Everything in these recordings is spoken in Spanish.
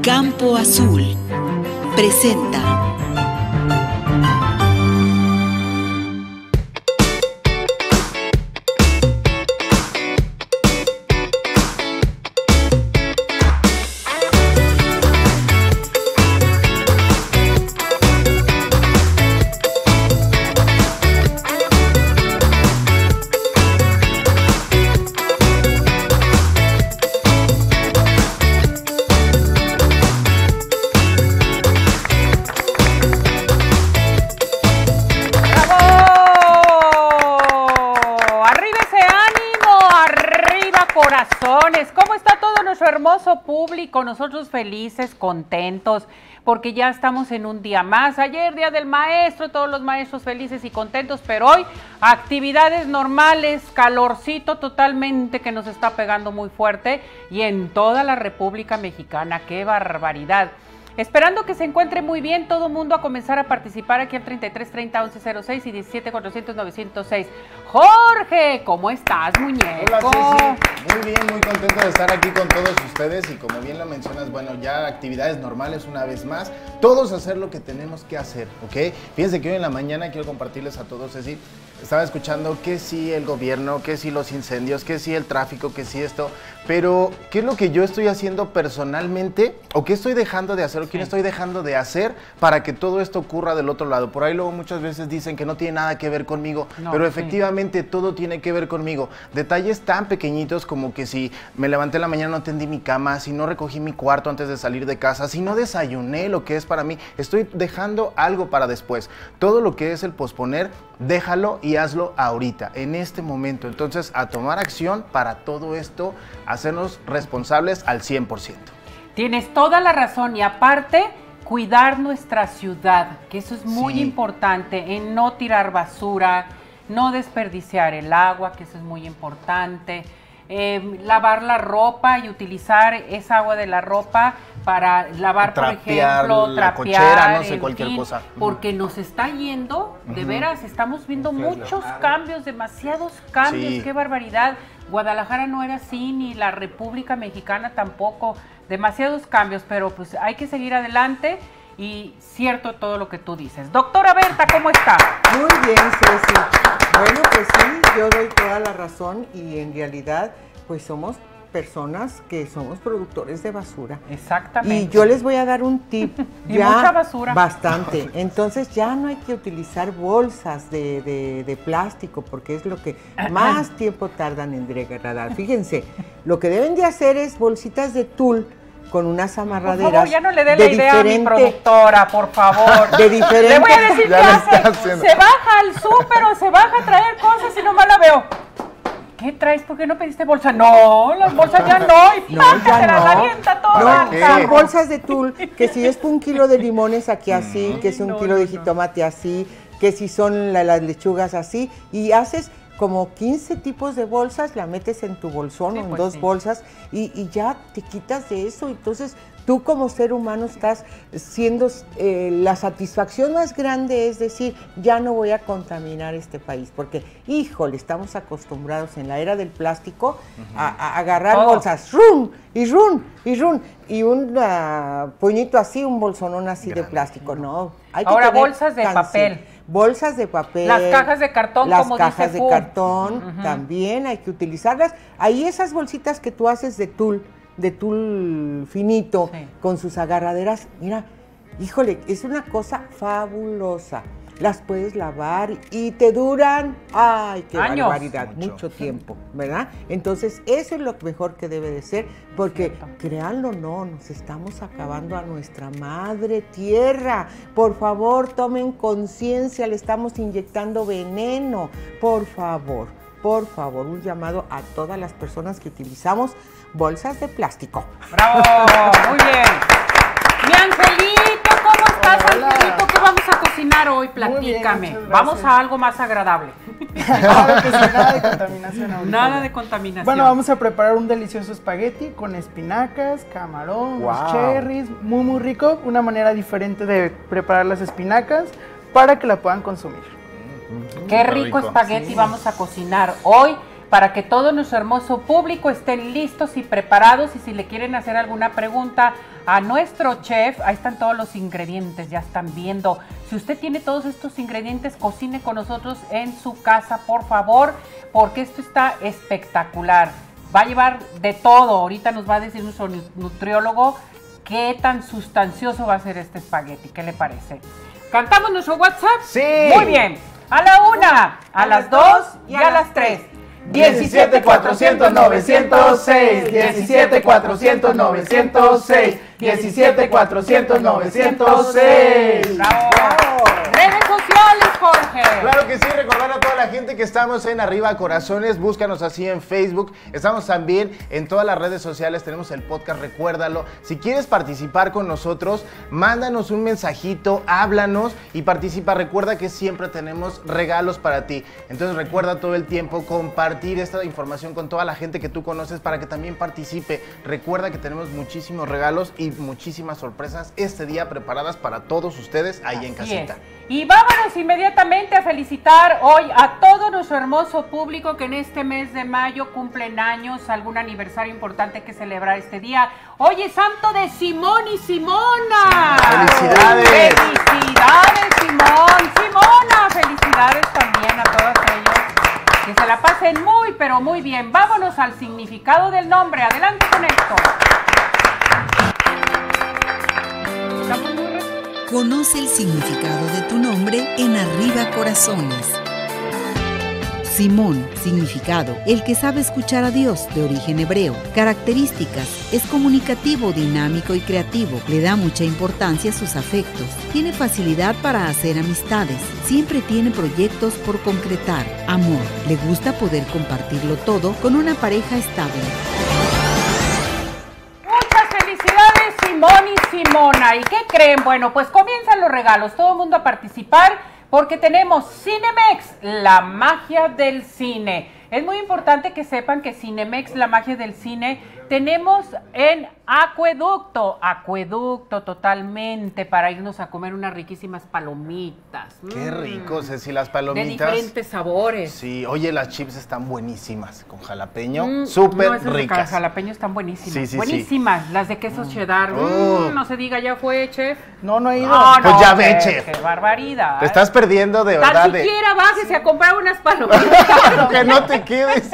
Campo Azul presenta ¿Cómo está todo nuestro hermoso público? Nosotros felices, contentos, porque ya estamos en un día más. Ayer, Día del Maestro, todos los maestros felices y contentos, pero hoy actividades normales, calorcito totalmente que nos está pegando muy fuerte y en toda la República Mexicana. ¡Qué barbaridad! Esperando que se encuentre muy bien todo el mundo a comenzar a participar aquí al 33 30 11 06 y 17 400 906. Jorge, ¿cómo estás, muñeco? Hola, Ceci. Muy bien, muy contento de estar aquí con todos ustedes y como bien lo mencionas, bueno, ya actividades normales una vez más, todos hacer lo que tenemos que hacer, ¿ok? Fíjense que hoy en la mañana quiero compartirles a todos, Ceci, estaba escuchando que sí el gobierno, que sí los incendios, que sí el tráfico, que sí esto, pero ¿qué es lo que yo estoy haciendo personalmente o qué estoy dejando de hacer o quién estoy dejando de hacer para que todo esto ocurra del otro lado? Por ahí luego muchas veces dicen que no tiene nada que ver conmigo, pero efectivamente todo tiene que ver conmigo. Detalles tan pequeñitos como que si me levanté en la mañana no tendí mi cama, si no recogí mi cuarto antes de salir de casa, si no desayuné lo que es para mí, estoy dejando algo para después. Todo lo que es el posponer, déjalo y hazlo ahorita, en este momento. Entonces, a tomar acción para todo esto, hacernos responsables al 100%. Tienes toda la razón y aparte, cuidar nuestra ciudad, que eso es muy importante, en no tirar basura, no desperdiciar el agua, que eso es muy importante, lavar la ropa y utilizar esa agua de la ropa para lavar, trapear, por ejemplo, la cochera, no sé, cualquier cosa. Porque nos está yendo, de veras, estamos viendo muchos cambios, demasiados cambios, qué barbaridad. Guadalajara no era así, ni la República Mexicana tampoco, demasiados cambios, pero pues hay que seguir adelante y cierto todo lo que tú dices. Doctora Berta, ¿cómo está? Muy bien, Ceci. Bueno, pues sí, yo doy toda la razón y en realidad pues somos personas que somos productores de basura. Exactamente. Y yo les voy a dar un tip. Y mucha basura. Bastante. Entonces ya no hay que utilizar bolsas de plástico porque es lo que más tiempo tardan en degradar. Fíjense, lo que deben de hacer es bolsitas de tul con unas amarraderas. Por favor, ya no le dé la idea a mi productora, por favor. De diferente. Le voy a decir qué hace. Se baja al súper o se baja a traer cosas y nomás la veo. ¿Qué traes? ¿Por qué no pediste bolsa? No, las bolsas ya no. Y se las avienta todas. No, son bolsas de tul, que si es un kilo de limones aquí así, que es un kilo de jitomate así, que si son las lechugas así, y haces como 15 tipos de bolsas, la metes en tu bolsón o en dos bolsas y ya te quitas de eso. Entonces tú como ser humano estás siendo, la satisfacción más grande es decir, ya no voy a contaminar este país, porque híjole, estamos acostumbrados en la era del plástico a agarrar bolsas, ¡rum! Y ¡rum! Y ¡rum! Y un puñito así, un bolsonón así de plástico, no. Hay que ahora tener bolsas de papel. Bolsas de papel. Las cajas de cartón, como dice Las cajas de cartón, también hay que utilizarlas. Ahí esas bolsitas que tú haces de tul finito, con sus agarraderas, mira, híjole, es una cosa fabulosa. Las puedes lavar y te duran, ¡ay, qué barbaridad! Mucho tiempo, ¿verdad? Entonces, eso es lo mejor que debe de ser, porque, créanlo o no, nos estamos acabando a nuestra madre tierra. Por favor, tomen conciencia, le estamos inyectando veneno. Por favor, un llamado a todas las personas que utilizamos bolsas de plástico. ¡Bravo! Muy bien. Mi Angelito, ¿cómo estás, Angelito? ¿Qué vamos a cocinar hoy? Platícame. Bien, vamos a algo más agradable. Claro que sí, nada de contaminación ahorita. Nada de contaminación. Bueno, vamos a preparar un delicioso espagueti con espinacas, camarón, cherries, muy rico. Una manera diferente de preparar las espinacas para que la puedan consumir. Qué rico espagueti vamos a cocinar hoy. para que todo nuestro hermoso público estén listos y preparados, y si le quieren hacer alguna pregunta a nuestro chef, ahí están todos los ingredientes, ya están viendo. Si usted tiene todos estos ingredientes, cocine con nosotros en su casa, por favor, porque esto está espectacular. Va a llevar de todo. Ahorita nos va a decir nuestro nutriólogo qué tan sustancioso va a ser este espagueti. ¿Qué le parece? ¿Cantamos nuestro WhatsApp? Sí. Muy bien. A la 1, a las 2 y a las 3. 17 400 906, 17 400 906, 17 400 906. ¡Bravo! Redes sociales, Jorge. Claro que sí, recordar a toda la gente que estamos en Arriba Corazones, búscanos así en Facebook, estamos también en todas las redes sociales, tenemos el podcast, recuérdalo. Si quieres participar con nosotros, mándanos un mensajito, háblanos y participa. Recuerda que siempre tenemos regalos para ti, entonces recuerda todo el tiempo compartir esta información con toda la gente que tú conoces para que también participe. Recuerda que tenemos muchísimos regalos y muchísimas sorpresas este día preparadas para todos ustedes ahí en casita. Y vámonos inmediatamente a felicitar hoy a todo nuestro hermoso público que en este mes de mayo cumplen años, algún aniversario importante que celebrar este día. Hoy es santo de Simón y Simona. ¡Felicidades! ¡Felicidades, Simón! ¡Simona! ¡Felicidades también a todos ellos! Que se la pasen muy, pero muy bien. Vámonos al significado del nombre. Adelante con esto. Conoce el significado de tu nombre en Arriba Corazones. Simón, significado, el que sabe escuchar a Dios, de origen hebreo. Características, es comunicativo, dinámico y creativo. Le da mucha importancia a sus afectos. Tiene facilidad para hacer amistades. Siempre tiene proyectos por concretar. Amor, le gusta poder compartirlo todo con una pareja estable. Simón y Simona. ¿Y qué creen? Bueno, pues comienzan los regalos. Todo el mundo a participar porque tenemos Cinemex, la magia del cine. Es muy importante que sepan que Cinemex, la magia del cine, tenemos en Acueducto totalmente, para irnos a comer unas riquísimas palomitas. Qué rico, Ceci, las palomitas. De diferentes sabores. Sí, oye, las chips están buenísimas, con jalapeño, súper ricas. Las jalapeño están buenísimas. Sí, buenísimas, las de queso cheddar. No se diga, ¿ya fue, chef? No he ido. Pues ya ve, chef. Qué barbaridad. Te estás perdiendo de verdad. Tan siquiera bájese a comprar unas palomitas. Que no te quedes.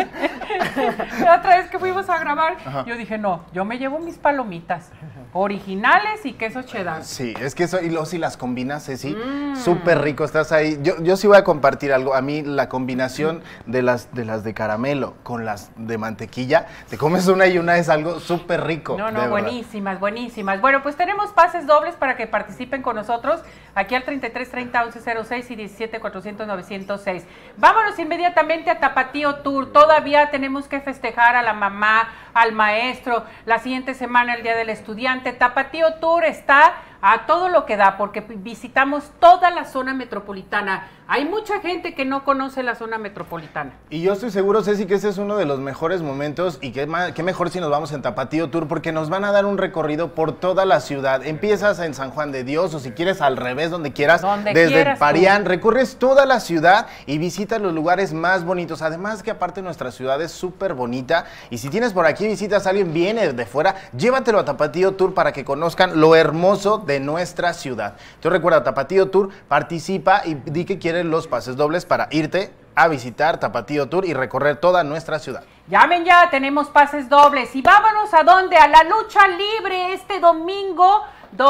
La otra vez que fuimos a grabar, yo dije, no, yo me llevo mis palomitas originales y queso cheddar. Sí, es que eso, y luego si las combinas, Ceci, súper rico, estás ahí. Yo sí voy a compartir algo. A mí la combinación de las de caramelo con las de mantequilla, te comes una y una, es algo súper rico. No, buenísimas, buenísimas. Bueno, pues tenemos pases dobles para que participen con nosotros aquí al 33 30 11 06 y 17 400 906. Vámonos inmediatamente a Tapatío Tour. Todavía tenemos que festejar a la mamá, al maestro, la siguiente semana el Día del Estudiante. Tapatío Tour está a todo lo que da porque visitamos toda la zona metropolitana. Hay mucha gente que no conoce la zona metropolitana. Y yo estoy seguro, Ceci, que ese es uno de los mejores momentos y qué mejor si nos vamos en Tapatío Tour porque nos van a dar un recorrido por toda la ciudad. Empiezas en San Juan de Dios o si quieres al revés, donde quieras, desde Parián, recorres toda la ciudad y visitas los lugares más bonitos. Además que aparte nuestra ciudad es súper bonita y si tienes por aquí visitas a alguien, viene de fuera, llévatelo a Tapatío Tour para que conozcan lo hermoso de nuestra ciudad. Entonces recuerda, Tapatío Tour, participa y di que quieres los pases dobles para irte a visitar Tapatío Tour y recorrer toda nuestra ciudad. Llamen ya, tenemos pases dobles. Y vámonos a dónde, a la lucha libre este domingo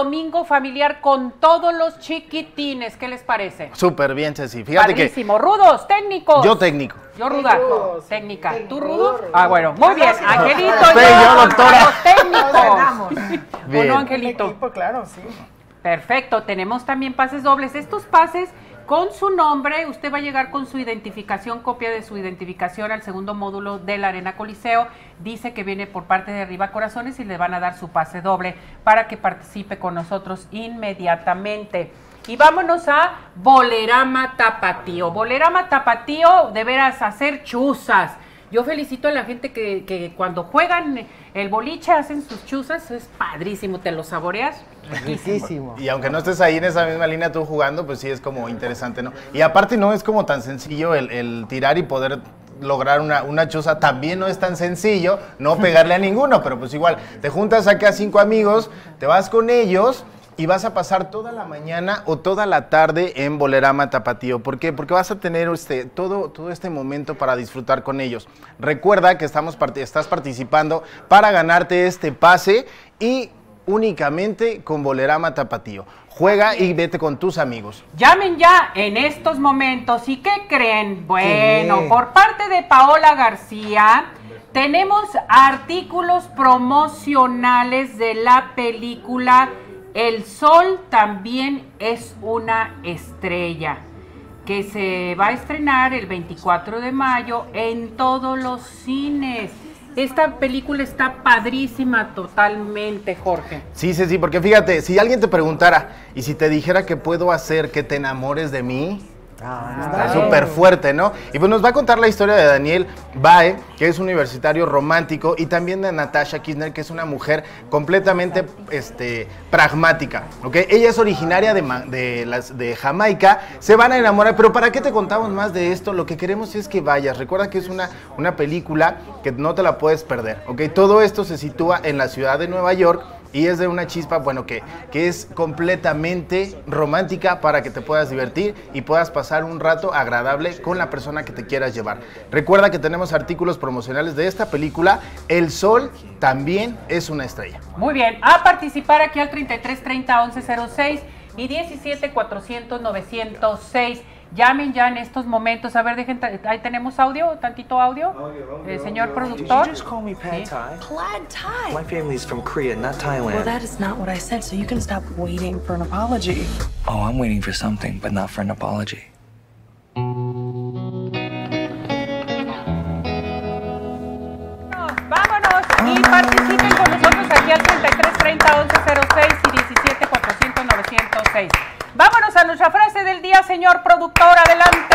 familiar con todos los chiquitines. ¿Qué les parece? Súper bien, Ceci. Fíjate padrísimo. Rudos, técnicos. Yo técnico. Yo ruda. Técnica. ¿Tú rudo? Bueno, muy bien. Angelito, yo doctora. Los técnicos. Bien. ¿O no, Angelito? Equipo, claro, sí. Perfecto. Tenemos también pases dobles. Estos pases con su nombre, usted va a llegar con su identificación, copia de su identificación al segundo módulo de la Arena Coliseo. Dice que viene por parte de Arriba Corazones y le van a dar su pase doble para que participe con nosotros inmediatamente. Y vámonos a Bolerama Tapatío. Bolerama Tapatío, de veras, hacer chuzas. Yo felicito a la gente que cuando juegan el boliche hacen sus chuzas, es padrísimo, te lo saboreas. Riquísimo. Y aunque no estés ahí en esa misma línea tú jugando, pues sí es como interesante, ¿no? Y aparte no es como tan sencillo el tirar y poder lograr una chuza, también no es tan sencillo no pegarle a ninguno, pero pues igual, te juntas aquí a 5 amigos, te vas con ellos y vas a pasar toda la mañana o toda la tarde en Bolerama Tapatío. ¿Por qué? Porque vas a tener todo este momento para disfrutar con ellos. Recuerda que estás participando para ganarte este pase y únicamente con Bolerama Tapatío. Juega y vete con tus amigos. Llamen ya en estos momentos. ¿Y qué creen? Bueno, por parte de Paola García, tenemos artículos promocionales de la película El Sol también es una estrella, que se va a estrenar el 24 de mayo en todos los cines. Esta película está padrísima totalmente, Jorge. Sí, porque fíjate, si alguien te preguntara, y si te dijera que puedo hacer que te enamores de mí, está súper fuerte, ¿no? Y pues nos va a contar la historia de Daniel Bae, que es universitario romántico, y también de Natasha Kirchner, que es una mujer completamente pragmática, ¿ok? Ella es originaria de Jamaica, se van a enamorar, pero ¿para qué te contamos más de esto? Lo que queremos es que vayas. Recuerda que es una película que no te la puedes perder, ¿ok? Todo esto se sitúa en la ciudad de Nueva York, y es de una chispa, bueno, que es completamente romántica para que te puedas divertir y puedas pasar un rato agradable con la persona que te quieras llevar. Recuerda que tenemos artículos promocionales de esta película, El Sol también es una estrella. Muy bien, a participar aquí al 33 30 11 06 y 17 400 906. Llamen ya en estos momentos. A ver, ahí tenemos audio, tantito audio. Señor productor. Did you just call me pad thai? Plaid Thai. My family's from Korea, not Thailand. Well, that is not what I said, so you can stop waiting for an apology. Oh, I'm waiting for something, but not for an apology. Vámonos y participen con nosotros aquí al 33 30 11 06 y 17 400 906. Vámonos a nuestra frase del día, señor productor, adelante.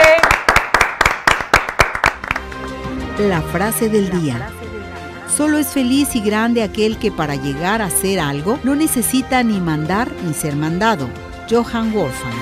La frase del día. Solo es feliz y grande aquel que para llegar a hacer algo no necesita ni mandar ni ser mandado. Johann Wolfgang.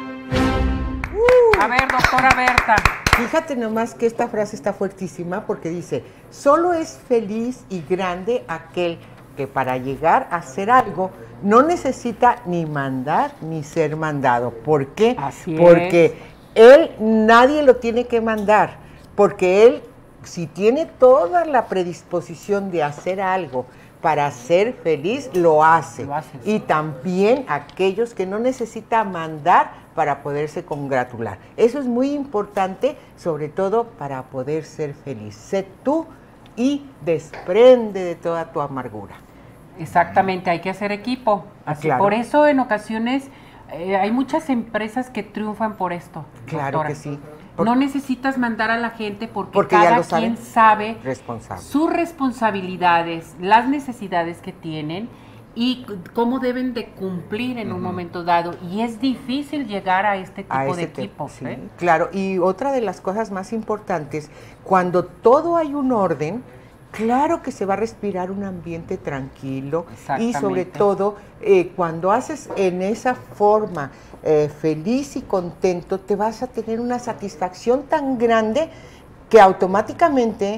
A ver, doctora Berta. Fíjate nomás que esta frase está fuertísima porque dice, solo es feliz y grande aquel que para llegar a hacer algo no necesita ni mandar ni ser mandado. ¿Por qué? Porque él nadie lo tiene que mandar, porque él, si tiene toda la predisposición de hacer algo para ser feliz, lo hace. Y también aquellos que no necesitan mandar para poderse congratular. Eso es muy importante, sobre todo para poder ser feliz. Sé tú y desprende de toda tu amargura. Exactamente, hay que hacer equipo. Así, claro. Por eso en ocasiones hay muchas empresas que triunfan por esto. Claro, doctora, que sí. No necesitas mandar a la gente porque cada quien sabe sus responsabilidades, las necesidades que tienen y cómo deben de cumplir en un momento dado. Y es difícil llegar a este tipo de equipo. Sí, claro, y otra de las cosas más importantes, cuando todo hay un orden, claro que se va a respirar un ambiente tranquilo y sobre todo cuando haces en esa forma feliz y contento, te vas a tener una satisfacción tan grande que automáticamente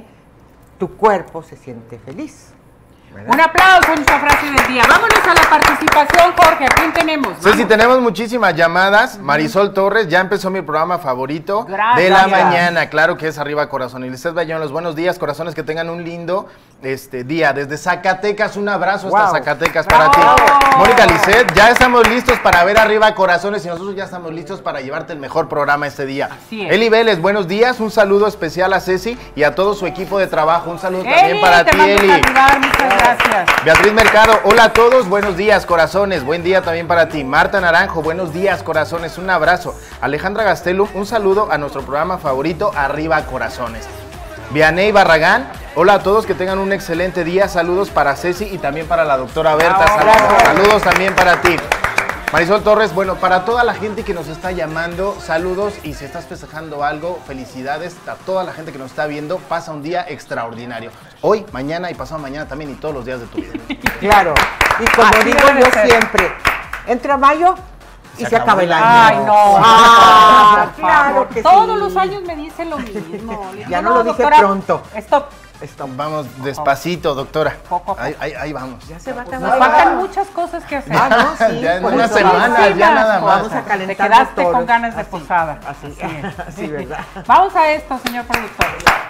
tu cuerpo se siente feliz. ¿verdad? Un aplauso en nuestra frase del día. Vámonos a la participación, Jorge. ¿A quién tenemos? Sí, tenemos muchísimas llamadas. Marisol Torres, ya empezó mi programa favorito de la mañana. Claro que es Arriba Corazón. Y Lisset Bayón, los buenos días, corazones, que tengan un lindo día. Desde Zacatecas, un abrazo hasta Zacatecas para ti. Mónica Lisset, ya estamos listos para ver Arriba Corazones y nosotros ya estamos listos para llevarte el mejor programa este día. Así es. Eli Vélez, buenos días. Un saludo especial a Ceci y a todo su equipo de trabajo. Un saludo también para ti, Eli. Gracias. Beatriz Mercado, hola a todos, buenos días, corazones, buen día también para ti. Marta Naranjo, buenos días, corazones, un abrazo. Alejandra Gastelum, un saludo a nuestro programa favorito, Arriba Corazones. Vianey Barragán, hola a todos, que tengan un excelente día, saludos para Ceci y también para la doctora Berta, saludos también para ti. Marisol Torres, bueno, para toda la gente que nos está llamando, saludos, y si estás festejando algo, felicidades a toda la gente que nos está viendo, pasa un día extraordinario. Hoy, mañana y pasado mañana también y todos los días de tu vida. Claro, y como digo yo siempre, entra mayo y se acaba el año. Ay, no. Ah, por favor. claro que Todos sí. los años me dicen lo mismo. Ya no lo dije doctora, pronto. Stop. Vamos despacito, doctora. Poco a poco. Ahí vamos. Ya se va a Nos acabar. faltan muchas cosas que hacer. Ah, no, sí. Ya en por una eso. semana, ya nada más. Vamos a calentar. Te quedaste los con toros. ganas de Así, posada. Así, es. así, ¿verdad? Vamos a esto, señor productor.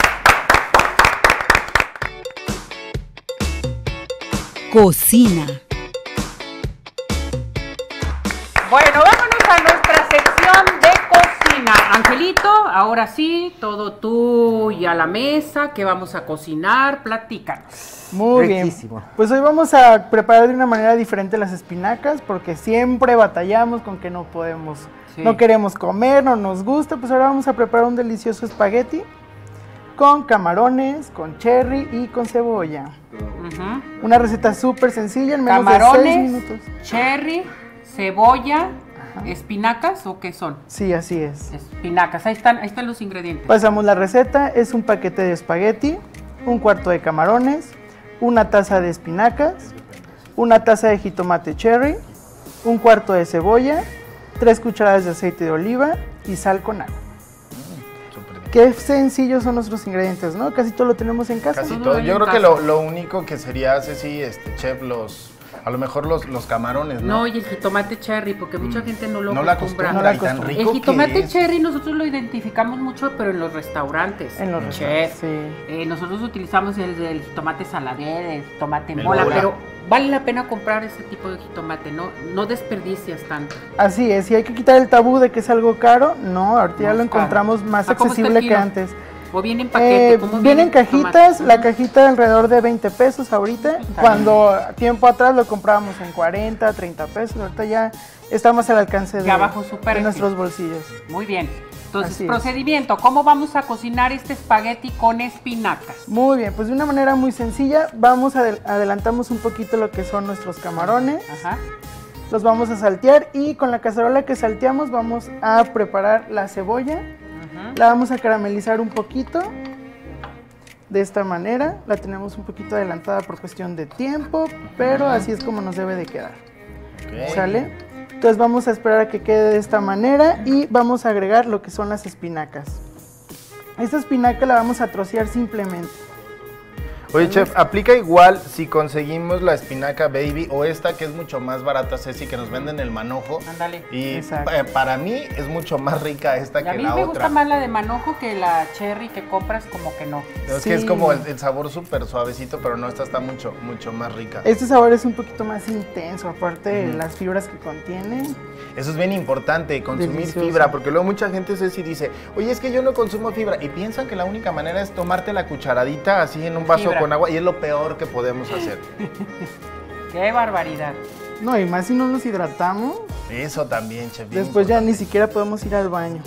Cocina. Bueno, vámonos a nuestra sección de cocina. Angelito, ahora sí, todo tú y a la mesa, que vamos a cocinar, platícanos. Muy Riquísimo. bien. Pues hoy vamos a preparar de una manera diferente las espinacas porque siempre batallamos con que no podemos, Sí. no queremos comer, no nos gusta. Pues ahora vamos a preparar un delicioso espagueti con camarones, con cherry y con cebolla. Ujú. Una receta súper sencilla en menos de 6 Camarones, minutos. cherry, cebolla, espinacas, ¿o qué son? Sí, así es. Espinacas, ahí están los ingredientes. Pasamos la receta, es un paquete de espagueti, un cuarto de camarones, una taza de espinacas, una taza de jitomate cherry, un cuarto de cebolla, 3 cucharadas de aceite de oliva y sal con agua. Qué sencillos son nuestros ingredientes, ¿no? Casi todo lo tenemos en casa. Casi Todo todo. en Yo creo que casa. lo único que sería, Ceci, chef, a lo mejor los camarones, ¿no? No, y el jitomate cherry, porque mucha gente no lo No la acostumbra. acostumbra y No la tan acostumbra. rico El jitomate que es. cherry nosotros lo identificamos mucho, pero en los restaurantes. En los Chef. restaurantes, sí. Nosotros utilizamos el jitomate saladé, el jitomate El mola, mola. pero vale la pena comprar ese tipo de jitomate, no desperdicias tanto. Así es, y hay que quitar el tabú de que es algo caro. No, ahorita ya Más lo encontramos caro. más ¿A cómo está el accesible que kilo? antes. O viene en paquete. ¿Cómo Viene en el cajitas, jitomate? la cajita alrededor de 20 pesos ahorita, cuando tiempo atrás lo comprábamos en 40, 30 pesos, ahorita ya está más al alcance Ya bajó su de precio. nuestros bolsillos. Muy bien. Entonces, Así es. procedimiento, ¿cómo vamos a cocinar este espagueti con espinacas? Muy bien, pues de una manera muy sencilla, adelantamos un poquito lo que son nuestros camarones, Ajá. los vamos a saltear y con la cacerola que salteamos vamos a preparar la cebolla, la vamos a caramelizar un poquito, de esta manera, la tenemos un poquito adelantada por cuestión de tiempo, pero así es como nos debe de quedar. Ok. ¿Sale? Entonces vamos a esperar a que quede de esta manera y vamos a agregar lo que son las espinacas. Esta espinaca la vamos a trocear simplemente. Oye, chef, ¿aplica igual si conseguimos la espinaca baby o esta que es mucho más barata, Ceci, que nos venden el manojo? Ándale. Y Exacto. para mí es mucho más rica esta Y a que mí la me otra. gusta más la de manojo que la cherry que compras, como que no. Es que es Sí. como el sabor súper suavecito, pero no, esta está mucho más rica. Este sabor es un poquito más intenso, aparte de las fibras que contiene. Eso es bien importante, consumir Delicioso. fibra, porque luego mucha gente, Ceci, dice, oye, es que yo no consumo fibra, y piensan que la única manera es tomarte la cucharadita así en un vaso Fibra. con agua, y es lo peor que podemos hacer. ¡Qué barbaridad! No, y más si no nos hidratamos, Eso también, chef. bien después ya ni importante. siquiera podemos ir al baño.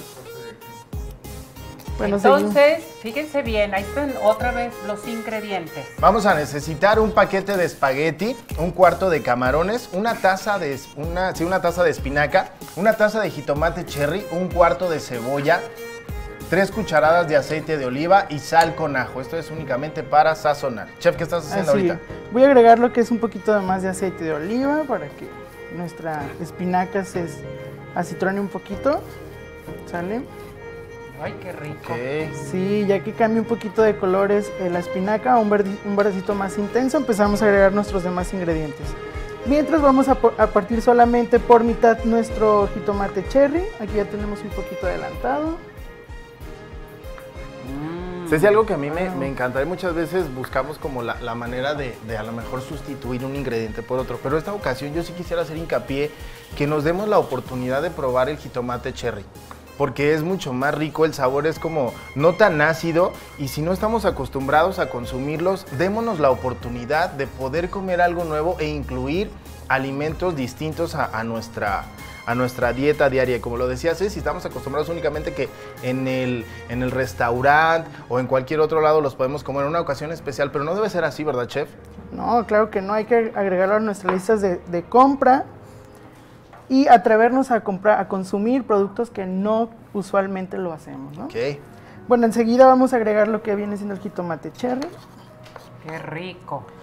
Bueno, Entonces, fíjense bien, ahí están otra vez los ingredientes. Vamos a necesitar un paquete de espagueti, un cuarto de camarones, una taza de espinaca, una taza de jitomate cherry, un cuarto de cebolla, 3 cucharadas de aceite de oliva y sal con ajo. Esto es únicamente para sazonar. Chef, ¿qué estás haciendo así, ahorita? voy a agregar lo que es un poquito de más de aceite de oliva para que nuestra espinaca se acitrone un poquito. ¿Sale? ¡Ay, qué rico! Ok. Sí, ya que cambia un poquito de colores la espinaca a un verdecito más intenso, empezamos a agregar nuestros demás ingredientes. Mientras vamos a partir solamente por mitad nuestro jitomate cherry. Aquí ya tenemos un poquito adelantado. Ceci, algo que a mí me encanta, y muchas veces buscamos como la manera de a lo mejor sustituir un ingrediente por otro, pero esta ocasión yo sí quisiera hacer hincapié que nos demos la oportunidad de probar el jitomate cherry, porque es mucho más rico, el sabor es como no tan ácido, y si no estamos acostumbrados a consumirlos, démonos la oportunidad de poder comer algo nuevo e incluir alimentos distintos a nuestra dieta diaria. Como lo decía Ceci, estamos acostumbrados únicamente que en el restaurante o en cualquier otro lado los podemos comer en una ocasión especial, pero no debe ser así, ¿verdad, chef? No, claro que no, hay que agregarlo a nuestras listas de compra y atrevernos a consumir productos que no usualmente lo hacemos, ¿no? Ok. Bueno, enseguida vamos a agregar lo que viene siendo el jitomate cherry. ¡Qué rico!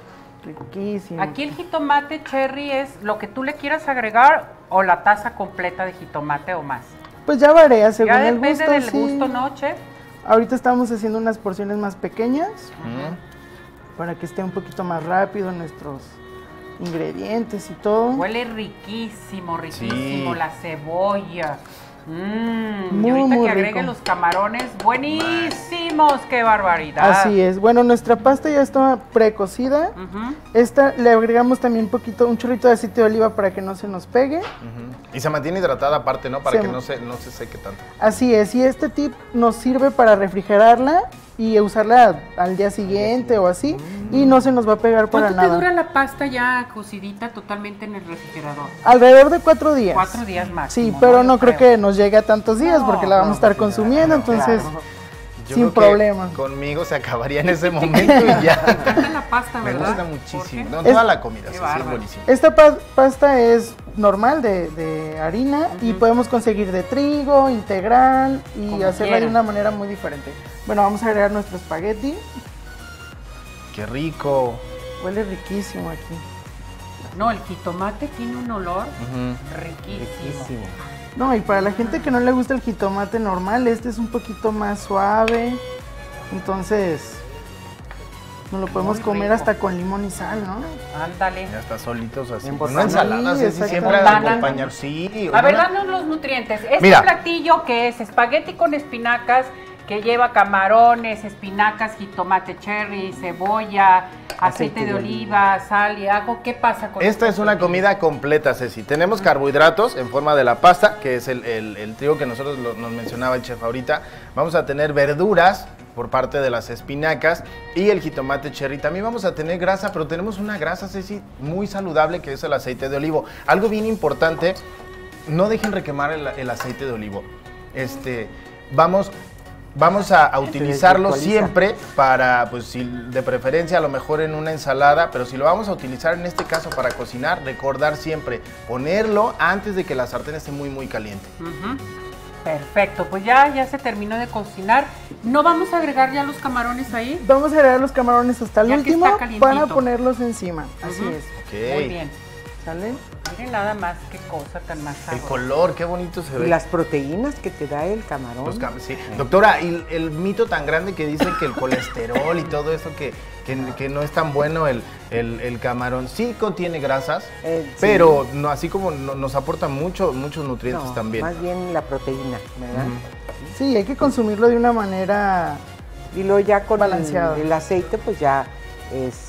Riquísimo. Aquí el jitomate cherry es lo que tú le quieras agregar o la taza completa de jitomate o más. Pues ya varía según Ya el depende gusto. del sí. gusto, ¿no, chef? Ahorita estamos haciendo unas porciones más pequeñas para que esté un poquito más rápido nuestros ingredientes y todo. Huele riquísimo, riquísimo, Sí. la cebolla. Y Muy, ahorita muy que agreguen rico. los camarones, buenísimos, qué barbaridad. Así es. Bueno, nuestra pasta ya está precocida. Ujú. Esta le agregamos también un chorrito de aceite de oliva para que no se nos pegue. Y se mantiene hidratada aparte, ¿no? Para Se que ma- no se seque tanto. Así es, y este tip nos sirve para refrigerarla y usarla al día siguiente o así, y no se nos va a pegar para ¿Cuánto te nada. dura la pasta ya cocidita totalmente en el refrigerador? Alrededor de 4 días. 4 días máximo. Sí, pero Yo no creo que nos llegue a tantos días No, porque la vamos a estar consumiendo, entonces Yo sin creo que problema. Conmigo se acabaría en ese momento y Me ya. encanta la pasta, Me ¿verdad? gusta ¿Por muchísimo. qué? No, Es- toda la comida, Qué sí, es bárbaro. buenísimo. Esta pasta es normal de harina y podemos conseguir de trigo, integral y Como hacerla de quieran. una manera muy diferente. Bueno, vamos a agregar nuestro espagueti. Qué rico. Huele riquísimo aquí. No, el jitomate tiene un olor Ujú. riquísimo. No, y para la gente que no le gusta el jitomate normal, este es un poquito más suave. Entonces, nos lo podemos Muy comer rico. hasta con limón y sal, ¿no? Ándale. Ya está solitos así. En Con botana. una ensalada, Sí, Ceci, exacto. siempre Con banana. acompañar. Sí. A ver, una- danos los nutrientes. Este Mira. platillo que es espagueti con espinacas, que lleva camarones, espinacas, jitomate cherry, cebolla, aceite de oliva, sal y ajo. ¿Qué pasa con Esta este es una platillo? comida completa, Ceci. Tenemos carbohidratos en forma de la pasta, que es el trigo que nosotros nos mencionaba el chef ahorita. Vamos a tener verduras por parte de las espinacas y el jitomate cherry. También vamos a tener grasa, pero tenemos una grasa, Ceci, muy saludable, que es el aceite de olivo. Algo bien importante, no dejen requemar el aceite de olivo. Vamos a utilizarlo desvirtualiza. siempre para, pues, si de preferencia a lo mejor en una ensalada, pero si lo vamos a utilizar en este caso para cocinar, recordar siempre ponerlo antes de que la sartén esté muy, muy caliente. Ujú. Perfecto, pues ya se terminó de cocinar. ¿No vamos a agregar ya los camarones ahí? Vamos a agregar los camarones hasta el Ya que último está calientito. para ponerlos encima. Así Ujú. es. Ok. Muy bien. ¿Sale? Miren nada más qué cosa tan más El sabrosa. color, qué bonito se Y ve. las proteínas que te da el camarón. Sí. Doctora, y el mito tan grande que dicen que el colesterol y todo eso, que no es tan bueno el camarón, sí contiene grasas, Sí. pero no, así como nos aporta muchos nutrientes No, también. más bien la proteína, ¿verdad? Sí, hay que consumirlo de una manera. Y luego ya con Balanceado. el aceite, pues ya es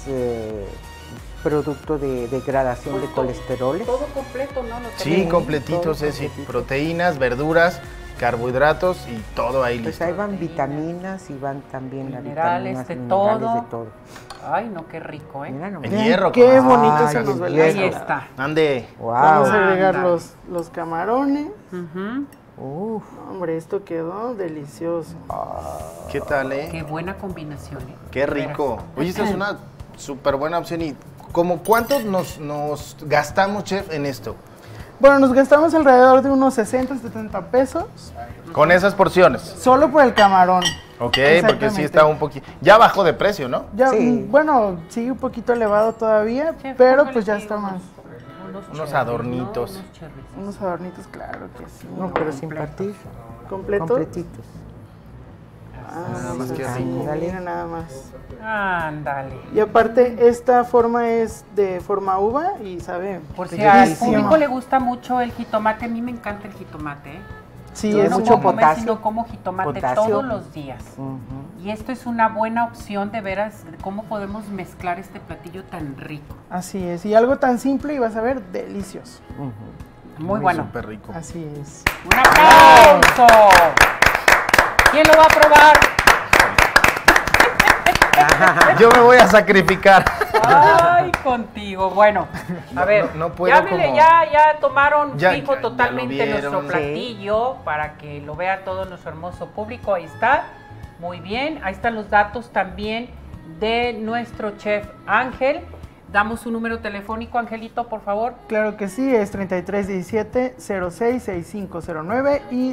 producto de degradación de Pues todo- colesteroles. Todo completo, ¿no? Lo Sí, tenemos. completitos, todo Ceci. completito. Proteínas, verduras, carbohidratos y todo ahí Pues listo. ahí van vitaminas y van también las Minerales, vitaminas, de minerales todo. de todo. Ay, no, qué rico, ¿eh? Mira nomás. El hierro. Qué con- bonito Ay, se nos el ve. hierro. Ahí está. Ande. Vamos a Wow. agregar Ándale. los camarones. Ujú. Uf, Hombre, esto quedó delicioso. ¿Qué tal, Qué buena combinación, ¿eh? Qué De veras. rico. Oye, esta es una súper buena opción. ¿Y como cuánto nos gastamos, chef, en esto? Bueno, nos gastamos alrededor de unos 60, 70 pesos Con esas porciones. solo por el camarón. Ok, porque sí Exactamente. está un poquito... Ya bajó de precio, ¿no? Ya, Sí. bueno, sigue un poquito elevado todavía, Chef, pero póngale pues ya aquí está más. Unos cherries, adornitos. ¿no? Unos cherries. Unos adornitos, claro que sí. no, pero sin partir. ¿Completo? Completitos. Nada más que sí, rico. mira nada más. Ándale. Y aparte, esta forma es de forma uva y sabe Por si al riquísimo. público le gusta mucho el jitomate, a mí me encanta el jitomate, ¿eh? Sí, Yo es no mucho puedo comer potasio. si no como jitomate Potasio. todos los días. Ujú. Y esto es una buena opción de veras de cómo podemos mezclar este platillo tan rico. Así es, y algo tan simple y vas a ver delicioso. Muy bueno. Súper rico. Así es. ¡Un aplauso! ¿Quién lo va a probar? Yo me voy a sacrificar. Ay, contigo. Bueno, a ver, no puedo ya, mire, como- ya tomaron Ya- fijo ya lo totalmente vieron. nuestro Sí. platillo para que lo vea todo nuestro hermoso público. Ahí está, muy bien. Ahí están los datos también de nuestro chef Ángel. Damos su número telefónico, Angelito, por favor. Claro que sí, es 3317-066509 y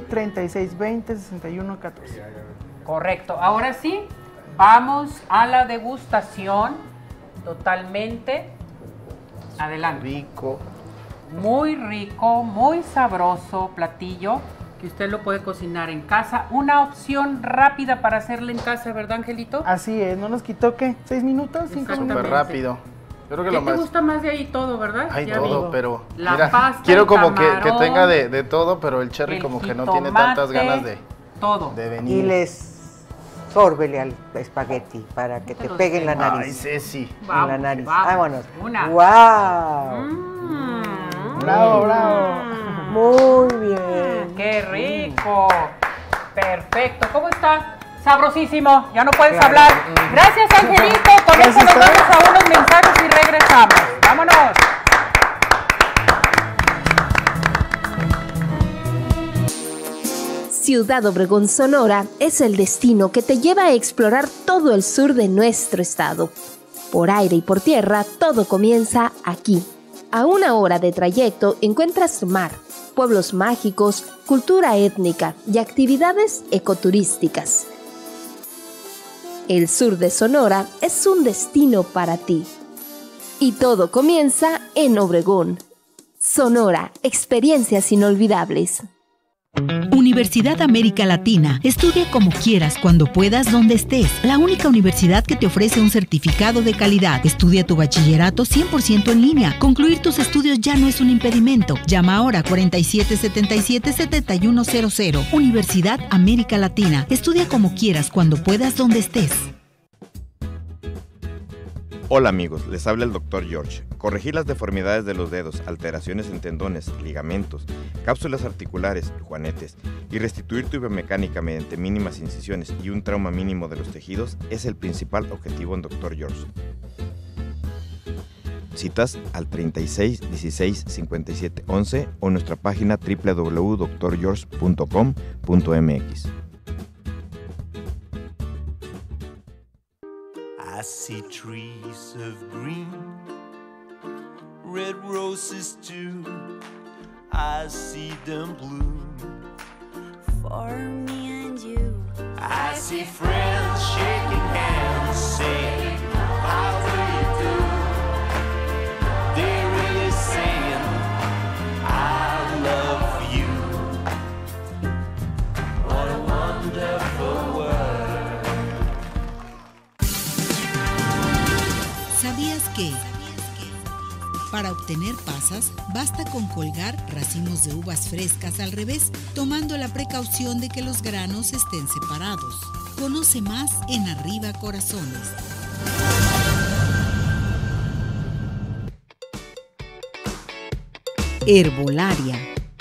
3620-6114. Correcto. Ahora sí, vamos a la degustación Totalmente. Adelante. Rico. Muy rico, muy sabroso platillo que usted lo puede cocinar en casa. Una opción rápida para hacerlo en casa, ¿verdad, Angelito? Así es, ¿no nos quitó qué? ¿6 minutos? ¿5 minutos? Súper rápido. Yo creo que ¿Qué lo te más... gusta más de ahí todo, verdad? Hay Ya todo, vi. pero La mira, pasta, quiero el como que camarón, tenga de todo, pero el cherry el como que no tiene tantas ganas de todo. venir. Y les sórbele al espagueti para que te Pero pegue en la Ay, nariz. Ceci. En la nariz. Vamos. Vámonos. Una. ¡Wow! Bravo, bravo. Muy bien. ¡Qué rico! Perfecto. ¿Cómo está? Sabrosísimo. Ya no puedes Claro. hablar. Gracias, Angelito. Con eso nos vamos a unos mensajes y regresamos. ¡Vámonos! Ciudad Obregón, Sonora, es el destino que te lleva a explorar todo el sur de nuestro estado. Por aire y por tierra, todo comienza aquí. A 1 hora de trayecto encuentras mar, pueblos mágicos, cultura étnica y actividades ecoturísticas. El sur de Sonora es un destino para ti. Y todo comienza en Obregón. Sonora, experiencias inolvidables. Universidad América Latina. Estudia como quieras, cuando puedas, donde estés. La única universidad que te ofrece un certificado de calidad. Estudia tu bachillerato 100% en línea. Concluir tus estudios ya no es un impedimento. Llama ahora 4777-7100. Universidad América Latina. Estudia como quieras, cuando puedas, donde estés. Hola amigos, les habla el Dr. George. Corregir las deformidades de los dedos, alteraciones en tendones, ligamentos, cápsulas articulares, juanetes y restituir tu biomecánica mediante mínimas incisiones y un trauma mínimo de los tejidos es el principal objetivo en Dr. George. Citas al 36 16 57 11 o nuestra página www.drgeorge.com.mx. I see trees of green, red roses too. I see them bloom for me and you. I see friends shaking hands, saying, how do you do? They're really saying, I love you. What a wonderful world. ¿Sabías que? Para obtener pasas, basta con colgar racimos de uvas frescas al revés, tomando la precaución de que los granos estén separados. Conoce más en Arriba Corazones. Herbolaria.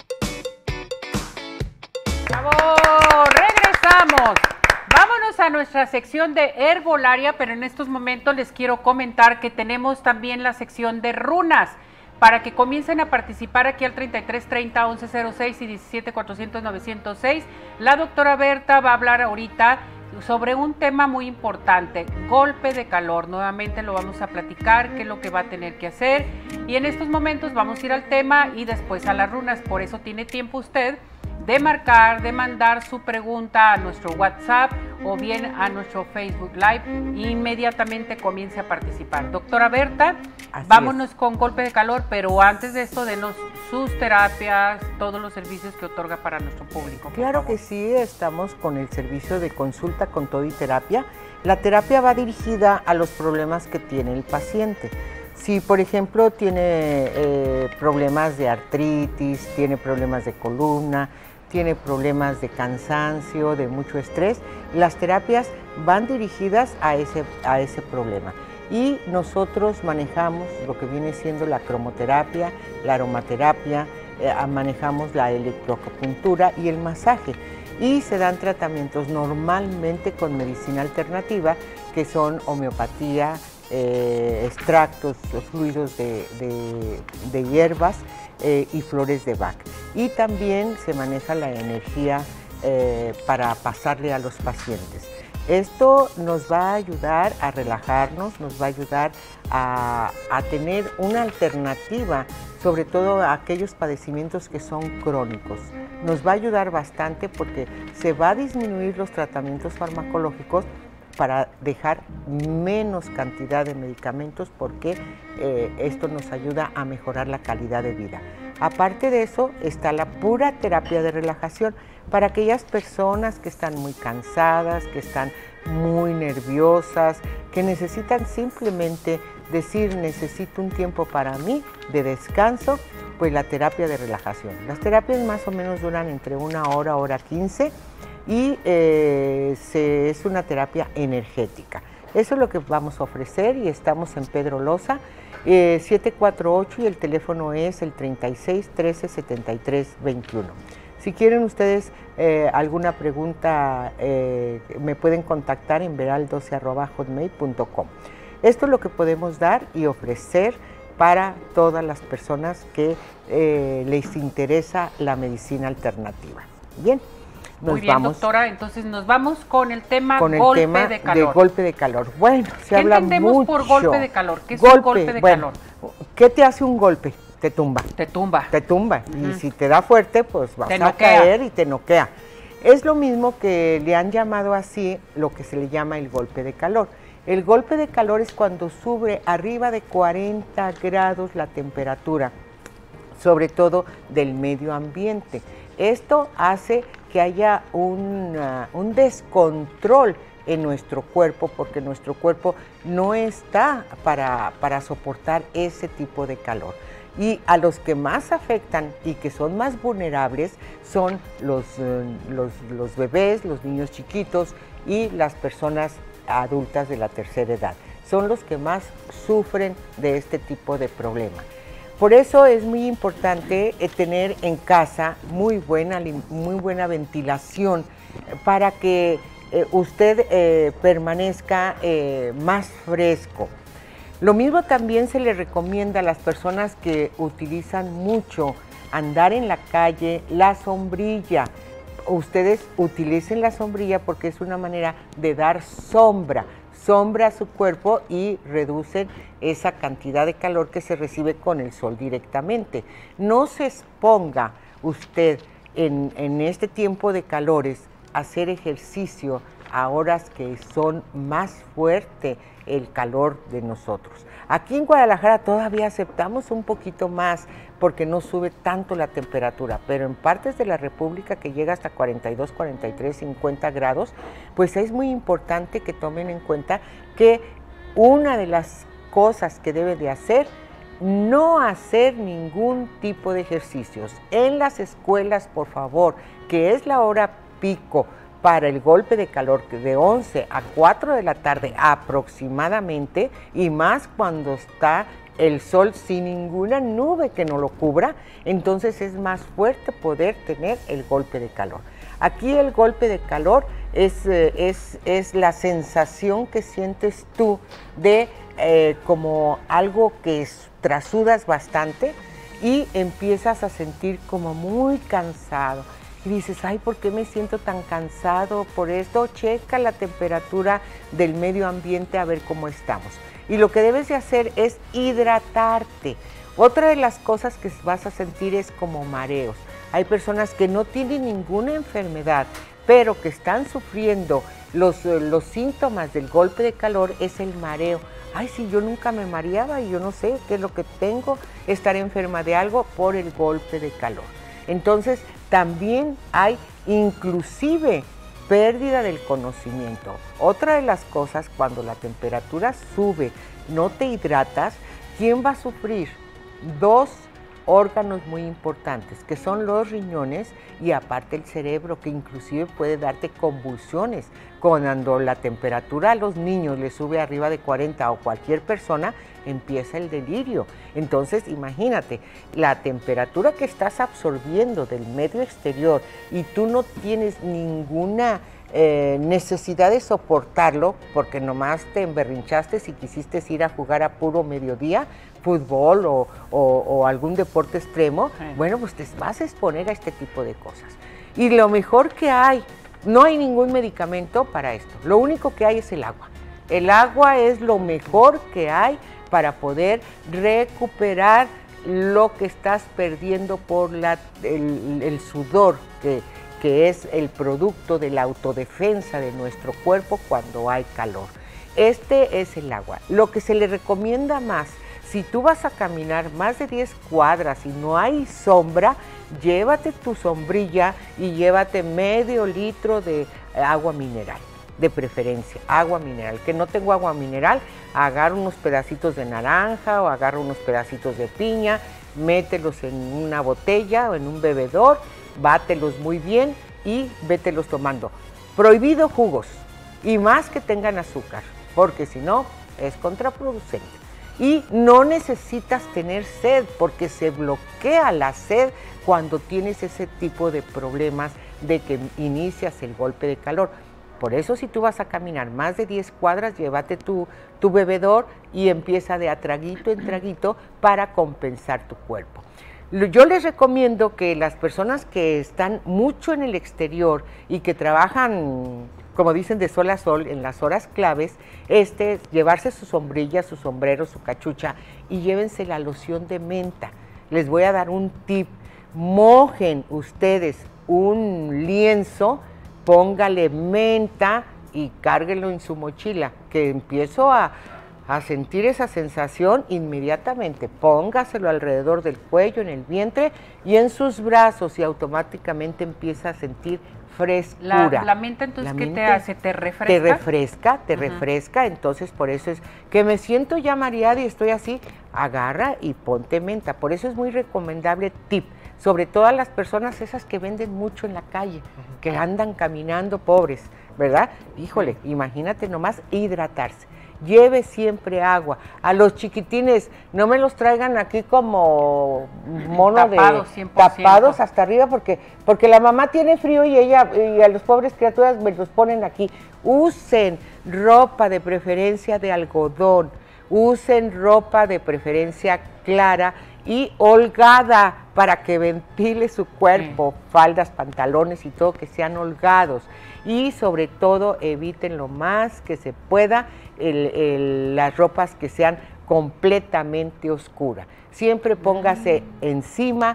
¡Bravo! ¡Regresamos! Vámonos a nuestra sección de herbolaria, pero en estos momentos les quiero comentar que tenemos también la sección de runas, para que comiencen a participar aquí al 33 30 11 06 y 17 400 906. La doctora Berta va a hablar ahorita sobre un tema muy importante, golpe de calor. Nuevamente lo vamos a platicar, qué es lo que va a tener que hacer. Y en estos momentos vamos a ir al tema y después a las runas. Por eso tiene tiempo usted de marcar, de mandar su pregunta a nuestro WhatsApp o bien a nuestro Facebook Live. Inmediatamente comience a participar. Doctora Berta, vámonos con golpe de calor, pero antes de esto, denos sus terapias, todos los servicios que otorga para nuestro público. Claro que sí, estamos con el servicio de consulta con todo y terapia. La terapia va dirigida a los problemas que tiene el paciente. Si, por ejemplo, tiene problemas de artritis, tiene problemas de columna, tiene problemas de cansancio, de mucho estrés, las terapias van dirigidas a ese problema. Y nosotros manejamos lo que viene siendo la cromoterapia, la aromaterapia, manejamos la electroacupuntura y el masaje. Y se dan tratamientos normalmente con medicina alternativa, que son homeopatía, extractos, fluidos de hierbas y flores de Bach. Y también se maneja la energía para pasarle a los pacientes. Esto nos va a ayudar a relajarnos, nos va a ayudar a tener una alternativa, sobre todo a aquellos padecimientos que son crónicos. Nos va a ayudar bastante porque se va a disminuir los tratamientos farmacológicos para dejar menos cantidad de medicamentos porque esto nos ayuda a mejorar la calidad de vida. Aparte de eso está la pura terapia de relajación para aquellas personas que están muy cansadas, que están muy nerviosas, que necesitan simplemente decir necesito un tiempo para mí de descanso, pues la terapia de relajación. Las terapias más o menos duran entre 1 hora, hora 15 y es una terapia energética. Eso es lo que vamos a ofrecer y estamos en Pedro Loza, 748 y el teléfono es el 36 13 73 21. Si quieren ustedes alguna pregunta, me pueden contactar en veral12@hotmail.com. Esto es lo que podemos dar y ofrecer para todas las personas que les interesa la medicina alternativa. Bien, muy bien, vamos, doctora, entonces nos vamos con el tema con el golpe tema de calor. De golpe de calor. Bueno, se habla mucho. ¿Qué entendemos por golpe de calor? ¿Qué es un golpe de calor? ¿Qué te hace un golpe? Te tumba. Te tumba. Te tumba. Y si te da fuerte, pues vas a caer y te noquea. Es lo mismo que le han llamado así lo que se le llama el golpe de calor. El golpe de calor es cuando sube arriba de 40 grados la temperatura, sobre todo del medio ambiente. Esto hace que haya un descontrol en nuestro cuerpo, porque nuestro cuerpo no está para soportar ese tipo de calor. Y a los que más afectan y que son más vulnerables son los bebés, los niños chiquitos y las personas adultas de la tercera edad. Son los que más sufren de este tipo de problema. Por eso es muy importante tener en casa muy buena ventilación para que usted permanezca más fresco. Lo mismo también se le recomienda a las personas que utilizan mucho andar en la calle, la sombrilla. Ustedes utilicen la sombrilla porque es una manera de dar sombra a su cuerpo y reducen esa cantidad de calor que se recibe con el sol directamente. No se exponga usted en este tiempo de calores a hacer ejercicio a horas que son más fuerte el calor de nosotros. Aquí en Guadalajara todavía aceptamos un poquito más porque no sube tanto la temperatura, pero en partes de la República que llega hasta 42, 43, 50 grados, pues es muy importante que tomen en cuenta que una de las cosas que debe de hacer, no hacer ningún tipo de ejercicios. En las escuelas, por favor, que es la hora pico para el golpe de calor de 11 a 4 de la tarde aproximadamente, y más cuando está el sol sin ninguna nube que no lo cubra, entonces es más fuerte poder tener el golpe de calor. Aquí el golpe de calor es la sensación que sientes tú de como algo que trasudas bastante y empiezas a sentir como muy cansado. Y dices, ay, ¿por qué me siento tan cansado por esto? Checa la temperatura del medio ambiente a ver cómo estamos. Y lo que debes de hacer es hidratarte. Otra de las cosas que vas a sentir es como mareos. Hay personas que no tienen ninguna enfermedad, pero que están sufriendo los síntomas del golpe de calor, es el mareo. Ay, sí, yo nunca me mareaba y yo no sé qué es lo que tengo, estar enferma de algo por el golpe de calor. Entonces, también hay inclusive pérdida del conocimiento. Otra de las cosas, cuando la temperatura sube, no te hidratas, ¿quién va a sufrir? Dos órganos muy importantes, que son los riñones y aparte el cerebro, que inclusive puede darte convulsiones. Cuando la temperatura a los niños les sube arriba de 40 o cualquier persona, empieza el delirio. Entonces, imagínate, la temperatura que estás absorbiendo del medio exterior y tú no tienes ninguna necesidad de soportarlo porque nomás te emberrinchaste si quisiste ir a jugar a puro mediodía, fútbol o algún deporte extremo, bueno, pues te vas a exponer a este tipo de cosas. Y lo mejor que hay, no hay ningún medicamento para esto, lo único que hay es el agua. El agua es lo mejor que hay para poder recuperar lo que estás perdiendo por el sudor que que es el producto de la autodefensa de nuestro cuerpo cuando hay calor. Este es el agua. Lo que se le recomienda más, si tú vas a caminar más de 10 cuadras y no hay sombra, llévate tu sombrilla y llévate medio litro de agua mineral, de preferencia, agua mineral. Que no tengo agua mineral, agarra unos pedacitos de naranja o agarra unos pedacitos de piña, mételos en una botella o en un bebedor, bátelos muy bien y vételos tomando. Prohibido jugos, y más que tengan azúcar, porque si no es contraproducente. Y no necesitas tener sed, porque se bloquea la sed cuando tienes ese tipo de problemas de que inicias el golpe de calor. Por eso, si tú vas a caminar más de 10 cuadras, llévate tu bebedor y empieza de a traguito en traguito para compensar tu cuerpo. Yo les recomiendo que las personas que están mucho en el exterior y que trabajan, como dicen, de sol a sol en las horas claves, llevarse su sombrilla, su sombrero, su cachucha y llévense la loción de menta. Les voy a dar un tip. Mojen ustedes un lienzo, póngale menta y cárguenlo en su mochila, que empiezo a sentir esa sensación inmediatamente. Póngaselo alrededor del cuello, en el vientre y en sus brazos y automáticamente empieza a sentir frescura. La menta, entonces, ¿qué te hace? ¿Te refresca? Te refresca, entonces por eso es que me siento ya mareada y estoy así, agarra y ponte menta. Por eso es muy recomendable tip, sobre todo a las personas esas que venden mucho en la calle, que andan caminando pobres, ¿verdad? Híjole, imagínate nomás hidratarse. Lleve siempre agua. A los chiquitines, no me los traigan aquí como mono tapados, de 100%. tapados hasta arriba, porque la mamá tiene frío y a los pobres criaturas me los ponen aquí. Usen ropa de preferencia de algodón, usen ropa de preferencia clara y holgada para que ventile su cuerpo, faldas, pantalones y todo que sean holgados. Y sobre todo eviten lo más que se pueda las ropas que sean completamente oscuras. Siempre póngase encima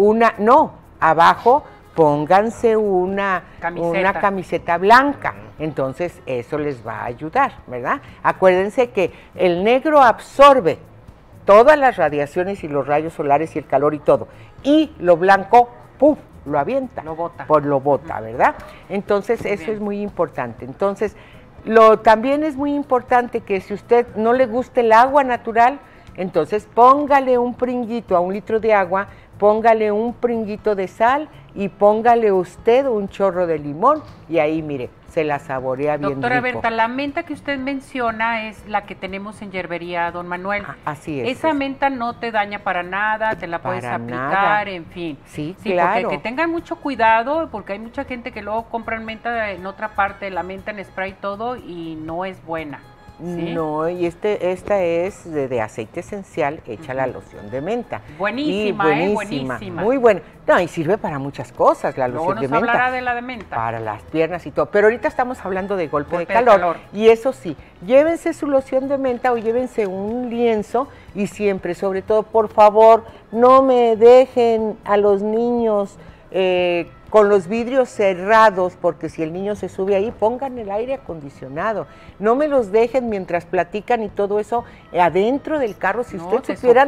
abajo pónganse una camiseta blanca. Entonces eso les va a ayudar, ¿verdad? Acuérdense que el negro absorbe todas las radiaciones y los rayos solares y el calor y todo. Y lo blanco, ¡puf!, lo avienta. Lo bota. Lo bota, ¿verdad? Entonces eso es muy importante. Entonces, también es muy importante que si usted no le gusta el agua natural, entonces póngale un pringuito a un litro de agua, póngale un pringuito de sal y póngale usted un chorro de limón y ahí, mire, se la saborea bien rico. Doctora Berta, la menta que usted menciona es la que tenemos en Yerbería, don Manuel. Así es. Esa menta no te daña para nada, te la puedes aplicar, en fin. Sí, claro. Porque que tengan mucho cuidado, porque hay mucha gente que luego compran menta en otra parte, la menta en spray y todo, y no es buena. ¿Sí? No, y esta es de aceite esencial hecha la loción de menta. Buenísima, buenísima. Muy buena. No, y sirve para muchas cosas la loción de menta. Luego nos hablará de la de menta. Para las piernas y todo. Pero ahorita estamos hablando de golpe de calor. Y eso sí, llévense su loción de menta o llévense un lienzo y siempre, sobre todo, por favor, no me dejen a los niños con los vidrios cerrados, porque si el niño se sube ahí, pongan el aire acondicionado. No me los dejen mientras platican y todo eso adentro del carro. Si ustedes supieran,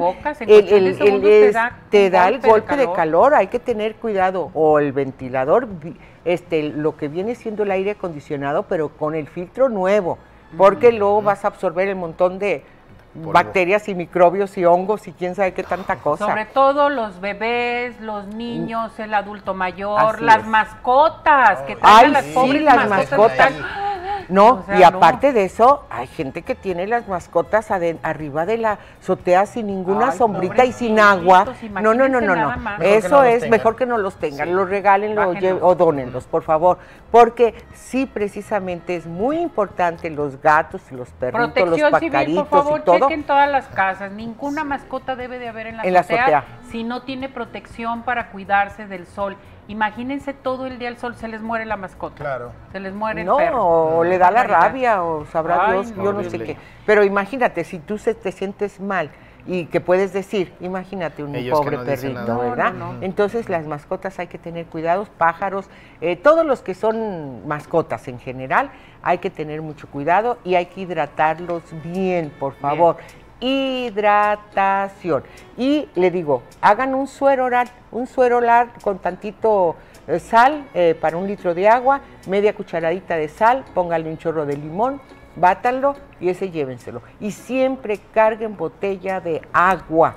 te da el golpe de calor. Hay que tener cuidado. O el ventilador, lo que viene siendo el aire acondicionado, pero con el filtro nuevo, porque luego vas a absorber el montón de bacterias y microbios y hongos y quién sabe qué tanta cosa. Sobre todo los bebés, los niños, el adulto mayor, las mascotas, que traigan las pobres mascotas. No, y aparte de eso, hay gente que tiene las mascotas arriba de la azotea sin ninguna sombrita y sin agua. No. Eso es mejor que no los tengan, los regalen o dónenlos, por favor. Porque sí, precisamente es muy importante los gatos, los perritos, protección los pacaritos civil, por favor, y todo. chequen todas las casas. Ninguna mascota debe de haber en la azotea si no tiene protección para cuidarse del sol. Imagínense todo el día el sol, se les muere la mascota. Claro. Se les muere el perro. O le da la rabia, o sabrá Dios, yo no sé qué. Pero imagínate, si tú te sientes mal y que puedes decir, imagínate un Ellos pobre que no dicen perrito, nada. ¿verdad? Entonces las mascotas hay que tener cuidados, pájaros, todos los que son mascotas en general, hay que tener mucho cuidado y hay que hidratarlos bien, por favor. Hidratación. Y le digo, hagan un suero oral con tantito sal para 1 litro de agua, media cucharadita de sal, pónganle un chorro de limón, bátanlo y ese llévenselo. Y siempre carguen botella de agua,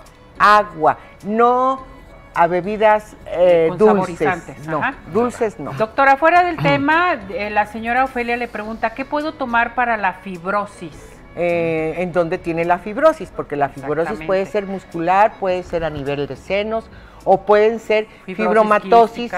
no a bebidas con dulces. saborizantes. No, Ajá. dulces no. Doctora, fuera del tema, la señora Ofelia le pregunta, ¿qué puedo tomar para la fibrosis? En donde tiene la fibrosis, porque la fibrosis puede ser muscular, puede ser a nivel de senos, o pueden ser fibromatosis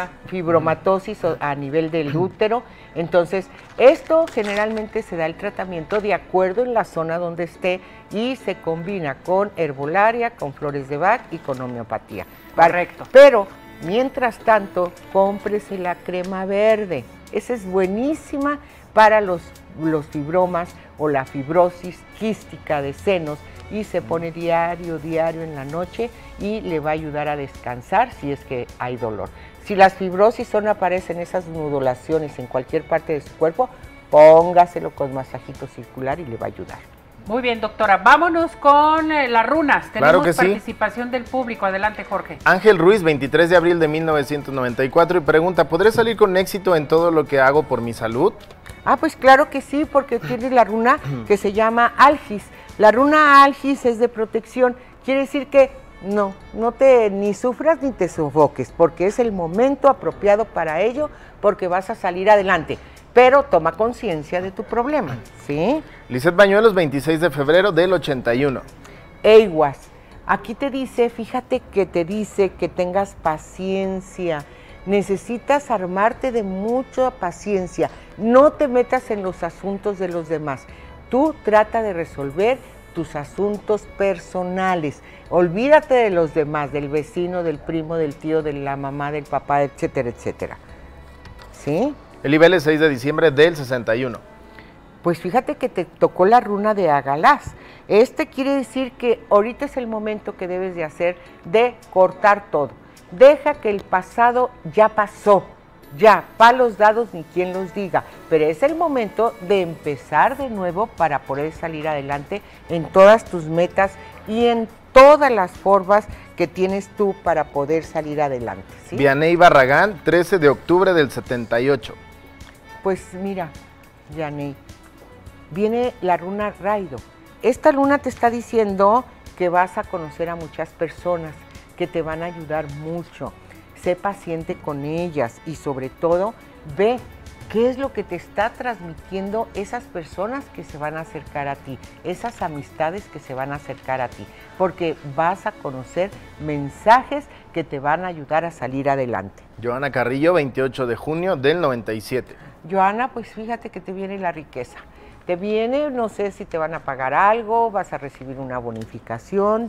a nivel del útero. Entonces, esto generalmente se da el tratamiento de acuerdo en la zona donde esté y se combina con herbolaria, con flores de Bach y con homeopatía. Correcto. Pero, mientras tanto, cómprese la crema verde. Esa es buenísima para los fibromas o la fibrosis quística de senos y se pone diario en la noche y le va a ayudar a descansar si es que hay dolor. Si las fibrosis aparecen esas nodulaciones en cualquier parte de su cuerpo, póngaselo con masajito circular y le va a ayudar. Muy bien, doctora. Vámonos con las runas. Claro Tenemos que sí. participación del público. Adelante, Jorge. Ángel Ruiz, 23 de abril de 1994, y pregunta, ¿podré salir con éxito en todo lo que hago por mi salud? Ah, pues claro que sí, porque tienes la runa que se llama Algis. La runa Algis es de protección. Quiere decir que no te ni sufras ni te sofoques, porque es el momento apropiado para ello, porque vas a salir adelante. Pero toma conciencia de tu problema, ¿sí? Lisette Bañuelos, 26 de febrero del 81. Eiguas, aquí te dice, fíjate que te dice que tengas paciencia. Necesitas armarte de mucha paciencia. No te metas en los asuntos de los demás. Tú trata de resolver tus asuntos personales. Olvídate de los demás, del vecino, del primo, del tío, de la mamá, del papá, etcétera, etcétera. ¿Sí? Elibel, 6 de diciembre del 61. Pues fíjate que te tocó la runa de Agalás. Quiere decir que ahorita es el momento que debes de hacer de cortar todo. Deja que el pasado ya pasó, ya, palos dados ni quien los diga, pero es el momento de empezar de nuevo para poder salir adelante en todas tus metas y en todas las formas que tienes tú para poder salir adelante, ¿sí? Vianey Barragán, 13 de octubre del 78. Pues mira, Vianey, viene la runa Raido. Esta luna te está diciendo que vas a conocer a muchas personas que te van a ayudar mucho. Sé paciente con ellas y sobre todo ve qué es lo que te está transmitiendo esas personas que se van a acercar a ti, esas amistades que se van a acercar a ti, porque vas a conocer mensajes que te van a ayudar a salir adelante. Joana Carrillo, 28 de junio del 97. Joana, pues fíjate que te viene la riqueza. Te viene, no sé si te van a pagar algo, vas a recibir una bonificación,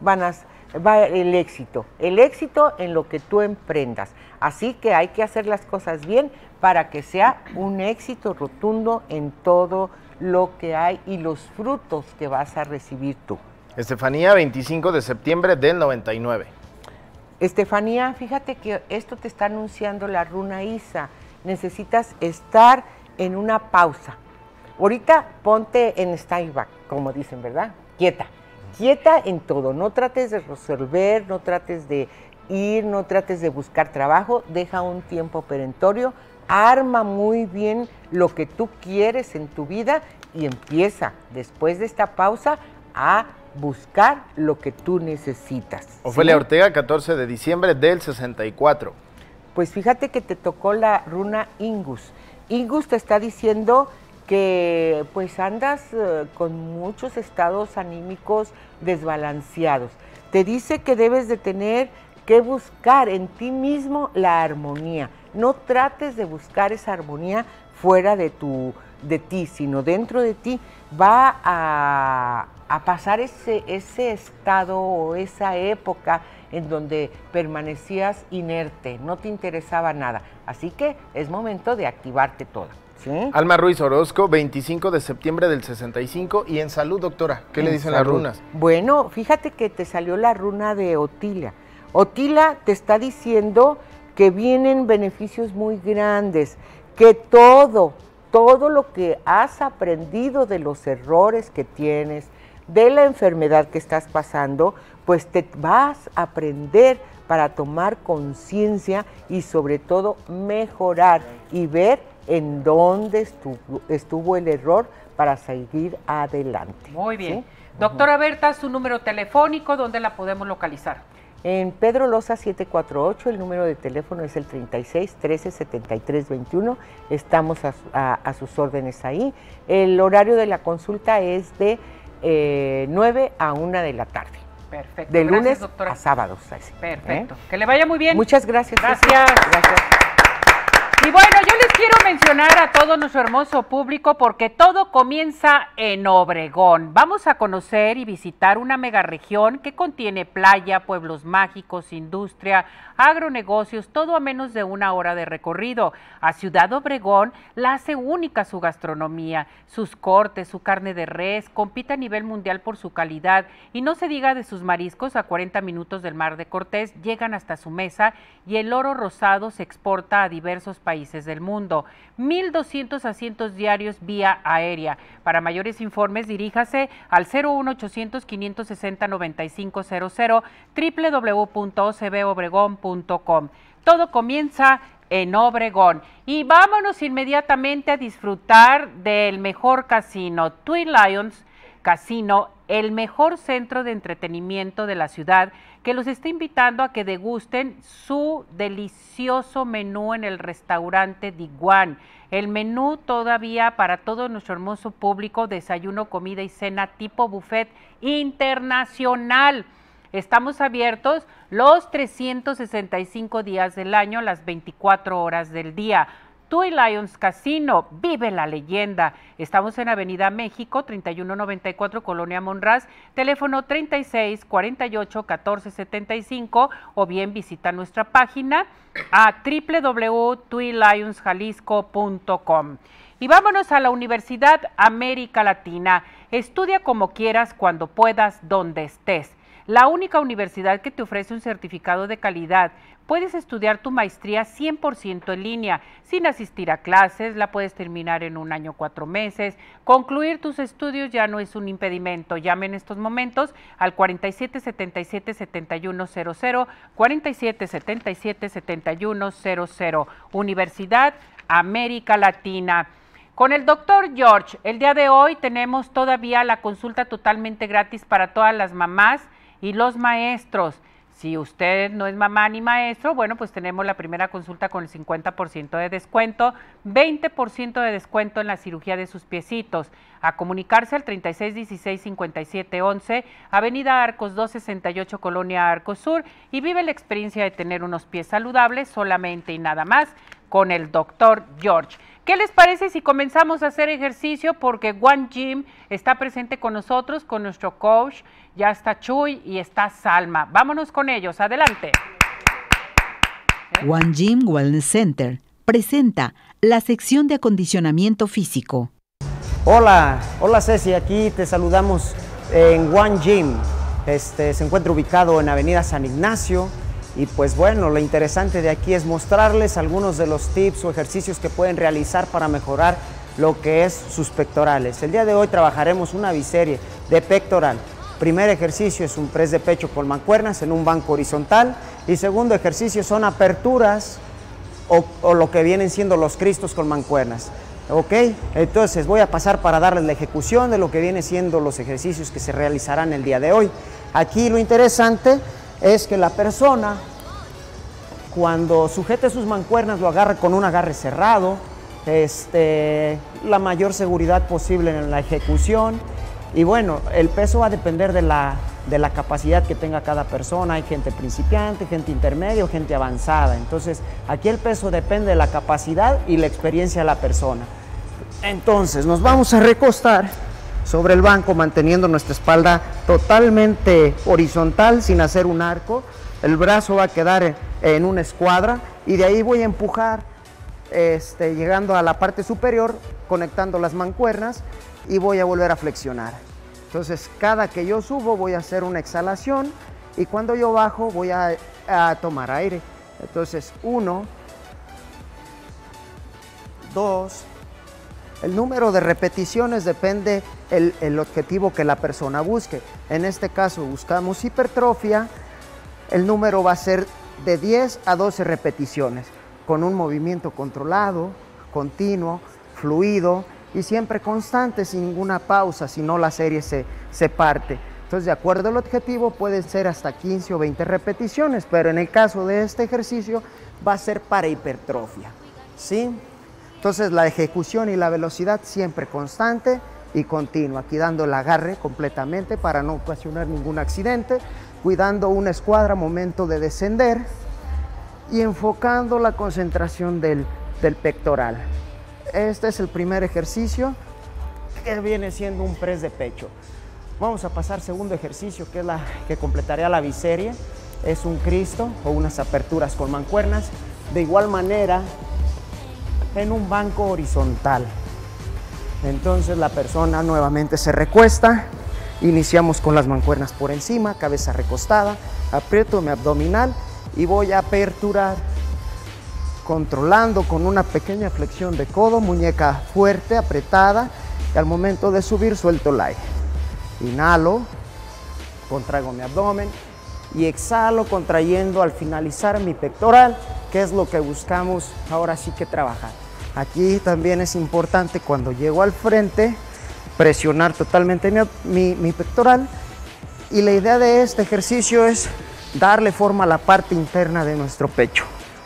va el éxito en lo que tú emprendas. Así que hay que hacer las cosas bien para que sea un éxito rotundo en todo lo que hay y los frutos que vas a recibir tú. Estefanía, 25 de septiembre del 99. Estefanía, fíjate que esto te está anunciando la runa Isa. Necesitas estar en una pausa. Ahorita ponte en stand-by, como dicen, ¿verdad? Quieta en todo. No trates de resolver, no trates de ir, no trates de buscar trabajo. Deja un tiempo perentorio. Arma muy bien lo que tú quieres en tu vida y empieza, después de esta pausa, a buscar lo que tú necesitas. Ofelia ¿sí? Ortega, 14 de diciembre del 64. Pues fíjate que te tocó la runa Ingus. Ingus te está diciendo que pues andas con muchos estados anímicos desbalanceados. Te dice que debes de tener que buscar en ti mismo la armonía. No trates de buscar esa armonía fuera de ti, sino dentro de ti. Va a pasar ese estado o esa época en donde permanecías inerte, no te interesaba nada. Así que es momento de activarte toda. ¿Sí? Alma Ruiz Orozco, 25 de septiembre del 65. Y en salud, doctora, ¿qué le dicen las runas? Bueno, fíjate que te salió la runa de Otila. Otila te está diciendo que vienen beneficios muy grandes, que todo lo que has aprendido de los errores que tienes, de la enfermedad que estás pasando, pues te vas a aprender para tomar conciencia y sobre todo mejorar y ver en dónde estuvo el error para seguir adelante. Muy bien. ¿Sí? Doctora Berta, su número telefónico, ¿dónde la podemos localizar? En Pedro Loza 748, el número de teléfono es el 36 13 73 21. Estamos a sus órdenes ahí. El horario de la consulta es de 9 a 1 de la tarde. Perfecto. De Gracias, lunes doctora. a sábados. Así, Perfecto. Que le vaya muy bien. Muchas gracias. Gracias. Gracias. Y bueno, yo les quiero mencionar a todo nuestro hermoso público porque todo comienza en Obregón. Vamos a conocer y visitar una megaregión que contiene playa, pueblos mágicos, industria, agronegocios, todo a menos de 1 hora de recorrido. A Ciudad Obregón la hace única su gastronomía, sus cortes, su carne de res, compite a nivel mundial por su calidad y no se diga de sus mariscos a 40 minutos del Mar de Cortés, llegan hasta su mesa y el oro rosado se exporta a diversos países del mundo. 1,200 asientos diarios vía aérea. Para mayores informes diríjase al 01800 560 9500 www.ocbobregón.com. Todo comienza en Obregón. Y vámonos inmediatamente a disfrutar del mejor casino, Twin Lions Casino, el mejor centro de entretenimiento de la ciudad, que los está invitando a que degusten su delicioso menú en el restaurante Diguan. El menú todavía para todo nuestro hermoso público, desayuno, comida y cena tipo buffet internacional. Estamos abiertos los 365 días del año, las 24 horas del día. Twin Lions Casino, vive la leyenda. Estamos en Avenida México, 3194, Colonia Monraz, teléfono 36 48 14 75, o bien visita nuestra página a www.twinlionsjalisco.com. Y vámonos a la Universidad América Latina. Estudia como quieras, cuando puedas, donde estés. La única universidad que te ofrece un certificado de calidad. Puedes estudiar tu maestría 100% en línea, sin asistir a clases, la puedes terminar en 1 año 4 meses. Concluir tus estudios ya no es un impedimento. Llame en estos momentos al 47 77 7100, 47 77 7100. Universidad América Latina. Con el doctor George, el día de hoy tenemos todavía la consulta totalmente gratis para todas las mamás y los maestros. Si usted no es mamá ni maestro, bueno, pues tenemos la primera consulta con el 50% de descuento, 20% de descuento en la cirugía de sus piecitos. A comunicarse al 3616-5711, Avenida Arcos 268, Colonia Arcos Sur, y vive la experiencia de tener unos pies saludables solamente y nada más con el doctor George. ¿Qué les parece si comenzamos a hacer ejercicio? Porque One Gym está presente con nosotros, con nuestro coach. Ya está Chuy y está Salma. Vámonos con ellos. Adelante. One Gym Wellness Center presenta la sección de acondicionamiento físico. Hola Ceci, aquí te saludamos en One Gym. Se encuentra ubicado en Avenida San Ignacio. Y pues bueno, lo interesante de aquí es mostrarles algunos de los tips o ejercicios que pueden realizar para mejorar lo que es sus pectorales. El día de hoy trabajaremos una biserie de pectoral. Primer ejercicio es un press de pecho con mancuernas en un banco horizontal, y segundo ejercicio son aperturas o lo que vienen siendo los cristos con mancuernas. Ok, entonces voy a pasar para darles la ejecución de lo que vienen siendo los ejercicios que se realizarán el día de hoy. Aquí lo interesante es que la persona, cuando sujete sus mancuernas, lo agarre con un agarre cerrado, la mayor seguridad posible en la ejecución. Y bueno, el peso va a depender de la capacidad que tenga cada persona. Hay gente principiante, gente intermedia, gente avanzada. Entonces, aquí el peso depende de la capacidad y la experiencia de la persona. Entonces, nos vamos a recostar sobre el banco, manteniendo nuestra espalda totalmente horizontal, sin hacer un arco. El brazo va a quedar en una escuadra, y de ahí voy a empujar llegando a la parte superior, conectando las mancuernas y voy a volver a flexionar. Entonces, cada que yo subo voy a hacer una exhalación y cuando yo bajo voy a tomar aire. Entonces, 1, 2, el número de repeticiones depende el objetivo que la persona busque. En este caso buscamos hipertrofia, el número va a ser de 10 a 12 repeticiones, con un movimiento controlado, continuo, fluido y siempre constante, sin ninguna pausa, si no la serie se parte. Entonces, de acuerdo al objetivo, pueden ser hasta 15 o 20 repeticiones, pero en el caso de este ejercicio va a ser para hipertrofia, ¿sí? Entonces, la ejecución y la velocidad siempre constante y continua, aquí dando el agarre completamente para no ocasionar ningún accidente, cuidando una escuadra momento de descender y enfocando la concentración del pectoral. Este es el primer ejercicio, que viene siendo un press de pecho. Vamos a pasar al segundo ejercicio, que es la que completaría la biserie. Es un Cristo o unas aperturas con mancuernas. De igual manera, en un banco horizontal. Entonces la persona nuevamente se recuesta. Iniciamos con las mancuernas por encima, cabeza recostada. Aprieto mi abdominal y voy a aperturar, controlando con una pequeña flexión de codo, muñeca fuerte, apretada, y al momento de subir suelto el aire. Inhalo, contraigo mi abdomen y exhalo contrayendo al finalizar mi pectoral, que es lo que buscamos ahora sí que trabajar. Aquí también es importante cuando llego al frente presionar totalmente mi pectoral, y la idea de este ejercicio es darle forma a la parte interna de nuestro pecho.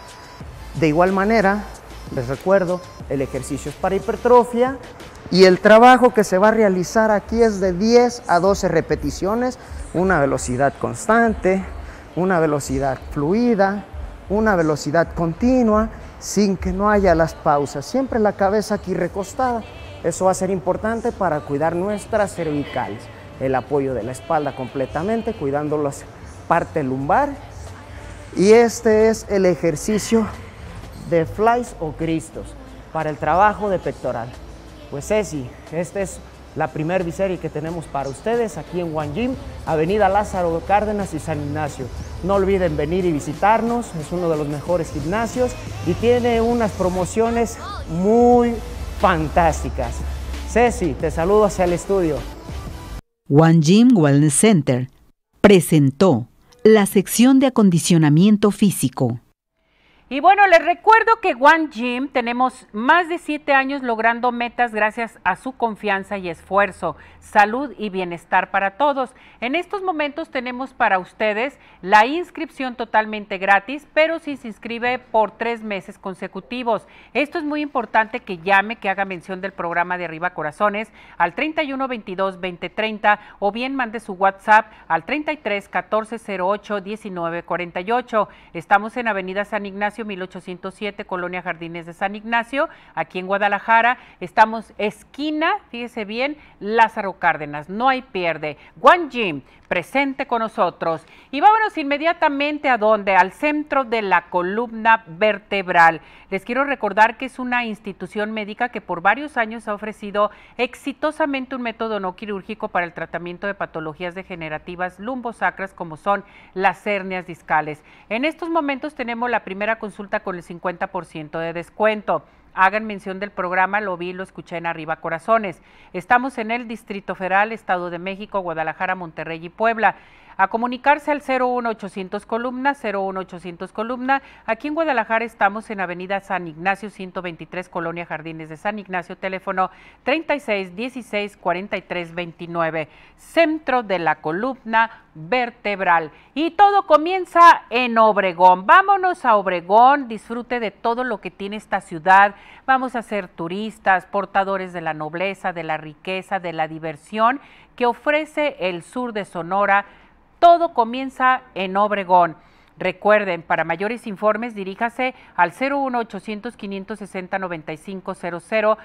De igual manera, les recuerdo, el ejercicio es para hipertrofia y el trabajo que se va a realizar aquí es de 10 a 12 repeticiones, una velocidad constante, una velocidad fluida, una velocidad continua, sin que no haya las pausas. Siempre la cabeza aquí recostada. Eso va a ser importante para cuidar nuestras cervicales. El apoyo de la espalda completamente, cuidando la parte lumbar. Y este es el ejercicio de flies o cristos para el trabajo de pectoral. Pues Ceci, esta es la primer biserie que tenemos para ustedes aquí en One Gym, Avenida Lázaro Cárdenas y San Ignacio. No olviden venir y visitarnos, es uno de los mejores gimnasios y tiene unas promociones muy fantásticas. Ceci, te saludo hacia el estudio. One Gym Wellness Center presentó la sección de acondicionamiento físico. Y bueno, les recuerdo que One Gym tenemos más de 7 años logrando metas gracias a su confianza y esfuerzo, salud y bienestar para todos. En estos momentos tenemos para ustedes la inscripción totalmente gratis, pero si se inscribe por 3 meses consecutivos. Esto es muy importante que llame, que haga mención del programa de Arriba Corazones al 31 22 20 30 o bien mande su WhatsApp al 33 14 08 19 48. Estamos en Avenida San Ignacio 1807, Colonia Jardines de San Ignacio, aquí en Guadalajara. Estamos esquina, fíjese bien, Lázaro Cárdenas, no hay pierde. One Gym, presente con nosotros. Y vámonos inmediatamente a donde, al centro de la columna vertebral. Les quiero recordar que es una institución médica que por varios años ha ofrecido exitosamente un método no quirúrgico para el tratamiento de patologías degenerativas lumbosacras como son las hernias discales. En estos momentos tenemos la primera consulta con el 50% de descuento. Hagan mención del programa, lo vi, lo escuché en Arriba Corazones. Estamos en el Distrito Federal, Estado de México, Guadalajara, Monterrey y Puebla. A comunicarse al 01800 columna, 01800 columna. Aquí en Guadalajara estamos en Avenida San Ignacio 123, Colonia Jardines de San Ignacio, teléfono 36 16 43 29. Centro de la columna vertebral. Y todo comienza en Obregón. Vámonos a Obregón, disfrute de todo lo que tiene esta ciudad. Vamos a ser turistas, portadores de la nobleza, de la riqueza, de la diversión que ofrece el sur de Sonora. Todo comienza en Obregón. Recuerden, para mayores informes diríjase al 01800 560 9500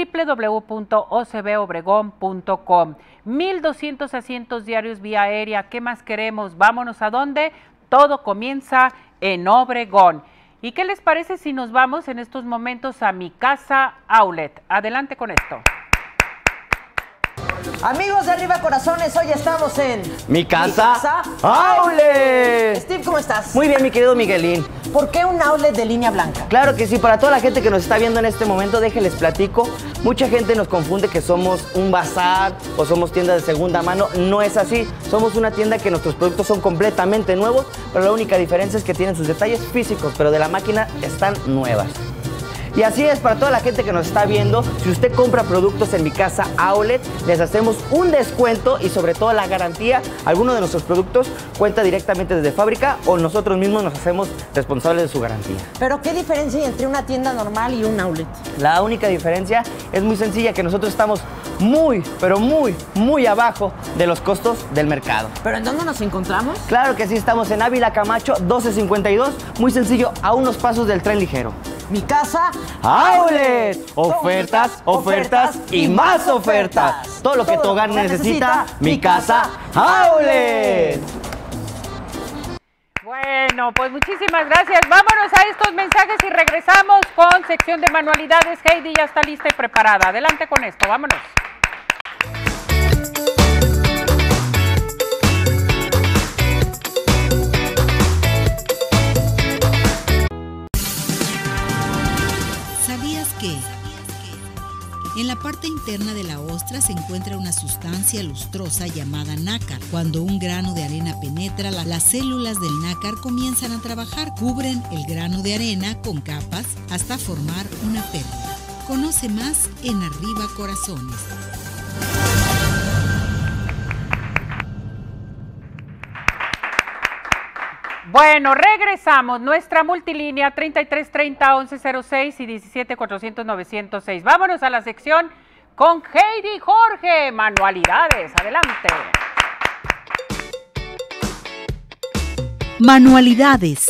www.ocbobregón.com. 1,200 asientos diarios vía aérea. ¿Qué más queremos? Vámonos a dónde. Todo comienza en Obregón. ¿Y qué les parece si nos vamos en estos momentos a Mi Casa Outlet? Adelante con esto. Amigos de Arriba Corazones, hoy estamos en Mi Casa Outlet. Steve, ¿cómo estás? Muy bien, mi querido Miguelín. ¿Por qué un outlet de línea blanca? Claro que sí, para toda la gente que nos está viendo en este momento, déjenles platico. Mucha gente nos confunde que somos un bazar o somos tienda de segunda mano. No es así. Somos una tienda que nuestros productos son completamente nuevos, pero la única diferencia es que tienen sus detalles físicos, pero de la máquina están nuevas. Y así es, para toda la gente que nos está viendo, si usted compra productos en Mi Casa Outlet, les hacemos un descuento y sobre todo la garantía. Alguno de nuestros productos cuenta directamente desde fábrica o nosotros mismos nos hacemos responsables de su garantía. ¿Pero qué diferencia hay entre una tienda normal y un outlet? La única diferencia es muy sencilla, que nosotros estamos muy, pero muy abajo de los costos del mercado. ¿Pero en dónde nos encontramos? Claro que sí, estamos en Ávila Camacho 1252, muy sencillo, a unos pasos del tren ligero. Mi Casa Outlet. Ofertas, ofertas y más ofertas. Todo lo que tu hogar necesita, Mi Casa Outlet. Bueno, pues muchísimas gracias. Vámonos a estos mensajes y regresamos con sección de manualidades. Heidi ya está lista y preparada. Adelante con esto, vámonos. ¿Sabías que en la parte interna de la ostra se encuentra una sustancia lustrosa llamada nácar? Cuando un grano de arena penetra, las células del nácar comienzan a trabajar, cubren el grano de arena con capas hasta formar una perla. Conoce más en Arriba Corazones. Bueno, regresamos. Nuestra multilínea 33 30 11 06 y 17 400 906. Vámonos a la sección con Heidi Jorge. Manualidades. Adelante. Manualidades.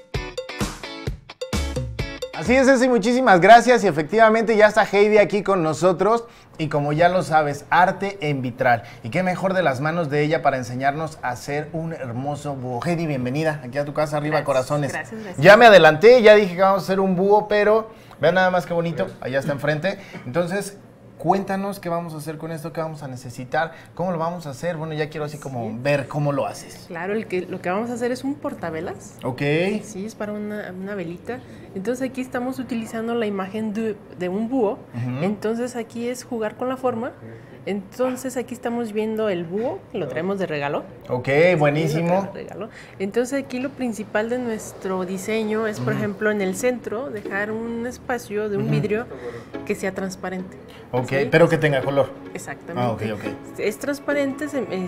Así es, Ceci, muchísimas gracias y efectivamente ya está Heidi aquí con nosotros y como ya lo sabes, arte en vitral. Y qué mejor de las manos de ella para enseñarnos a hacer un hermoso búho. Heidi, bienvenida aquí a tu casa, Arriba Corazones. Gracias. Ya me adelanté, ya dije que vamos a hacer un búho, pero vean nada más qué bonito, allá está enfrente. Entonces, cuéntanos qué vamos a hacer con esto, qué vamos a necesitar, cómo lo vamos a hacer. Bueno, ya quiero así como ver cómo lo haces. Claro, lo que vamos a hacer es un portavelas. Ok. Sí, es para una velita. Entonces aquí estamos utilizando la imagen de un búho. Entonces aquí es jugar con la forma. Entonces aquí estamos viendo el búho, lo traemos de regalo. Ok, buenísimo. Sí, regalo. Entonces aquí lo principal de nuestro diseño es, por ejemplo, en el centro, dejar un espacio de un vidrio que sea transparente. Ok, ¿sí? pero que tenga color. Exactamente. Ah, ok. Es transparente,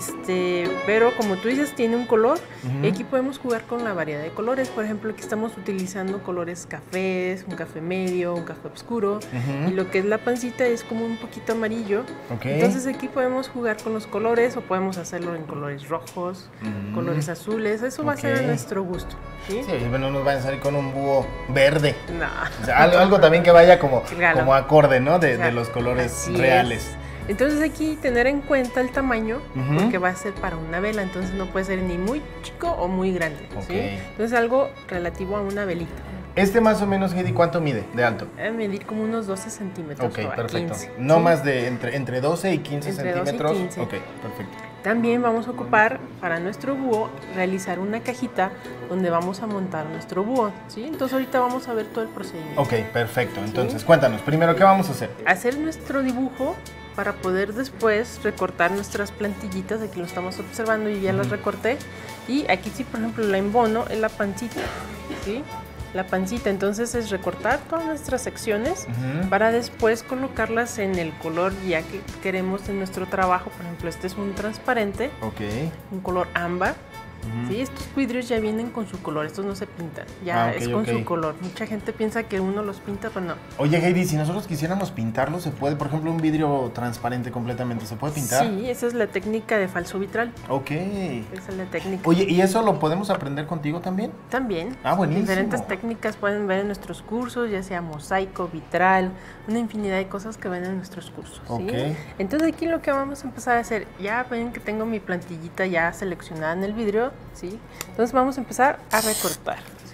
pero como tú dices, tiene un color. Y aquí podemos jugar con la variedad de colores. Por ejemplo, aquí estamos utilizando colores cafés, un café medio, un café oscuro. Y lo que es la pancita es como un poquito amarillo. Okay. Entonces aquí podemos jugar con los colores o podemos hacerlo en colores rojos, colores azules. Eso va a ser a nuestro gusto. Sí, no nos vayan a salir con un búho verde. No. O sea, algo también que vaya como acorde, ¿no? De los colores reales. Entonces aquí tener en cuenta el tamaño, porque va a ser para una vela, entonces no puede ser ni muy chico o muy grande. ¿sí? Entonces algo relativo a una velita. Este más o menos, Heidi, ¿cuánto mide de alto? Medir como unos 12 centímetros. Ok, perfecto. 15, no ¿sí? más de entre 12 y 15 entre centímetros. 12 y 15. Ok, perfecto. También vamos a ocupar para nuestro búho realizar una cajita donde vamos a montar nuestro búho, ¿sí? Entonces ahorita vamos a ver todo el procedimiento. Ok, perfecto. Entonces, cuéntanos, primero, ¿qué vamos a hacer? Hacer nuestro dibujo para poder después recortar nuestras plantillitas. Aquí lo estamos observando y ya las recorté. Y aquí sí, por ejemplo, la embono es la pancita, ¿sí? La pancita, entonces es recortar todas nuestras secciones para después colocarlas en el color ya que queremos en nuestro trabajo. Por ejemplo, este es un transparente, un color ámbar. Sí, estos vidrios ya vienen con su color, estos no se pintan, ya es con su color. Mucha gente piensa que uno los pinta, pero no. Oye, Heidi, si nosotros quisiéramos pintarlo, ¿se puede? Por ejemplo, un vidrio transparente completamente, ¿se puede pintar? Sí, esa es la técnica de falso vitral. Ok. Esa es la técnica. Oye, ¿y eso lo podemos aprender contigo también? También. Ah, buenísimo. Diferentes técnicas pueden ver en nuestros cursos, ya sea mosaico, vitral, una infinidad de cosas que ven en nuestros cursos. ¿sí? Entonces aquí lo que vamos a empezar a hacer, ya ven que tengo mi plantillita ya seleccionada en el vidrio, ¿sí? Entonces vamos a empezar a recortar,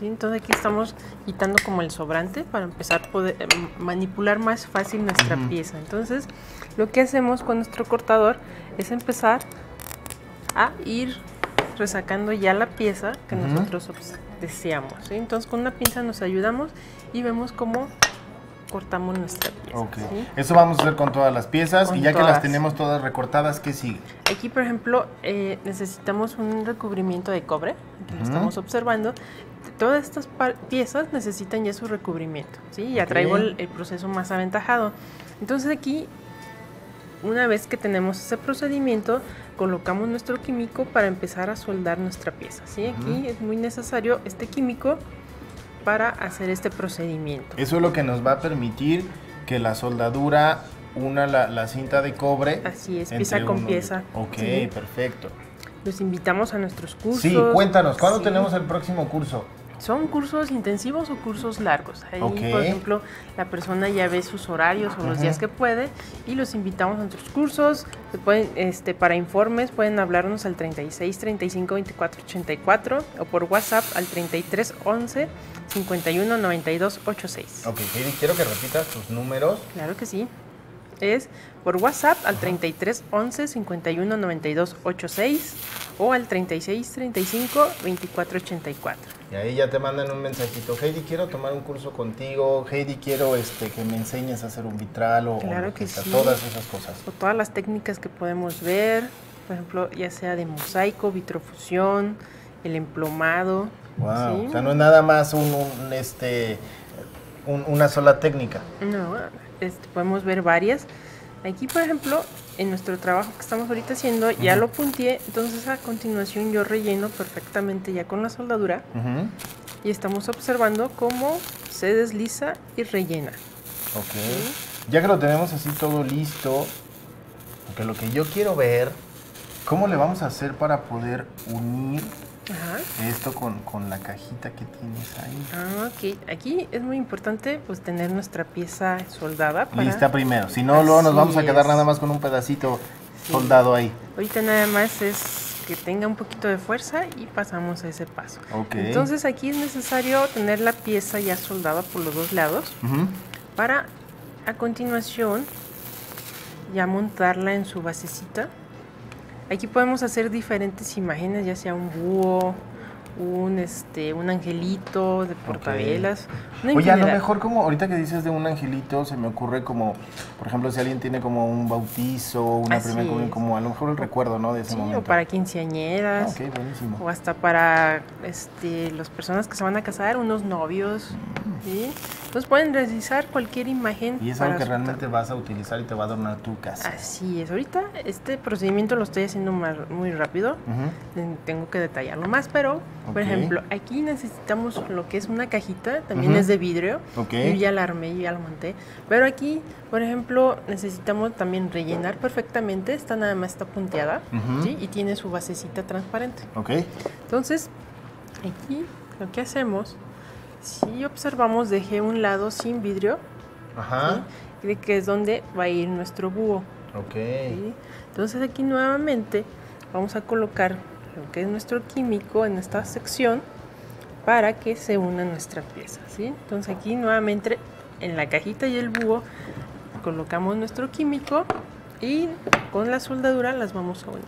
¿sí? Entonces aquí estamos quitando como el sobrante para empezar a poder manipular más fácil nuestra pieza. Entonces lo que hacemos con nuestro cortador es empezar a ir resacando ya la pieza que nosotros deseamos, ¿sí? Entonces con una pinza nos ayudamos y vemos cómo cortamos nuestra pieza. Okay. ¿Sí? Eso vamos a hacer con todas las piezas Con y ya todas. que las tenemos todas recortadas, ¿qué sigue? Aquí, por ejemplo, necesitamos un recubrimiento de cobre. Aquí lo estamos observando. Todas estas piezas necesitan ya su recubrimiento, ¿sí? Ya traigo el proceso más aventajado. Entonces aquí, una vez que tenemos ese procedimiento, colocamos nuestro químico para empezar a soldar nuestra pieza, ¿sí? Aquí es muy necesario este químico para hacer este procedimiento. Eso es lo que nos va a permitir que la soldadura una la cinta de cobre. Así es, pieza con pieza. Ok, Sí. perfecto. Los invitamos a nuestros cursos. Sí, cuéntanos, ¿cuándo Sí. tenemos el próximo curso? Son cursos intensivos o cursos largos. Ahí, Ok. por ejemplo, la persona ya ve sus horarios o los días que puede y los invitamos a nuestros cursos. Se pueden, para informes pueden hablarnos al 36 35 24 84 o por WhatsApp al 33 11 51 92 86. Ok, Heidi, quiero que repitas tus números. Claro que sí. Es por WhatsApp al 33 11 51 92 86 o al 36 35 24 84. Y ahí ya te mandan un mensajito. Heidi, quiero tomar un curso contigo. Heidi, quiero que me enseñes a hacer un vitral o Claro lo que sea, sí. todas esas cosas. O todas las técnicas que podemos ver, por ejemplo, ya sea de mosaico, vitrofusión, el emplomado. Wow, ¿sí? o sea, no es nada más una sola técnica. No, podemos ver varias. Aquí, por ejemplo, en nuestro trabajo que estamos ahorita haciendo, ya lo punteé, entonces a continuación yo relleno perfectamente ya con la soldadura y estamos observando cómo se desliza y rellena. Ok. Ya que lo tenemos así todo listo, porque lo que yo quiero ver, ¿cómo le vamos a hacer para poder unir esto con la cajita que tienes ahí? Ah, ok. Aquí es muy importante pues tener nuestra pieza soldada. Lista primero, si no luego nos vamos a quedar nada más con un pedacito soldado ahí. Ahorita nada más es que tenga un poquito de fuerza y pasamos a ese paso. Ok. Entonces aquí es necesario tener la pieza ya soldada por los dos lados para a continuación ya montarla en su basecita. Aquí podemos hacer diferentes imágenes, ya sea un búho, un angelito de portavelas. una Oye, a lo infinidad. mejor como ahorita que dices de un angelito, se me ocurre como, por ejemplo, si alguien tiene como un bautizo, una Así primera comunión, es. como a lo mejor el recuerdo, ¿no? De ese Sí, momento. o para quinceañeras. Ok, buenísimo. O hasta para las personas que se van a casar, unos novios. ¿sí? Entonces pueden realizar cualquier imagen. Y es para algo que su realmente vas a utilizar y te va a adornar tu casa. Así es. Ahorita este procedimiento lo estoy haciendo muy rápido. Tengo que detallarlo más, pero, por Ok. ejemplo, aquí necesitamos lo que es una cajita, también Ujú. es de vidrio. Ok. Yo ya la armé, yo ya la monté. Pero aquí, por ejemplo, necesitamos también rellenar perfectamente. Esta nada más está punteada, Ujú. ¿sí? Y tiene su basecita transparente. Ok. Entonces, aquí lo que hacemos, si observamos, dejé un lado sin vidrio, Ajá. ¿sí? De que es donde va a ir nuestro búho. Ok. ¿sí? Entonces aquí nuevamente vamos a colocar lo que es nuestro químico en esta sección para que se una nuestra pieza, ¿sí? Entonces aquí nuevamente en la cajita y el búho colocamos nuestro químico y con la soldadura las vamos a unir.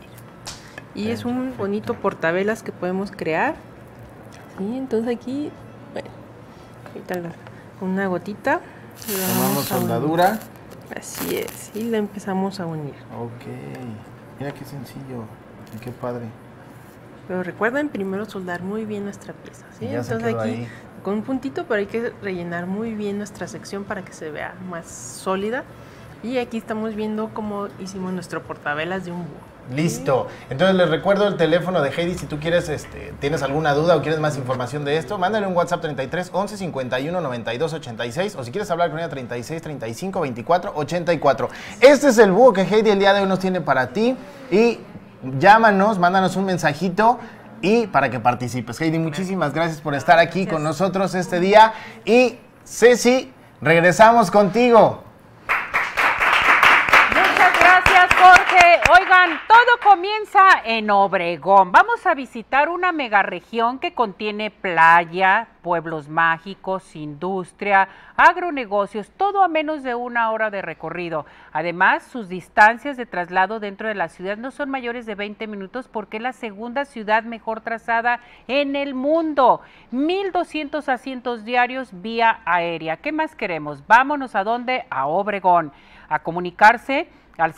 Y es un bonito portavelas que podemos crear, ¿sí? Entonces aquí, bueno, ahorita una gotita. la Tomamos vamos a unir. soldadura. Así es, y la empezamos a unir. Ok. Mira qué sencillo. Y qué padre. Pero recuerden primero soldar muy bien nuestra pieza, ¿sí? Y ya se Entonces quedó aquí ahí. con un puntito, pero hay que rellenar muy bien nuestra sección para que se vea más sólida. Y aquí estamos viendo cómo hicimos nuestro portavelas de un búho. Listo. Entonces les recuerdo el teléfono de Heidi. Si tú quieres, tienes alguna duda o quieres más información de esto, mándale un WhatsApp 33 11 51 92 86 o si quieres hablar con ella 36 35 24 84. Este es el búho que Heidi el día de hoy nos tiene para ti y llámanos, mándanos un mensajito y para que participes. Heidi, muchísimas gracias por estar aquí con nosotros este día y Ceci, regresamos contigo. Muchas gracias, Jorge. Oigan, están? Todo comienza en Obregón. Vamos a visitar una megaregión que contiene playa, pueblos mágicos, industria, agronegocios, todo a menos de 1 hora de recorrido. Además, sus distancias de traslado dentro de la ciudad no son mayores de 20 minutos porque es la segunda ciudad mejor trazada en el mundo. 1,200 asientos diarios vía aérea. ¿Qué más queremos? Vámonos a dónde? A Obregón. A comunicarse al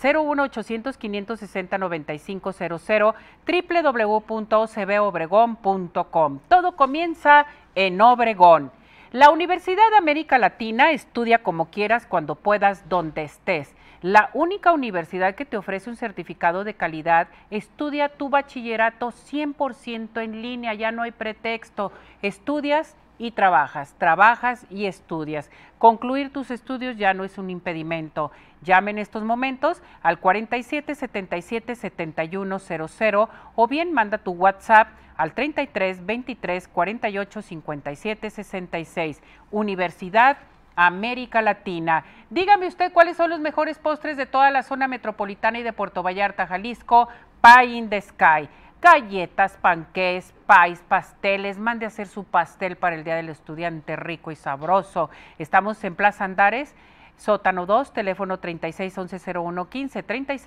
01800-560-9500, www.ocbobregón.com. Todo comienza en Obregón. La Universidad de América Latina estudia como quieras, cuando puedas, donde estés. La única universidad que te ofrece un certificado de calidad. Estudia tu bachillerato 100% en línea, ya no hay pretexto. Estudias y trabajas y estudias. Concluir tus estudios ya no es un impedimento. Llame en estos momentos al 47 77 71 00 o bien manda tu WhatsApp al 33 23 48 57 66. Universidad América Latina. Dígame usted cuáles son los mejores postres de toda la zona metropolitana y de Puerto Vallarta, Jalisco. Pie in the Sky. Galletas, panqués, pies, pasteles. Mande a hacer su pastel para el Día del Estudiante, rico y sabroso. Estamos en Plaza Andares, sótano 2, teléfono 3611-0115,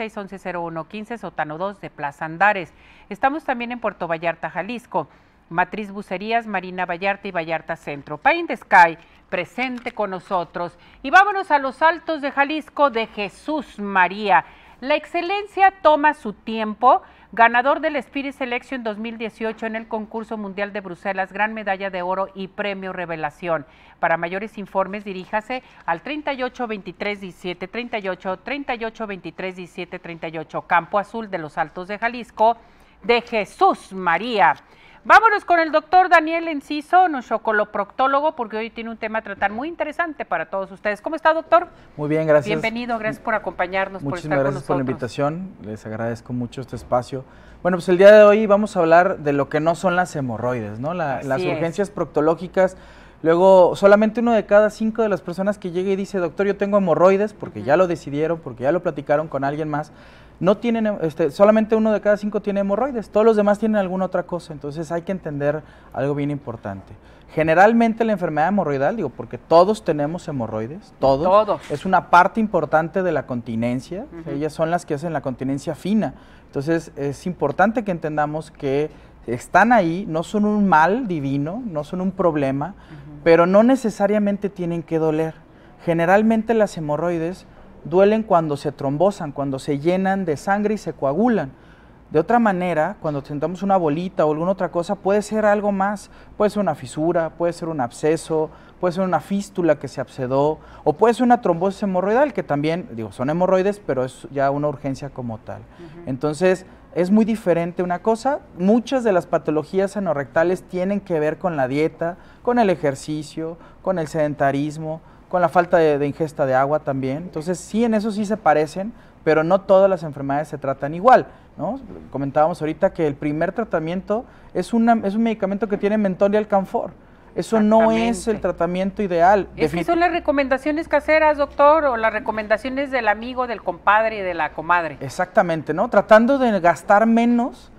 3611-0115, sótano 2 de Plaza Andares. Estamos también en Puerto Vallarta, Jalisco. Matriz Bucerías, Marina Vallarta y Vallarta Centro. Pie in the Sky, presente con nosotros. Y vámonos a los Altos de Jalisco de Jesús María. La excelencia toma su tiempo. Ganador del Spirit Selection 2018 en el concurso mundial de Bruselas, gran medalla de oro y premio Revelación. Para mayores informes diríjase al 38 23 17 38, 38 23 17 38, Campo Azul de los Altos de Jalisco de Jesús María. Vámonos con el doctor Daniel Enciso, nuestro coloproctólogo, porque hoy tiene un tema a tratar muy interesante para todos ustedes. ¿Cómo está, doctor? Muy bien, gracias. Bienvenido, gracias por acompañarnos, por estar con nosotros. Muchísimas gracias por la invitación, les agradezco mucho este espacio. Bueno, pues el día de hoy vamos a hablar de lo que no son las hemorroides, ¿no? Las urgencias proctológicas. Luego, solamente 1 de cada 5 de las personas que llega y dice, doctor, yo tengo hemorroides, porque ya lo decidieron, porque ya lo platicaron con alguien más, no tienen, solamente 1 de cada 5 tiene hemorroides, todos los demás tienen alguna otra cosa. Entonces hay que entender algo bien importante. Generalmente la enfermedad hemorroidal, digo, porque todos tenemos hemorroides, todos. Es una parte importante de la continencia, ellas son las que hacen la continencia fina. Entonces es importante que entendamos que están ahí, no son un mal divino, no son un problema, pero no necesariamente tienen que doler. Generalmente las hemorroides duelen cuando se trombosan, cuando se llenan de sangre y se coagulan. De otra manera, cuando sentamos una bolita o alguna otra cosa, puede ser algo más. Puede ser una fisura, puede ser un absceso, puede ser una fístula que se abscedó, o puede ser una trombosis hemorroidal, que también, digo, son hemorroides, pero es ya una urgencia como tal. Entonces, es muy diferente una cosa. Muchas de las patologías anorrectales tienen que ver con la dieta, con el ejercicio, con el sedentarismo, con la falta de ingesta de agua también. Entonces, sí, en eso sí se parecen, pero no todas las enfermedades se tratan igual, ¿no? Comentábamos ahorita que el primer tratamiento es un medicamento que tiene mentol y alcanfor. Eso no es el tratamiento ideal. Es que son las recomendaciones caseras, doctor, o las recomendaciones del amigo, del compadre y de la comadre. Exactamente, ¿no? Tratando de gastar menos,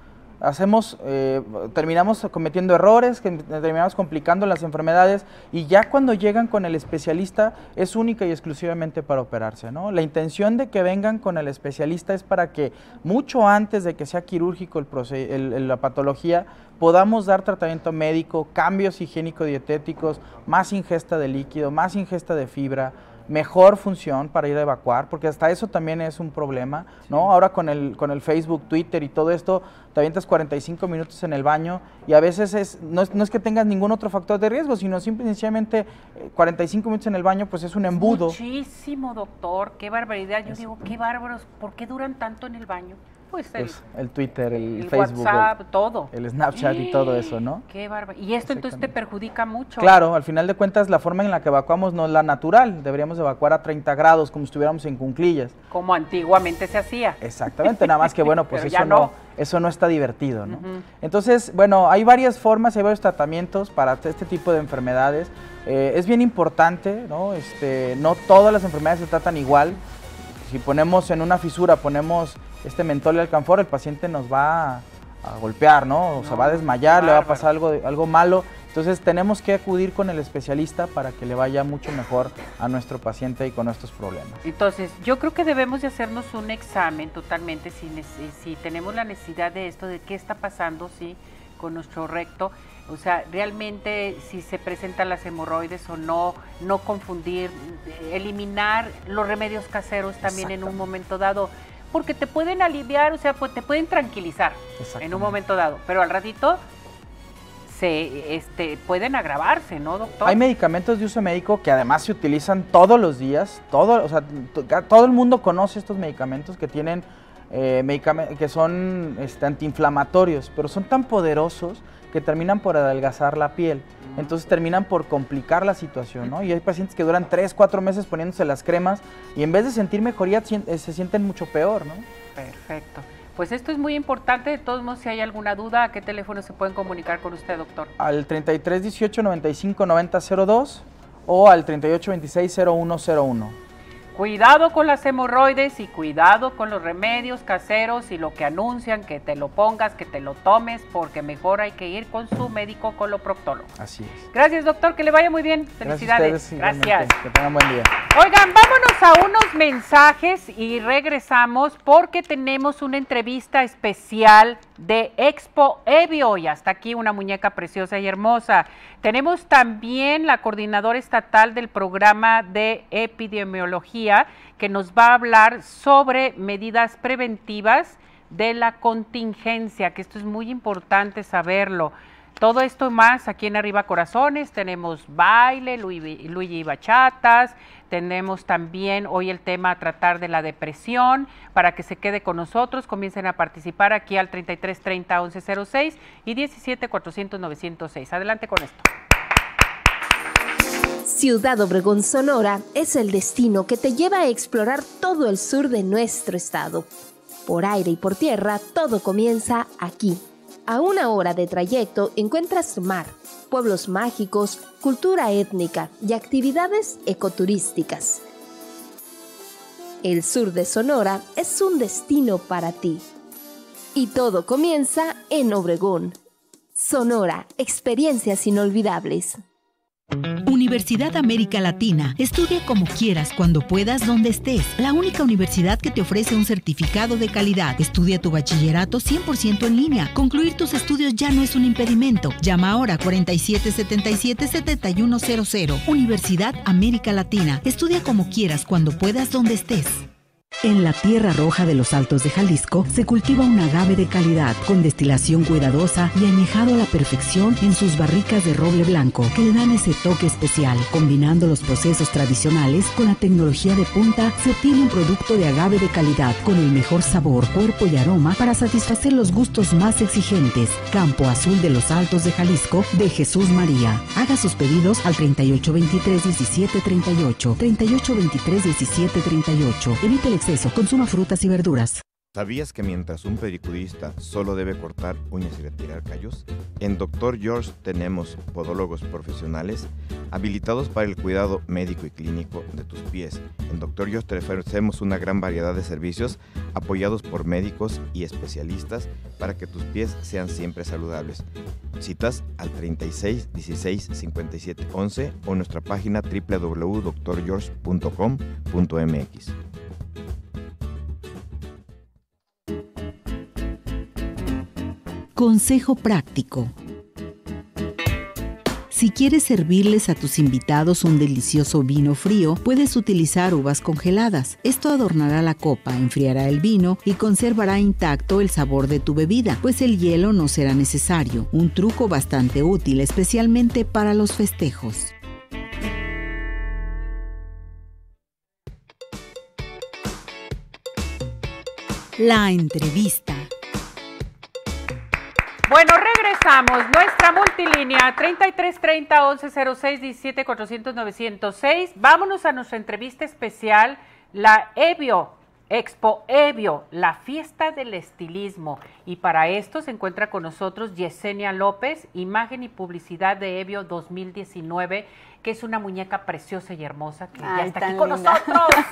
terminamos cometiendo errores, que terminamos complicando las enfermedades, y ya cuando llegan con el especialista es única y exclusivamente para operarse, ¿no? La intención de que vengan con el especialista es para que mucho antes de que sea quirúrgico la patología, podamos dar tratamiento médico, cambios higiénico-dietéticos, más ingesta de líquido, más ingesta de fibra, mejor función para ir a evacuar, porque hasta eso también es un problema, ¿no? Ahora con el Facebook, Twitter y todo esto, te avientas 45 minutos en el baño y a veces no es que tengas ningún otro factor de riesgo, sino simplemente 45 minutos en el baño, pues es un embudo. Muchísimo, doctor, qué barbaridad. Yo digo, qué bárbaros, ¿por qué duran tanto en el baño? Pues el Twitter, el Facebook, WhatsApp, todo. El Snapchat y todo eso, ¿no? Qué bárbaro. Y esto entonces te perjudica mucho. Claro, al final de cuentas la forma en la que evacuamos no es la natural. Deberíamos evacuar a 30 grados como si estuviéramos en cuclillas. Como antiguamente se hacía. Exactamente, nada más que bueno, pues eso no está divertido, ¿no? Entonces, bueno, hay varias formas, hay varios tratamientos para este tipo de enfermedades. Es bien importante, ¿no? No todas las enfermedades se tratan igual. Si ponemos en una fisura, ponemos este mentol y alcanfor, el paciente nos va a golpear, ¿no? O se va a desmayar, le va a pasar algo malo. Entonces tenemos que acudir con el especialista para que le vaya mucho mejor a nuestro paciente y con estos problemas. Entonces, yo creo que debemos de hacernos un examen totalmente si tenemos la necesidad de esto, de qué está pasando, sí, con nuestro recto. O sea, realmente si se presentan las hemorroides o no, no confundir, eliminar los remedios caseros también en un momento dado, porque te pueden aliviar, o sea, pues te pueden tranquilizar en un momento dado, pero al ratito pueden agravarse, ¿no, doctor? Hay medicamentos de uso médico que además se utilizan todos los días, todo el mundo conoce estos medicamentos que tienen que son antiinflamatorios, pero son tan poderosos que terminan por adelgazar la piel, entonces terminan por complicar la situación, ¿no? Y hay pacientes que duran 3, 4 meses poniéndose las cremas y en vez de sentir mejoría se sienten mucho peor, ¿no? Perfecto. Pues esto es muy importante. De todos modos, si hay alguna duda, ¿a qué teléfono se pueden comunicar con usted, doctor? Al 33 18 95 90 02 o al 38 26 0101. Cuidado con las hemorroides y cuidado con los remedios caseros y lo que anuncian, que te lo pongas, que te lo tomes, porque mejor hay que ir con su médico coloproctólogo. Así es. Gracias, doctor, que le vaya muy bien. Felicidades. Gracias. Que tengan buen día. Oigan, vámonos a unos mensajes y regresamos porque tenemos una entrevista especial de Expo Evio y hasta aquí una muñeca preciosa y hermosa. Tenemos también la coordinadora estatal del programa de epidemiología que nos va a hablar sobre medidas preventivas de la contingencia, que esto es muy importante saberlo. Todo esto y más aquí en Arriba Corazones. Tenemos baile, Luigi y bachatas, tenemos también hoy el tema a tratar de la depresión, para que se quede con nosotros, comiencen a participar aquí al 33 30 11 06 y 17 400 906. Adelante con esto. Ciudad Obregón, Sonora, es el destino que te lleva a explorar todo el sur de nuestro estado. Por aire y por tierra, todo comienza aquí. A 1 hora de trayecto encuentras mar, pueblos mágicos, cultura étnica y actividades ecoturísticas. El sur de Sonora es un destino para ti. Y todo comienza en Obregón. Sonora, experiencias inolvidables. Universidad América Latina. Estudia como quieras, cuando puedas, donde estés. La única universidad que te ofrece un certificado de calidad. Estudia tu bachillerato 100% en línea. Concluir tus estudios ya no es un impedimento. Llama ahora 4777-7100. Universidad América Latina. Estudia como quieras, cuando puedas, donde estés. En la Tierra Roja de los Altos de Jalisco se cultiva un agave de calidad, con destilación cuidadosa y añejado a la perfección en sus barricas de roble blanco, que le dan ese toque especial. Combinando los procesos tradicionales con la tecnología de punta, se obtiene un producto de agave de calidad con el mejor sabor, cuerpo y aroma para satisfacer los gustos más exigentes. Campo Azul de los Altos de Jalisco, de Jesús María. Haga sus pedidos al 3823-1738, 3823-1738. Evite el exceso, consuma frutas y verduras. ¿Sabías que mientras un pedicurista solo debe cortar uñas y retirar callos? En Dr. George tenemos podólogos profesionales habilitados para el cuidado médico y clínico de tus pies. En Dr. George te ofrecemos una gran variedad de servicios apoyados por médicos y especialistas para que tus pies sean siempre saludables. Citas al 36 16 57 11 o nuestra página www.drgeorge.com.mx. Consejo práctico. Si quieres servirles a tus invitados un delicioso vino frío, puedes utilizar uvas congeladas. Esto adornará la copa, enfriará el vino y conservará intacto el sabor de tu bebida, pues el hielo no será necesario. Un truco bastante útil, especialmente para los festejos. La entrevista. Bueno, regresamos. Nuestra multilínea 33 30 11 06 17 400 906. Vámonos a nuestra entrevista especial, la Evio. Expo Evio, la fiesta del estilismo. Y para esto se encuentra con nosotros Yesenia López, imagen y publicidad de Evio 2019, que es una muñeca preciosa y hermosa que ya está aquí con nosotros.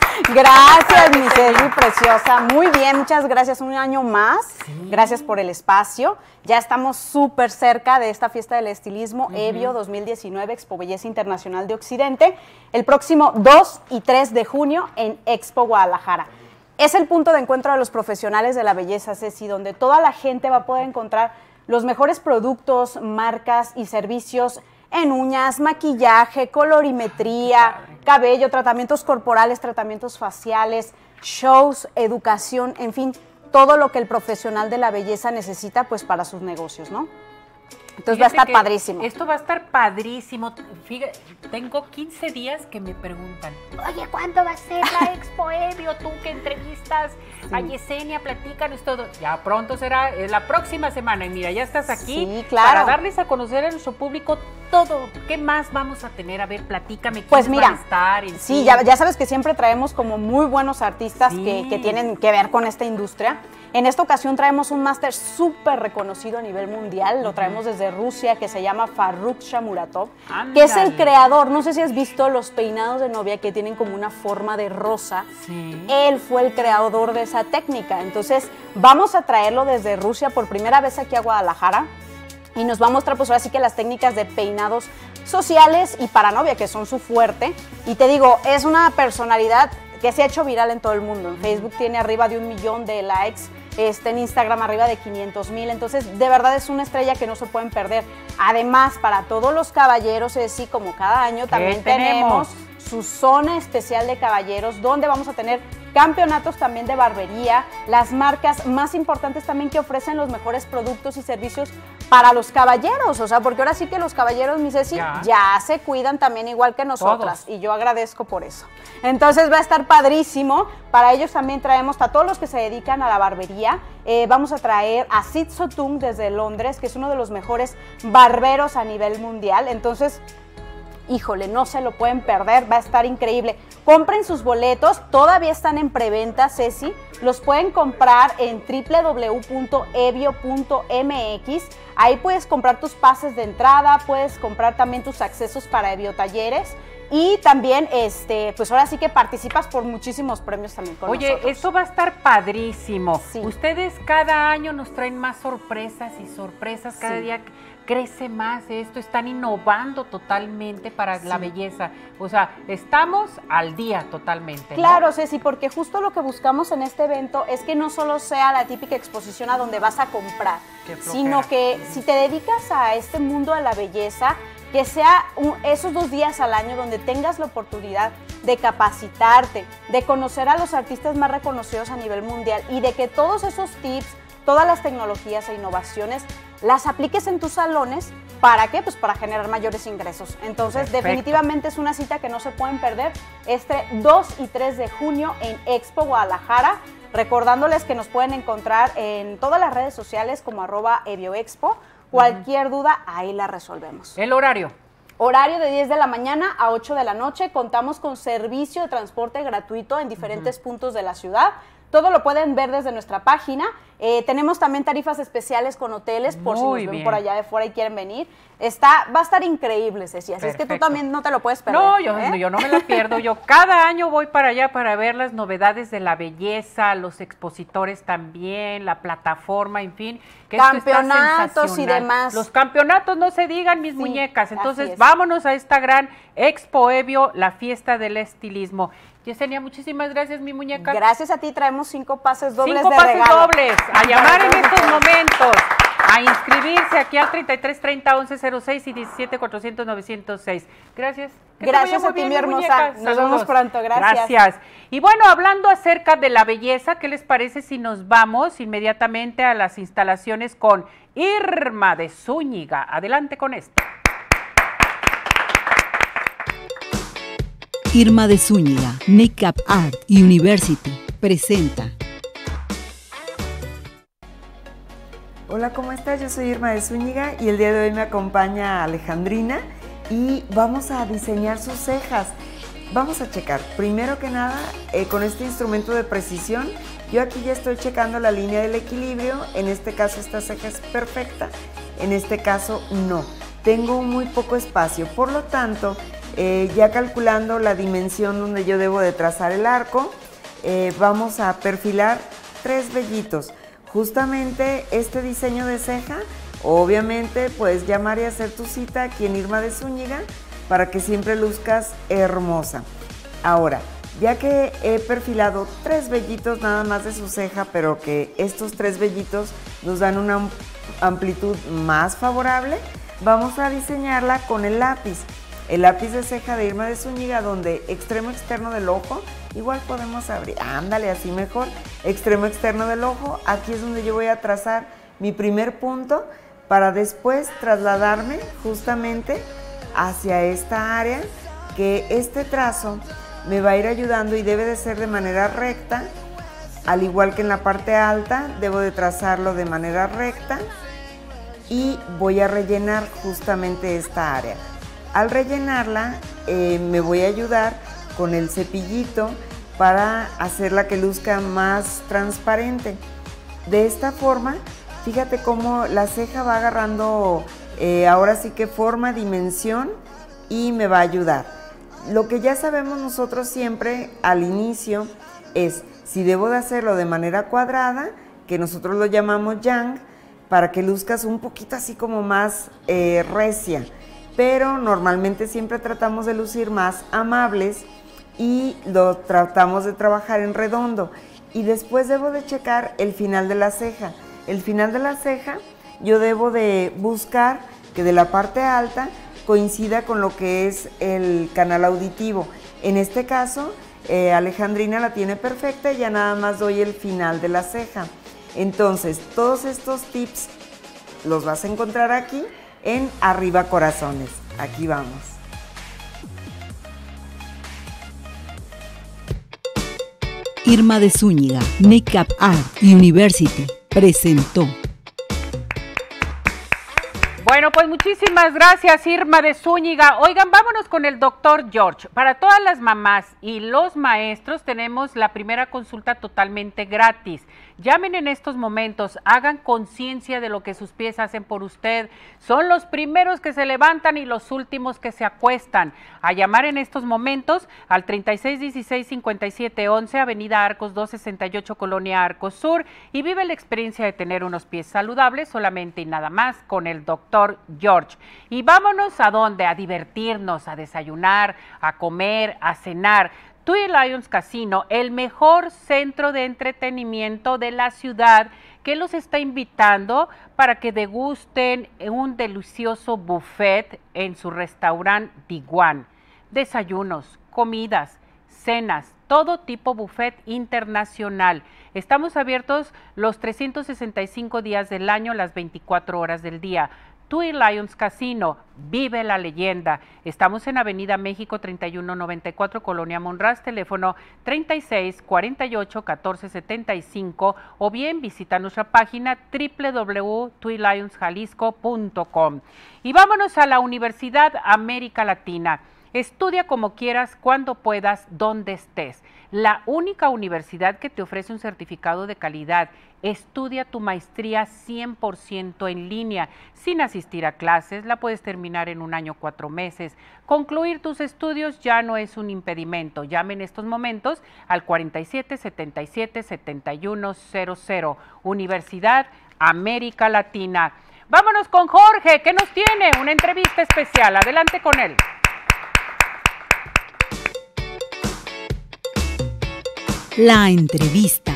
Gracias, mi Ceci, preciosa. Muy bien, muchas gracias. Un año más. Sí. Gracias por el espacio. Ya estamos súper cerca de esta fiesta del estilismo, Evio 2019, Expo Belleza Internacional de Occidente, el próximo 2 y 3 de junio en Expo Guadalajara. Es el punto de encuentro de los profesionales de la belleza, Ceci, donde toda la gente va a poder encontrar los mejores productos, marcas y servicios en uñas, maquillaje, colorimetría, cabello, tratamientos corporales, tratamientos faciales, shows, educación, en fin, todo lo que el profesional de la belleza necesita pues para sus negocios, ¿no? Entonces va a estar padrísimo. Esto va a estar padrísimo. Fíjate, tengo 15 días que me preguntan, oye, ¿cuándo va a ser la Expo Evio? Tú que entrevistas a Yesenia, platícanos todo. Ya pronto será la próxima semana. Y mira, ya estás aquí para darles a conocer a nuestro público todo. ¿Qué más vamos a tener? A ver, platícame. Pues mira, van a estar sí, ya sabes que siempre traemos como muy buenos artistas que tienen que ver con esta industria. En esta ocasión traemos un máster súper reconocido a nivel mundial, lo traemos desde Rusia, que se llama Farrukh Shamuratov, que es el creador, no sé si has visto los peinados de novia que tienen como una forma de rosa, él fue el creador de esa técnica, entonces vamos a traerlo desde Rusia por primera vez aquí a Guadalajara y nos va a mostrar pues ahora sí que las técnicas de peinados sociales y para novia, que son su fuerte, y te digo, es una personalidad que se ha hecho viral en todo el mundo. En Facebook tiene arriba de 1 millón de likes, en Instagram arriba de 500,000, entonces de verdad es una estrella que no se pueden perder. Además, para todos los caballeros, es así como cada año también tenemos su zona especial de caballeros, donde vamos a tener campeonatos también de barbería, las marcas más importantes también que ofrecen los mejores productos y servicios para los caballeros, o sea, porque ahora sí que los caballeros, mi Ceci, ya se cuidan también igual que nosotras, y yo agradezco por eso. Entonces va a estar padrísimo, para ellos también traemos a todos los que se dedican a la barbería, vamos a traer a Sid Sotung desde Londres, que es uno de los mejores barberos a nivel mundial, entonces híjole, no se lo pueden perder, va a estar increíble. Compren sus boletos, todavía están en preventa, Ceci, los pueden comprar en www.evio.mx, ahí puedes comprar tus pases de entrada, puedes comprar también tus accesos para Evio Talleres y también, pues ahora sí que participas por muchísimos premios también con nosotros. Oye, esto va a estar padrísimo. Sí. Ustedes cada año nos traen más sorpresas y sorpresas, cada día crece más esto, están innovando totalmente para la belleza, o sea, estamos al día totalmente, ¿no? Claro, Ceci, porque justo lo que buscamos en este evento es que no solo sea la típica exposición a donde vas a comprar, sino que si te dedicas a este mundo de la belleza, que sea esos 2 días al año donde tengas la oportunidad de capacitarte, de conocer a los artistas más reconocidos a nivel mundial y de que todos esos tips, todas las tecnologías e innovaciones las apliques en tus salones. ¿Para qué? Pues para generar mayores ingresos. Entonces, definitivamente es una cita que no se pueden perder 2 y 3 de junio en Expo Guadalajara. Recordándoles que nos pueden encontrar en todas las redes sociales como @EvioExpo. Cualquier duda, ahí la resolvemos. ¿El horario? Horario de 10 de la mañana a 8 de la noche. Contamos con servicio de transporte gratuito en diferentes puntos de la ciudad. Todo lo pueden ver desde nuestra página. Tenemos también tarifas especiales con hoteles por si nos ven por allá de fuera y quieren venir. Va a estar increíble, Ceci, así es que tú también no te lo puedes perder. No, yo no me la pierdo. Yo cada año voy para allá para ver las novedades de la belleza, los expositores también, la plataforma, en fin. Que campeonatos y demás. Los campeonatos no se digan, mis muñecas. Entonces, vámonos a esta gran Expo Evio, la fiesta del estilismo. Yesenia, muchísimas gracias, mi muñeca. Gracias a ti, traemos 5 pases dobles 5 pases dobles, a llamar en estos momentos, a inscribirse aquí al 3330-1106 y 17-400-906. Gracias. Gracias a ti, mi hermosa. Nos vemos pronto, gracias. Gracias. Y bueno, hablando acerca de la belleza, ¿qué les parece si nos vamos inmediatamente a las instalaciones con Irma de Zúñiga? Adelante con esto. Irma de Zúñiga, Makeup Art University, presenta. Hola, ¿cómo estás? Yo soy Irma de Zúñiga y el día de hoy me acompaña Alejandrina y vamos a diseñar sus cejas. Vamos a checar. Primero que nada, con este instrumento de precisión, yo aquí ya estoy checando la línea del equilibrio. En este caso esta ceja es perfecta, en este caso no. Tengo muy poco espacio, por lo tanto, ya calculando la dimensión donde yo debo de trazar el arco, vamos a perfilar 3 vellitos. Justamente este diseño de ceja, obviamente puedes llamar y hacer tu cita aquí en Irma de Zúñiga para que siempre luzcas hermosa. Ahora, ya que he perfilado 3 vellitos nada más de su ceja, pero que estos 3 vellitos nos dan una amplitud más favorable, vamos a diseñarla con el lápiz. El lápiz de ceja de Irma de Zúñiga, donde extremo externo del ojo, igual podemos abrir, ándale, así mejor, extremo externo del ojo, aquí es donde yo voy a trazar mi primer punto para después trasladarme justamente hacia esta área, que este trazo me va a ir ayudando y debe de ser de manera recta, al igual que en la parte alta, debo de trazarlo de manera recta y voy a rellenar justamente esta área. Al rellenarla me voy a ayudar con el cepillito para hacerla que luzca más transparente. De esta forma, fíjate cómo la ceja va agarrando ahora sí que forma, dimensión y me va a ayudar. Lo que ya sabemos nosotros siempre al inicio es si debo de hacerlo de manera cuadrada, que nosotros lo llamamos yang, para que luzcas un poquito así como más recia, pero normalmente siempre tratamos de lucir más amables y lo tratamos de trabajar en redondo. Y después debo de checar el final de la ceja. El final de la ceja yo debo de buscar que de la parte alta coincida con lo que es el canal auditivo. En este caso, Alejandrina la tiene perfecta y ya nada más doy el final de la ceja. Entonces, todos estos tips los vas a encontrar aquí en Arriba Corazones. Aquí vamos. Irma de Zúñiga, Makeup Art University, presentó. Bueno, pues muchísimas gracias, Irma de Zúñiga. Oigan, vámonos con el doctor George. Para todas las mamás y los maestros tenemos la primera consulta totalmente gratis. Llamen en estos momentos, hagan conciencia de lo que sus pies hacen por usted. Son los primeros que se levantan y los últimos que se acuestan. A llamar en estos momentos al 3616-5711, Avenida Arcos 268, Colonia Arcos Sur, y vive la experiencia de tener unos pies saludables solamente y nada más con el doctor George. Y vámonos a dónde, a divertirnos, a desayunar, a comer, a cenar. TUI Lions Casino, el mejor centro de entretenimiento de la ciudad, que los está invitando para que degusten un delicioso buffet en su restaurante Diguan. Desayunos, comidas, cenas, todo tipo buffet internacional. Estamos abiertos los 365 días del año, las 24 horas del día. TUI Lions Casino, vive la leyenda. Estamos en Avenida México 3194, Colonia Monraz, teléfono 3648-1475, o bien visita nuestra página www.tuilionsjalisco.com. Y vámonos a la Universidad América Latina. Estudia como quieras, cuando puedas, donde estés. La única universidad que te ofrece un certificado de calidad. Estudia tu maestría 100% en línea, sin asistir a clases. La puedes terminar en 1 año, 4 meses. Concluir tus estudios ya no es un impedimento. Llame en estos momentos al 4777-7100. Universidad América Latina. Vámonos con Jorge, que nos tiene una entrevista especial. Adelante con él. La entrevista.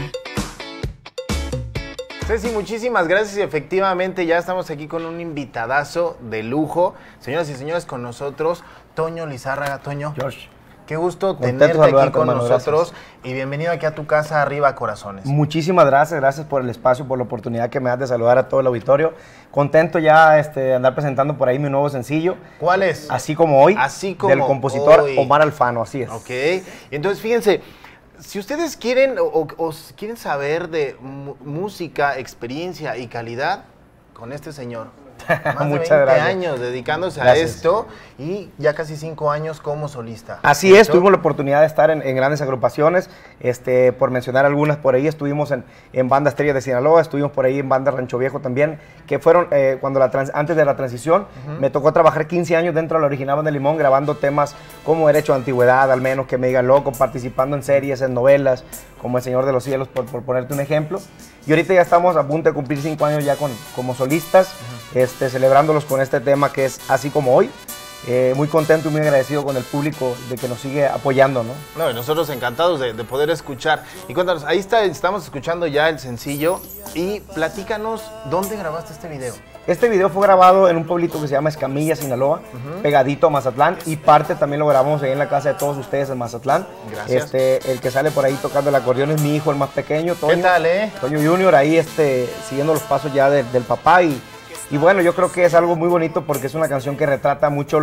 Ceci, muchísimas gracias y efectivamente ya estamos aquí con un invitadazo de lujo. Señoras y señores, con nosotros, Toño Lizárraga. Toño. George. Qué gusto Contento tenerte aquí con hermano, nosotros gracias. Y bienvenido aquí a tu casa, Arriba Corazones. Muchísimas gracias, gracias por el espacio, por la oportunidad que me das de saludar a todo el auditorio. Contento ya de andar presentando por ahí mi nuevo sencillo. ¿Cuál es? Así como hoy, Así como del compositor hoy. Omar Alfano, así es. Ok, entonces fíjense, si ustedes quieren o quieren saber de música, experiencia y calidad, con este señor, Más Muchas de 20 gracias. años dedicándose Gracias. a esto y ya casi 5 años como solista. Así es, tuvimos la oportunidad de estar en grandes agrupaciones, por mencionar algunas por ahí, estuvimos en Banda Estrella de Sinaloa, estuvimos por ahí en Banda Rancho Viejo también, que fueron antes de la transición, me tocó trabajar 15 años dentro de la original Banda Limón, grabando temas como Derecho a Antigüedad, al menos que me diga loco, participando en series, en novelas, como El Señor de los Cielos, por ponerte un ejemplo. Y ahorita ya estamos a punto de cumplir 5 años ya como solistas, celebrándolos con este tema que es Así Como Hoy. Muy contento y muy agradecido con el público de que nos sigue apoyando, ¿no? No, y nosotros encantados de poder escuchar. Y cuéntanos, ahí estamos escuchando ya el sencillo y platícanos, ¿dónde grabaste este video? Este video fue grabado en un pueblito que se llama Escamilla, Sinaloa, pegadito a Mazatlán, y parte también lo grabamos ahí en la casa de todos ustedes en Mazatlán. Gracias. El que sale por ahí tocando el acordeón es mi hijo, el más pequeño, Toño. ¿Qué tal, Toño Junior, ahí siguiendo los pasos ya del papá y bueno, yo creo que es algo muy bonito porque es una canción que retrata mucho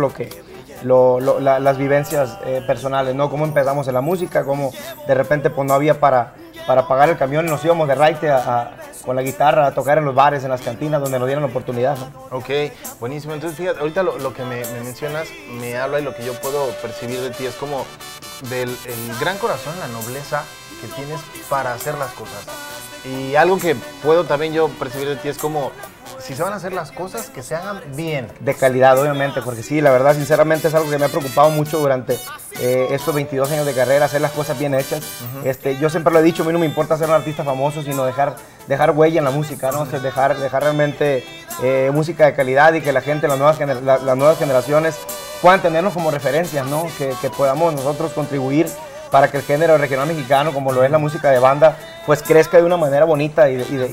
las vivencias personales, ¿no? Cómo empezamos en la música, cómo de repente pues no había para pagar el camión y nos íbamos de raite con la guitarra a tocar en los bares, en las cantinas, donde nos dieran la oportunidad, ¿no? Ok, buenísimo. Entonces, fíjate, ahorita lo que me mencionas me habla y lo que yo puedo percibir de ti es como el gran corazón, la nobleza que tienes para hacer las cosas. Y algo que puedo también yo percibir de ti es como, si se van a hacer las cosas, que se hagan bien. De calidad, obviamente, porque sí, la verdad, sinceramente, es algo que me ha preocupado mucho durante estos 22 años de carrera, hacer las cosas bien hechas. Yo siempre lo he dicho, a mí no me importa ser un artista famoso, sino dejar huella en la música, ¿no? Dejar realmente música de calidad y que la gente, las nuevas generaciones puedan tenernos como referencias, ¿no? Que podamos nosotros contribuir para que el género regional mexicano, como lo es la música de banda, pues crezca de una manera bonita y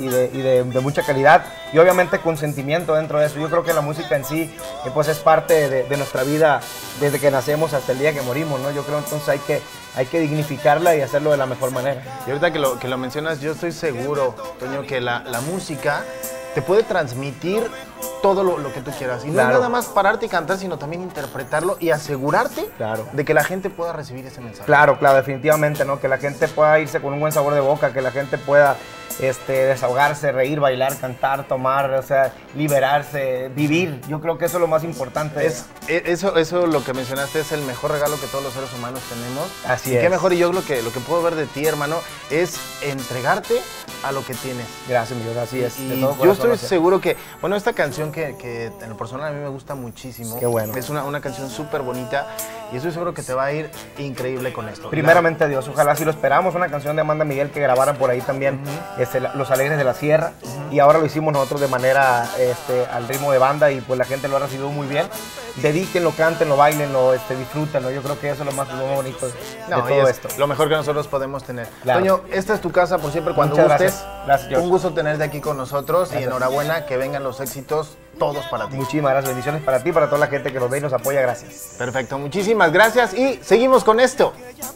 de mucha calidad, y obviamente con sentimiento dentro de eso. Yo creo que la música en sí pues es parte de nuestra vida desde que nacemos hasta el día que morimos, ¿no? Yo creo entonces hay que dignificarla y hacerlo de la mejor manera. Y ahorita que lo mencionas, yo estoy seguro, Toño, que la música te puede transmitir todo lo que tú quieras. Y no es nada más pararte y cantar, sino también interpretarlo y asegurarte de que la gente pueda recibir ese mensaje. Claro, definitivamente, ¿no? Que la gente pueda irse con un buen sabor de boca, que la gente pueda desahogarse, reír, bailar, cantar, tomar, o sea, liberarse, vivir. Yo creo que eso es lo más importante. Eso lo que mencionaste es el mejor regalo que todos los seres humanos tenemos. Así y es. qué mejor, y yo lo que puedo ver de ti, hermano, es entregarte a lo que tienes. Gracias, mi Dios, así es. Y yo estoy seguro que, bueno, esta canción que en lo personal a mí me gusta muchísimo. Qué bueno. Es una canción súper bonita y estoy seguro que te va a ir increíble con esto. Primeramente Dios, ojalá así lo esperamos. Una canción de Amanda Miguel que grabaran por ahí también, Los Alegres de la Sierra, y ahora lo hicimos nosotros de manera al ritmo de banda, y pues la gente lo ha recibido muy bien. Dedíquenlo, cántenlo, bailenlo, disfrútenlo. Yo creo que eso es lo más bonito de todo esto. Lo mejor que nosotros podemos tener. Claro. Toño, esta es tu casa por siempre, cuando Muchas gustes. Gracias, George. Un gusto tenerte aquí con nosotros. Gracias. Y enhorabuena, que vengan los éxitos todos para ti. Muchísimas gracias, bendiciones para ti, para toda la gente que nos ve y nos apoya, gracias. Perfecto, muchísimas gracias y seguimos con esto.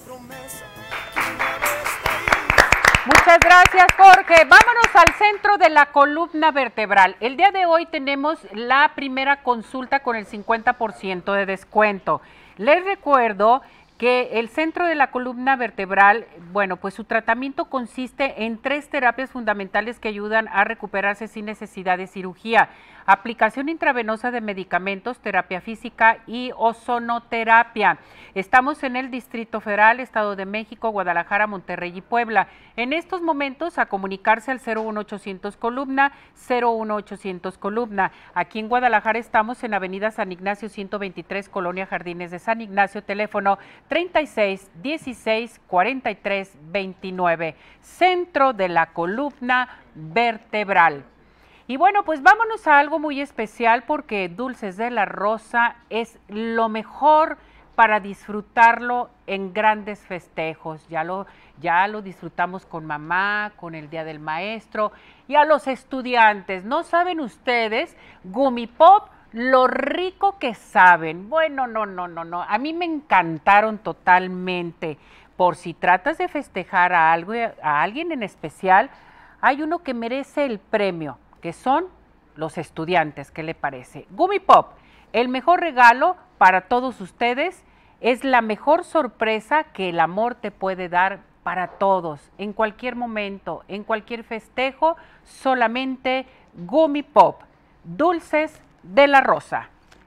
Muchas gracias, Jorge. Vámonos al centro de la columna vertebral. El día de hoy tenemos la primera consulta con el 50% de descuento. Les recuerdo que el centro de la columna vertebral, bueno, pues su tratamiento consiste en 3 terapias fundamentales que ayudan a recuperarse sin necesidad de cirugía: aplicación intravenosa de medicamentos, terapia física y ozonoterapia. Estamos en el Distrito Federal, Estado de México, Guadalajara, Monterrey y Puebla. En estos momentos, a comunicarse al 01800 columna, 01800 columna. Aquí en Guadalajara estamos en Avenida San Ignacio 123, Colonia Jardines de San Ignacio, teléfono 36 16 43 29. Centro de la columna vertebral. Y bueno, pues vámonos a algo muy especial, porque Dulces de la Rosa es lo mejor para disfrutarlo en grandes festejos. Ya lo disfrutamos con mamá, con el Día del Maestro y a los estudiantes. ¿No saben ustedes, Gummy Pop, lo rico que saben? Bueno, no. A mí me encantaron totalmente. Por si tratas de festejar a alguien en especial, hay uno que merece el premio, que son los estudiantes. ¿Qué le parece? Gummy Pop, el mejor regalo para todos ustedes, es la mejor sorpresa que el amor te puede dar para todos, en cualquier momento, en cualquier festejo. Solamente Gummy Pop. Dulces de la Rosa.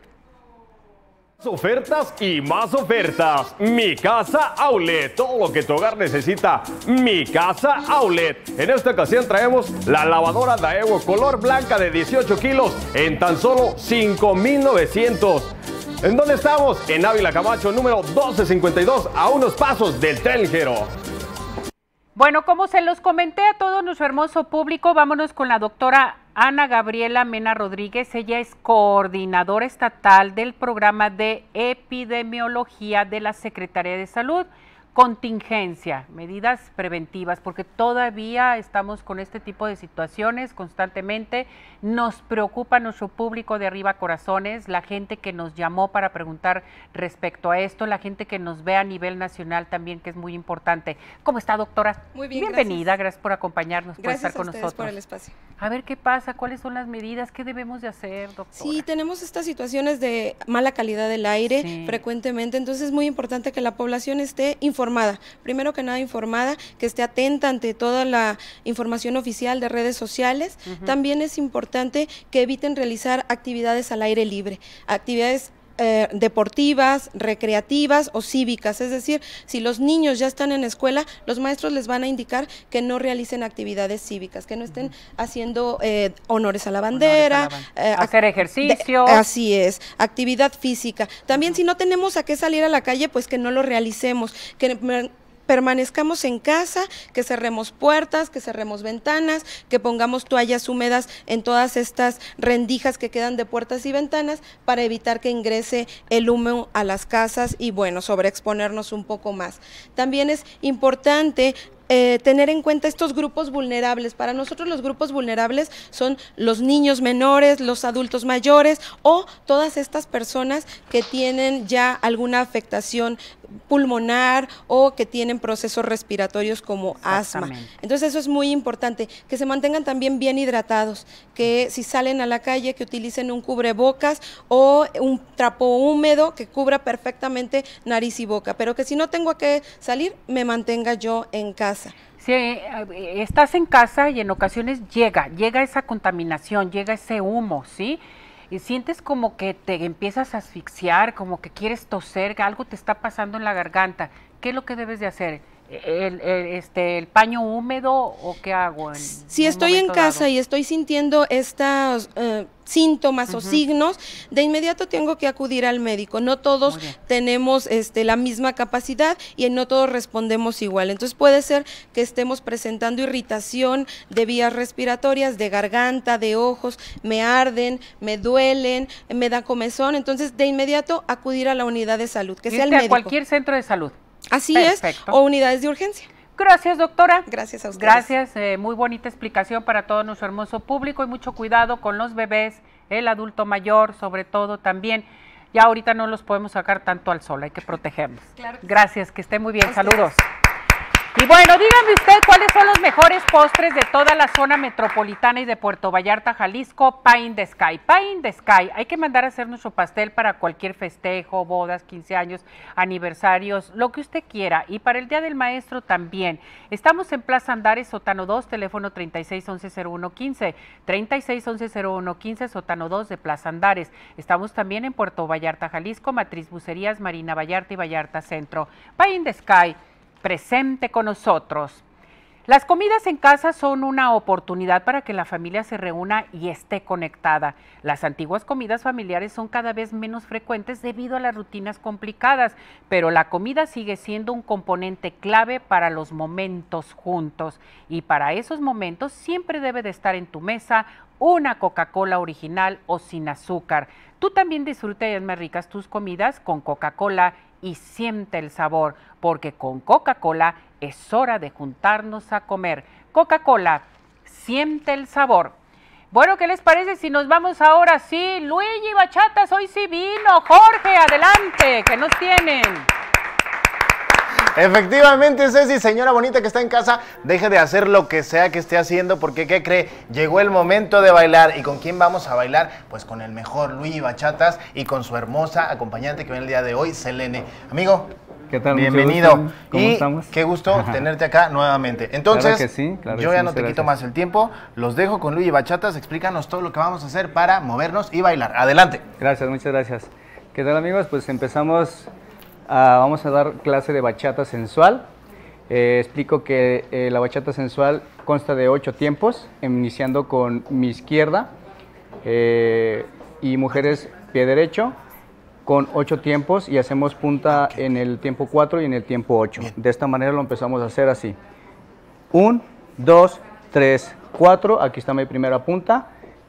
Ofertas y más ofertas. Mi Casa Outlet. Todo lo que tu hogar necesita. Mi Casa Outlet. En esta ocasión traemos la lavadora Daewoo color blanca de 18 kilos en tan solo 5,900. ¿En dónde estamos? En Ávila Camacho, número 1252, a unos pasos del Tren Ligero. Bueno, como se los comenté a todo nuestro hermoso público, vámonos con la doctora Ana Gabriela Mena Rodríguez. Ella es coordinadora estatal del programa de epidemiología de la Secretaría de Salud. Contingencia, medidas preventivas, porque todavía estamos con este tipo de situaciones constantemente. Nos preocupa nuestro público de Arriba Corazones, la gente que nos llamó para preguntar respecto a esto, la gente que nos ve a nivel nacional también, que es muy importante. ¿Cómo está, doctora? Muy bien, bienvenida, gracias por acompañarnos, gracias por estar con a ustedes nosotros. por el espacio. A ver qué pasa, cuáles son las medidas, qué debemos de hacer, doctora. Sí, tenemos estas situaciones de mala calidad del aire frecuentemente, entonces es muy importante que la población esté informada, primero que nada informada, que esté atenta ante toda la información oficial de redes sociales. También es importante que eviten realizar actividades al aire libre, actividades deportivas, recreativas o cívicas, es decir, si los niños ya están en escuela, los maestros les van a indicar que no realicen actividades cívicas, que no estén haciendo honores a la bandera, hacer ejercicio. Así es, actividad física. También si no tenemos a qué salir a la calle, pues que no lo realicemos, que permanezcamos en casa, que cerremos puertas, que cerremos ventanas, que pongamos toallas húmedas en todas estas rendijas que quedan de puertas y ventanas para evitar que ingrese el humo a las casas y bueno, sobreexponernos un poco más. También es importante tener en cuenta estos grupos vulnerables. Para nosotros los grupos vulnerables son los niños menores, los adultos mayores o todas estas personas que tienen ya alguna afectación pulmonar o que tienen procesos respiratorios como asma. Entonces eso es muy importante, que se mantengan también bien hidratados, que si salen a la calle que utilicen un cubrebocas o un trapo húmedo que cubra perfectamente nariz y boca, pero que si no tengo a qué salir, me mantenga yo en casa. Si estás en casa y en ocasiones llega esa contaminación, llega ese humo, ¿sí? Y sientes como que te empiezas a asfixiar, como que quieres toser, que algo te está pasando en la garganta. ¿Qué es lo que debes de hacer? ¿El paño húmedo o qué hago? Si estoy en casa y estoy sintiendo estos síntomas o signos, de inmediato tengo que acudir al médico. No todos tenemos la misma capacidad y no todos respondemos igual. Entonces puede ser que estemos presentando irritación de vías respiratorias, de garganta, de ojos, me arden, me duelen, me da comezón. Entonces de inmediato acudir a la unidad de salud, que sea el médico. A cualquier centro de salud. Así es, o unidades de urgencia. Gracias, doctora. Gracias a ustedes. Gracias, muy bonita explicación para todo nuestro hermoso público y mucho cuidado con los bebés, el adulto mayor, sobre todo también. Ya ahorita no los podemos sacar tanto al sol, hay que protegerlos. Claro que gracias, que esté muy bien, saludos. Y bueno, díganme usted cuáles son los mejores postres de toda la zona metropolitana y de Puerto Vallarta, Jalisco. Pie in the Sky. Pie in the Sky. Hay que mandar a hacer nuestro pastel para cualquier festejo, bodas, 15 años, aniversarios, lo que usted quiera. Y para el Día del Maestro también. Estamos en Plaza Andares, sótano 2, teléfono 3611-0115. 3611-0115, sótano 2 de Plaza Andares. Estamos también en Puerto Vallarta, Jalisco, Matriz Bucerías, Marina Vallarta y Vallarta Centro. Pie in the Sky, presente con nosotros. Las comidas en casa son una oportunidad para que la familia se reúna y esté conectada. Las antiguas comidas familiares son cada vez menos frecuentes debido a las rutinas complicadas, pero la comida sigue siendo un componente clave para los momentos juntos. Y para esos momentos siempre debe de estar en tu mesa una Coca-Cola original o sin azúcar. Tú también disfruta y haz más ricas tus comidas con Coca-Cola y siente el sabor, porque con Coca-Cola es hora de juntarnos a comer. Coca-Cola, siente el sabor. Bueno, ¿qué les parece si nos vamos ahora? Sí, Luigi Bachatas, hoy sí vino. Jorge, adelante, ¿qué nos tienen? Efectivamente, Ceci, señora bonita que está en casa, deje de hacer lo que sea que esté haciendo, porque ¿qué cree? Llegó el momento de bailar. ¿Y con quién vamos a bailar? Pues con el mejor Luigi Bachatas y con su hermosa acompañante que viene el día de hoy, Selene. Amigo, ¿Qué tal? Bienvenido. Mucho gusto. ¿Cómo estamos? Qué gusto tenerte acá nuevamente. Entonces, Claro que sí, claro que yo sí, ya no muchas te quito gracias. más el tiempo. Los dejo con Luigi Bachatas. Explícanos todo lo que vamos a hacer para movernos y bailar. Adelante. Gracias, muchas gracias. ¿Qué tal, amigos? Pues empezamos, vamos a dar clase de bachata sensual. Explico que la bachata sensual consta de 8 tiempos, iniciando con mi izquierda y mujeres pie derecho, con 8 tiempos y hacemos punta en el tiempo 4 y en el tiempo 8. De esta manera lo empezamos a hacer así. 1, 2, 3, 4, aquí está mi primera punta.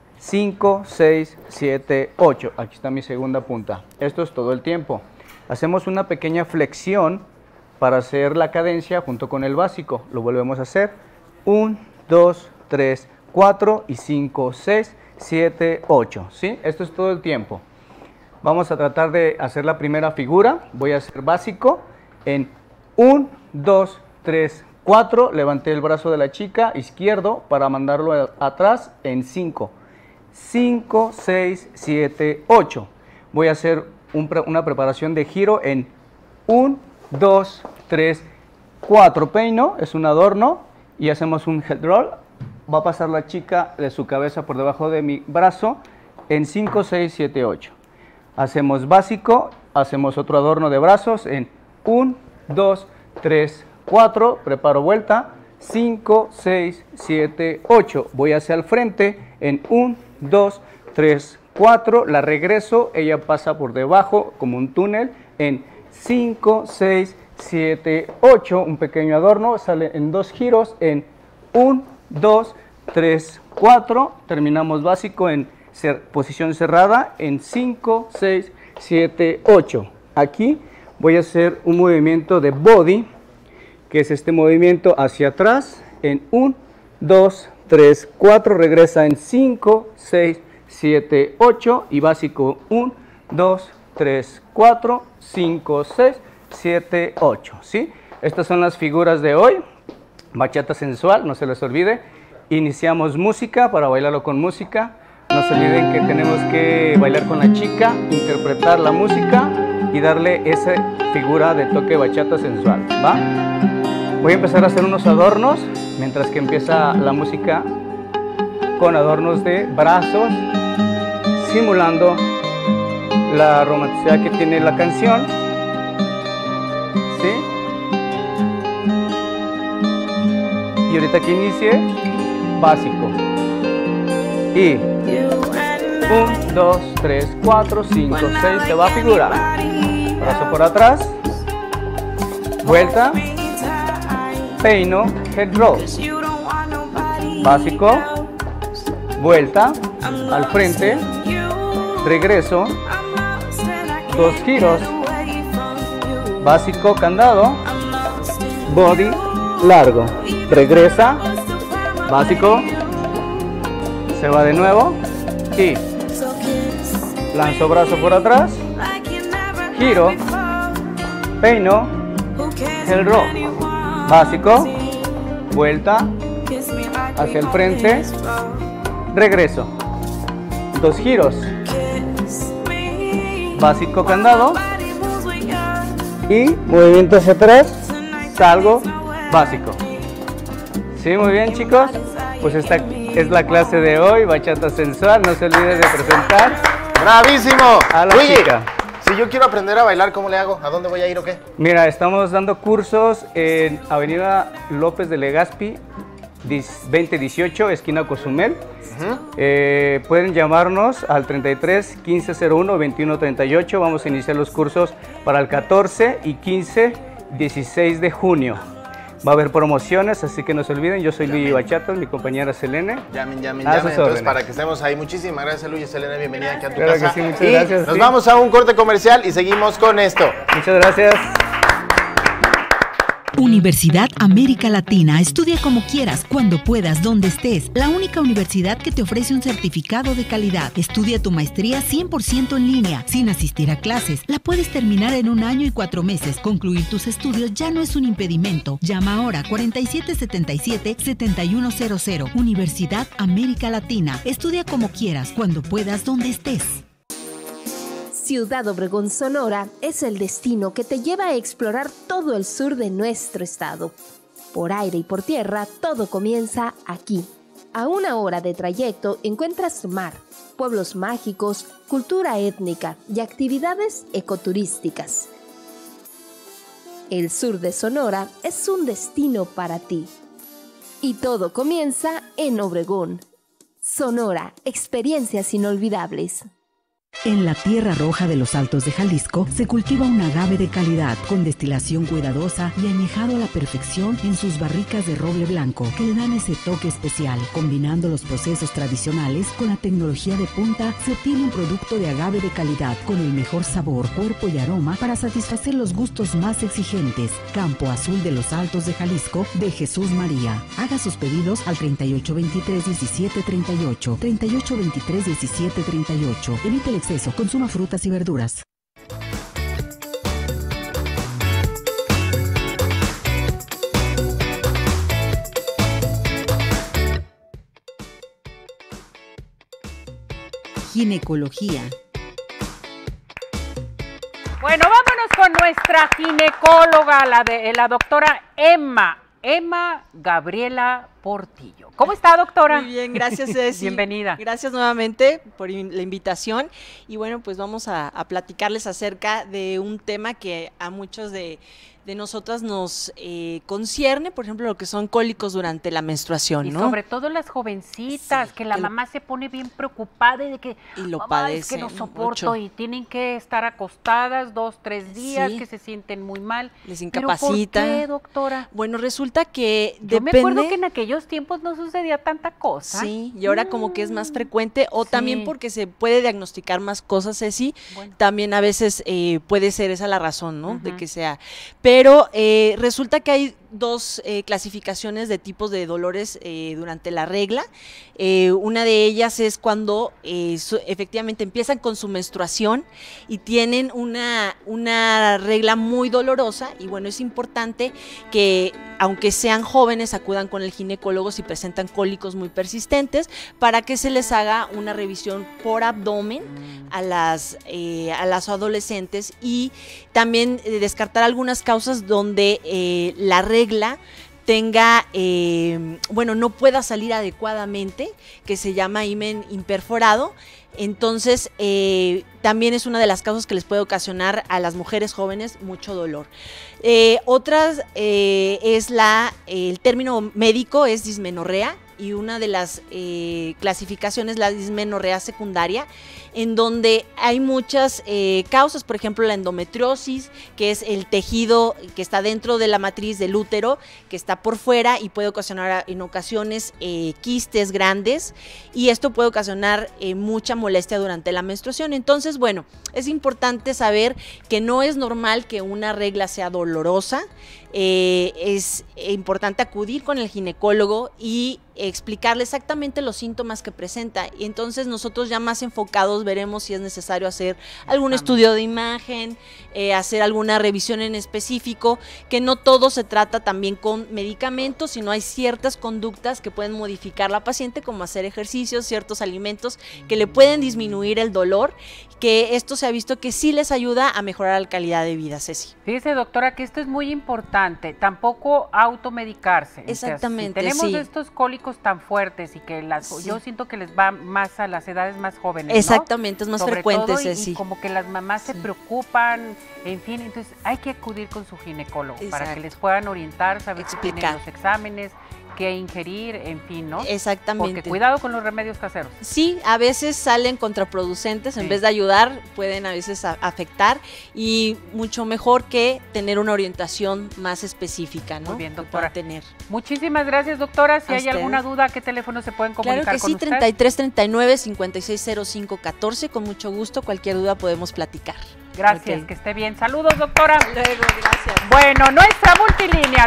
5, 6, 7, 8, aquí está mi segunda punta. Esto es todo el tiempo. Hacemos una pequeña flexión para hacer la cadencia junto con el básico. Lo volvemos a hacer. 1, 2, 3, 4 y 5, 6, 7, 8. ¿Sí? Esto es todo el tiempo. Vamos a tratar de hacer la primera figura. Voy a hacer básico. En 1, 2, 3, 4. Levanté el brazo de la chica izquierdo para mandarlo atrás en 5. 5, 6, 7, 8. Voy a hacer una preparación de giro en 1, 2, 3, 4. Peino, es un adorno. Y hacemos un head roll. Va a pasar la chica de su cabeza por debajo de mi brazo en 5, 6, 7, 8. Hacemos básico, hacemos otro adorno de brazos en 1, 2, 3, 4, preparo vuelta, 5, 6, 7, 8. Voy hacia el frente en 1, 2, 3, 4, la regreso, ella pasa por debajo como un túnel en 5, 6, 7, 8. Un pequeño adorno, sale en 2 giros en 1, 2, 3, 4. Terminamos básico en posición cerrada en 5, 6, 7, 8. Aquí voy a hacer un movimiento de body, que es este movimiento hacia atrás en 1, 2, 3, 4. Regresa en 5, 6, 7, 8 y básico 1, 2, 3, 4, 5, 6, 7, 8. ¿Sí? Estas son las figuras de hoy. Bachata sensual, no se les olvide. Iniciamos música para bailarlo con música. No se olviden que tenemos que bailar con la chica, interpretar la música y darle esa figura de toque bachata sensual, ¿va? Voy a empezar a hacer unos adornos mientras que empieza la música con adornos de brazos, simulando la romanticidad que tiene la canción. ¿Sí? Y ahorita que inicie, básico. Y 1, 2, 3, 4, 5, 6, se va a figurar. Brazo por atrás, vuelta, peino, head roll. Básico, vuelta, al frente, regreso, 2 giros, básico, candado, body, largo, regresa, básico, se va de nuevo y lanzo brazo por atrás, giro, peino, el roll, básico, vuelta, hacia el frente, regreso, 2 giros, básico, candado y movimiento hacia atrás, salgo, básico. Sí, muy bien, chicos, pues esta es la clase de hoy, bachata sensual. No se olviden de presentar. ¡Bravísimo! A la Oye, chica. si yo quiero aprender a bailar, ¿cómo le hago? ¿A dónde voy a ir o qué? Mira, estamos dando cursos en Avenida López de Legazpi, 2018, esquina Cozumel. Pueden llamarnos al 33 1501 21 38. Vamos a iniciar los cursos para el 14 y 15, 16 de junio. Va a haber promociones, así que no se olviden. Yo soy Luigi Bachatas, mi compañera Selene. Llamen. A sus Entonces, órdenes. para que estemos ahí. Muchísimas gracias, Luigi. Selene, bienvenida aquí a tu Claro que casa. sí, muchas Y gracias, nos sí. vamos a un corte comercial y seguimos con esto. Muchas gracias. Universidad América Latina. Estudia como quieras, cuando puedas, donde estés. La única universidad que te ofrece un certificado de calidad. Estudia tu maestría 100% en línea, sin asistir a clases. La puedes terminar en 1 año y 4 meses. Concluir tus estudios ya no es un impedimento. Llama ahora 4777-7100. Universidad América Latina. Estudia como quieras, cuando puedas, donde estés. Ciudad Obregón, Sonora, es el destino que te lleva a explorar todo el sur de nuestro estado. Por aire y por tierra, todo comienza aquí. A 1 hora de trayecto encuentras mar, pueblos mágicos, cultura étnica y actividades ecoturísticas. El sur de Sonora es un destino para ti. Y todo comienza en Obregón. Sonora, experiencias inolvidables. En la tierra roja de los Altos de Jalisco se cultiva un agave de calidad con destilación cuidadosa y añejado a la perfección en sus barricas de roble blanco que le dan ese toque especial. Combinando los procesos tradicionales con la tecnología de punta, se obtiene un producto de agave de calidad con el mejor sabor, cuerpo y aroma para satisfacer los gustos más exigentes. Campo Azul de los Altos de Jalisco de Jesús María. Haga sus pedidos al 3823-1738, 3823-1738. Evite el exceso, consuma frutas y verduras. Ginecología. Bueno, vámonos con nuestra ginecóloga, la doctora Emma Gabriela Portillo. ¿Cómo está, doctora? Muy bien, gracias, Ceci. Bienvenida. Gracias nuevamente por la invitación. Y bueno, pues vamos a platicarles acerca de un tema que a muchos de nosotras nos concierne, por ejemplo, lo que son cólicos durante la menstruación, ¿no? Y sobre todo las jovencitas, que la mamá se pone bien preocupada y de que lo mamá, padecen es que no soporto mucho. Y tienen que estar acostadas 2, 3 días, Sí. que se sienten muy mal. Les ¿Pero incapacita. por qué, doctora? Bueno, resulta que Yo depende. me acuerdo que en aquellos tiempos no sucedía tanta cosa. Sí, y ahora como que es más frecuente, o Sí. también porque se puede diagnosticar más cosas, Ceci, también a veces puede ser esa la razón, ¿no? De que sea. Pero resulta que hay 2 clasificaciones de tipos de dolores durante la regla. Una de ellas es cuando efectivamente empiezan con su menstruación y tienen una regla muy dolorosa, y bueno, es importante que aunque sean jóvenes acudan con el ginecólogo si presentan cólicos muy persistentes para que se les haga una revisión por abdomen a las adolescentes, y también descartar algunas causas donde la regla tenga, no pueda salir adecuadamente, que se llama himen imperforado. Entonces, también es una de las causas que les puede ocasionar a las mujeres jóvenes mucho dolor. Otras es el término médico es dismenorrea, y una de las clasificaciones, la dismenorrea secundaria, en donde hay muchas causas, por ejemplo la endometriosis, que es el tejido que está dentro de la matriz del útero, que está por fuera y puede ocasionar en ocasiones quistes grandes, y esto puede ocasionar mucha molestia durante la menstruación. Entonces, bueno, es importante saber que no es normal que una regla sea dolorosa. Es importante acudir con el ginecólogo y explicarle exactamente los síntomas que presenta, y entonces nosotros ya más enfocados veremos si es necesario hacer algún estudio de imagen, hacer alguna revisión en específico, que no todo se trata también con medicamentos, sino hay ciertas conductas que pueden modificar la paciente, como hacer ejercicios, ciertos alimentos que le pueden disminuir el dolor, que esto se ha visto que sí les ayuda a mejorar la calidad de vida, Ceci. Fíjese, doctora, que esto es muy importante, tampoco automedicarse. Exactamente, o sea, si tenemos sí. estos cólicos tan fuertes y que yo siento que les va más a las edades más jóvenes, Exactamente, ¿no? es más Sobre frecuente, todo, Ceci. y como que las mamás se preocupan, en fin, entonces hay que acudir con su ginecólogo para que Exacto. les puedan orientar, saber si tienen Explicar. los exámenes, qué ingerir, en fin, ¿no? Exactamente. Porque cuidado con los remedios caseros. Sí, a veces salen contraproducentes, en vez de ayudar, pueden a veces afectar, y mucho mejor que tener una orientación más específica, ¿no? Muy bien, Que doctora. puedan tener. Muchísimas gracias, doctora. Si A hay ustedes. alguna duda, ¿a qué teléfono se pueden comunicar Claro que con sí, usted? 3339-560514, con mucho gusto, cualquier duda podemos platicar. Gracias, Ok. que esté bien. Saludos, doctora. Luego, gracias. Bueno, nuestra multilínea,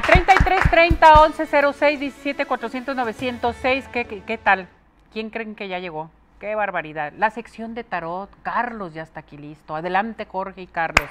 3330-1106-17-400-906. ¿Qué tal? ¿Quién creen que ya llegó? Qué barbaridad. La sección de tarot, Carlos ya está aquí listo. Adelante, Jorge y Carlos.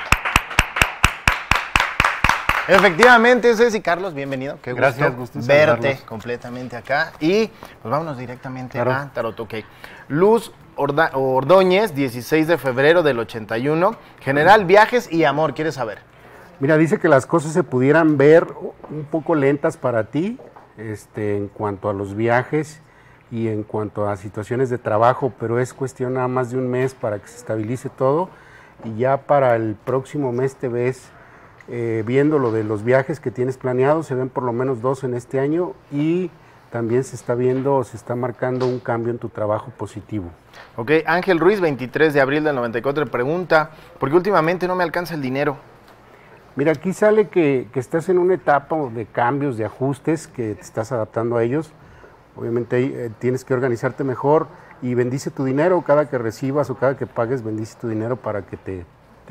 Efectivamente, Ceci, Carlos, bienvenido. Qué Gracias, gusto en verte saludarlos. completamente acá. Y pues vámonos directamente Claro. a Tarot, ok. Luz Ordóñez, 16 de febrero del 81. General, viajes y amor, ¿quieres saber? Mira, dice que las cosas se pudieran ver un poco lentas para ti, en cuanto a los viajes y en cuanto a situaciones de trabajo, pero es cuestión nada más de un mes para que se estabilice todo, y ya para el próximo mes te ves viendo lo de los viajes que tienes planeados. Se ven por lo menos 2 en este año, y también se está marcando un cambio en tu trabajo positivo. Ok, Ángel Ruiz, 23 de abril del 94, pregunta, ¿por qué últimamente no me alcanza el dinero? Mira, aquí sale que estás en una etapa de cambios, de ajustes, que te estás adaptando a ellos. Obviamente tienes que organizarte mejor y bendice tu dinero cada que recibas o cada que pagues, bendice tu dinero para que te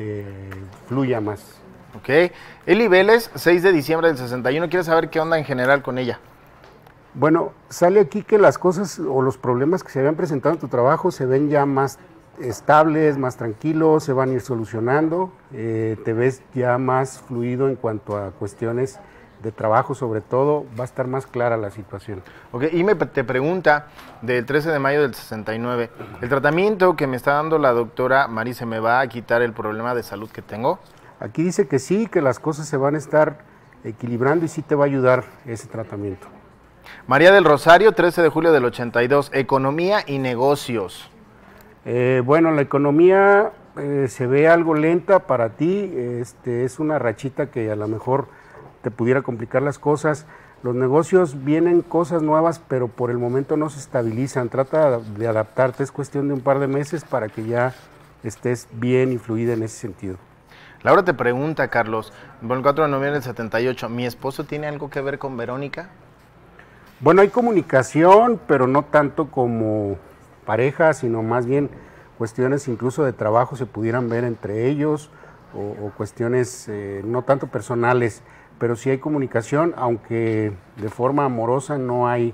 fluya más. Ok, Eli Vélez, 6 de diciembre del 61, ¿quieres saber qué onda en general con ella? Bueno, sale aquí que las cosas o los problemas que se habían presentado en tu trabajo se ven ya más estables, más tranquilos, se van a ir solucionando, te ves ya más fluido en cuanto a cuestiones de trabajo, sobre todo, va a estar más clara la situación. Ok, y te pregunta, del 13 de mayo del 69, ¿el tratamiento que me está dando la doctora Marisa me va a quitar el problema de salud que tengo? Aquí dice que sí, que las cosas se van a estar equilibrando y sí te va a ayudar ese tratamiento. María del Rosario, 13 de julio del 82, economía y negocios. Bueno, la economía se ve algo lenta para ti, es una rachita que a lo mejor te pudiera complicar las cosas. Los negocios vienen cosas nuevas, pero por el momento no se estabilizan. Trata de adaptarte, es cuestión de un par de meses para que ya estés bien y fluida en ese sentido. Laura te pregunta, Carlos, el 4 de noviembre del 78, ¿mi esposo tiene algo que ver con Verónica? Bueno, hay comunicación, pero no tanto como pareja, sino más bien cuestiones incluso de trabajo se pudieran ver entre ellos, o cuestiones no tanto personales, pero sí hay comunicación, aunque de forma amorosa no hay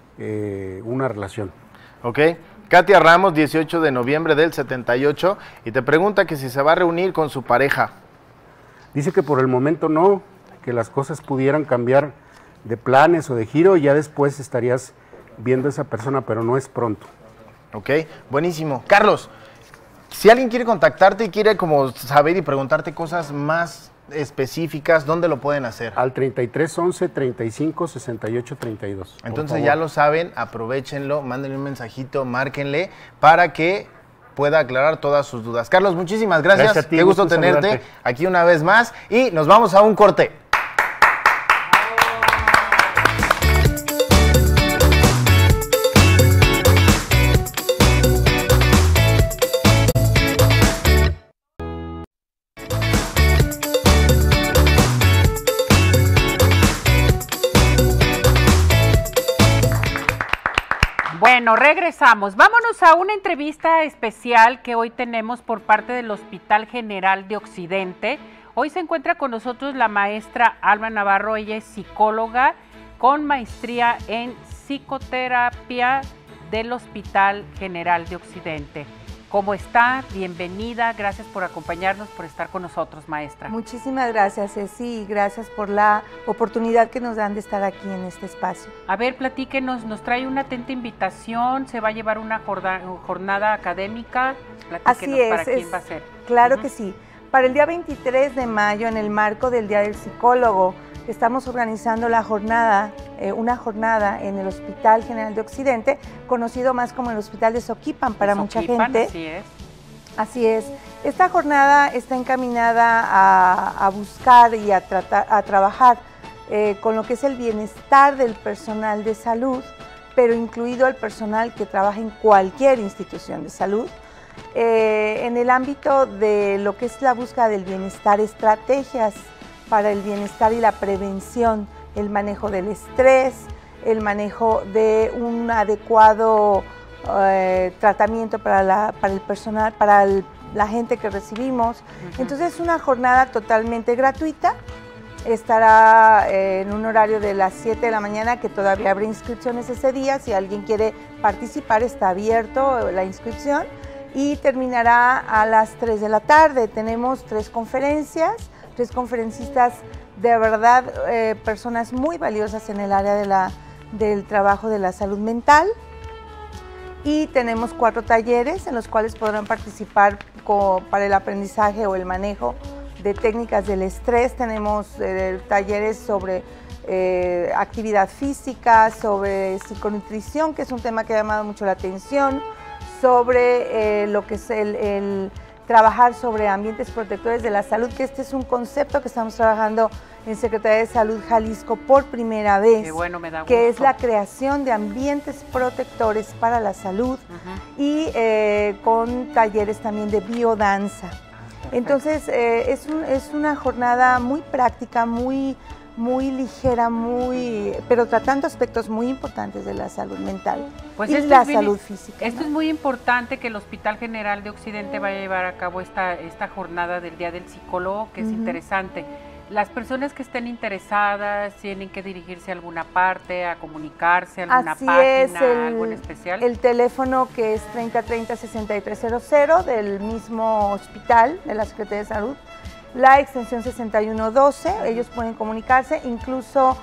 una relación. Ok, Katia Ramos, 18 de noviembre del 78, y te pregunta que si se va a reunir con su pareja. Dice que por el momento no, que las cosas pudieran cambiar de planes o de giro, y ya después estarías viendo a esa persona, pero no es pronto. Ok, buenísimo. Carlos, si alguien quiere contactarte y quiere como saber y preguntarte cosas más específicas, ¿dónde lo pueden hacer? Al 33 11 35 68 32. Entonces ya lo saben, aprovechenlo, mándenle un mensajito, márquenle para que pueda aclarar todas sus dudas. Carlos, muchísimas gracias. Gracias a ti, qué gusto tenerte saludarte aquí una vez más, y nos vamos a un corte. Bueno, regresamos. Vámonos a una entrevista especial que hoy tenemos por parte del Hospital General de Occidente. Hoy se encuentra con nosotros la maestra Alma Navarro. Ella es psicóloga con maestría en psicoterapia del Hospital General de Occidente. ¿Cómo está? Bienvenida. Gracias por acompañarnos, por estar con nosotros, maestra. Muchísimas gracias, Ceci, y gracias por la oportunidad que nos dan de estar aquí en este espacio. A ver, platíquenos, nos trae una atenta invitación, se va a llevar una jornada académica. Así es. ¿Para quién va a ser? Claro que sí. Para el día 23 de mayo, en el marco del Día del Psicólogo, estamos organizando la jornada, una jornada en el Hospital General de Occidente, conocido más como el Hospital de Soquipan para mucha gente. Así es. Así es. Esta jornada está encaminada a buscar y a trabajar con lo que es el bienestar del personal de salud, pero incluido el personal que trabaja en cualquier institución de salud, en el ámbito de lo que es la búsqueda del bienestar, estrategias para el bienestar y la prevención, el manejo del estrés, el manejo de un adecuado tratamiento para el personal, para la gente que recibimos. Entonces es una jornada totalmente gratuita, estará en un horario de las 7 de la mañana, que todavía habrá inscripciones ese día. Si alguien quiere participar, está abierto la inscripción, y terminará a las 3 de la tarde. Tenemos 3 conferencias, 3 conferencistas de verdad, personas muy valiosas en el área del trabajo de la salud mental. Y tenemos 4 talleres en los cuales podrán participar para el aprendizaje o el manejo de técnicas del estrés. Tenemos talleres sobre actividad física, sobre psiconutrición, que es un tema que ha llamado mucho la atención, sobre lo que es el trabajar sobre ambientes protectores de la salud, que este es un concepto que estamos trabajando en Secretaría de Salud Jalisco por primera vez. Qué bueno, me da gusto. Que es la creación de ambientes protectores para la salud y con talleres también de biodanza. Entonces, es una jornada muy práctica, muy ligera, pero tratando aspectos muy importantes de la salud mental y la salud física. Esto es muy importante, que el Hospital General de Occidente vaya a llevar a cabo esta jornada del Día del Psicólogo, que es interesante. Las personas que estén interesadas tienen que dirigirse a alguna parte, a comunicarse, a alguna página, algo en especial. El teléfono que es 3030-6300 del mismo hospital, de la Secretaría de Salud, la extensión 6112, ellos pueden comunicarse, incluso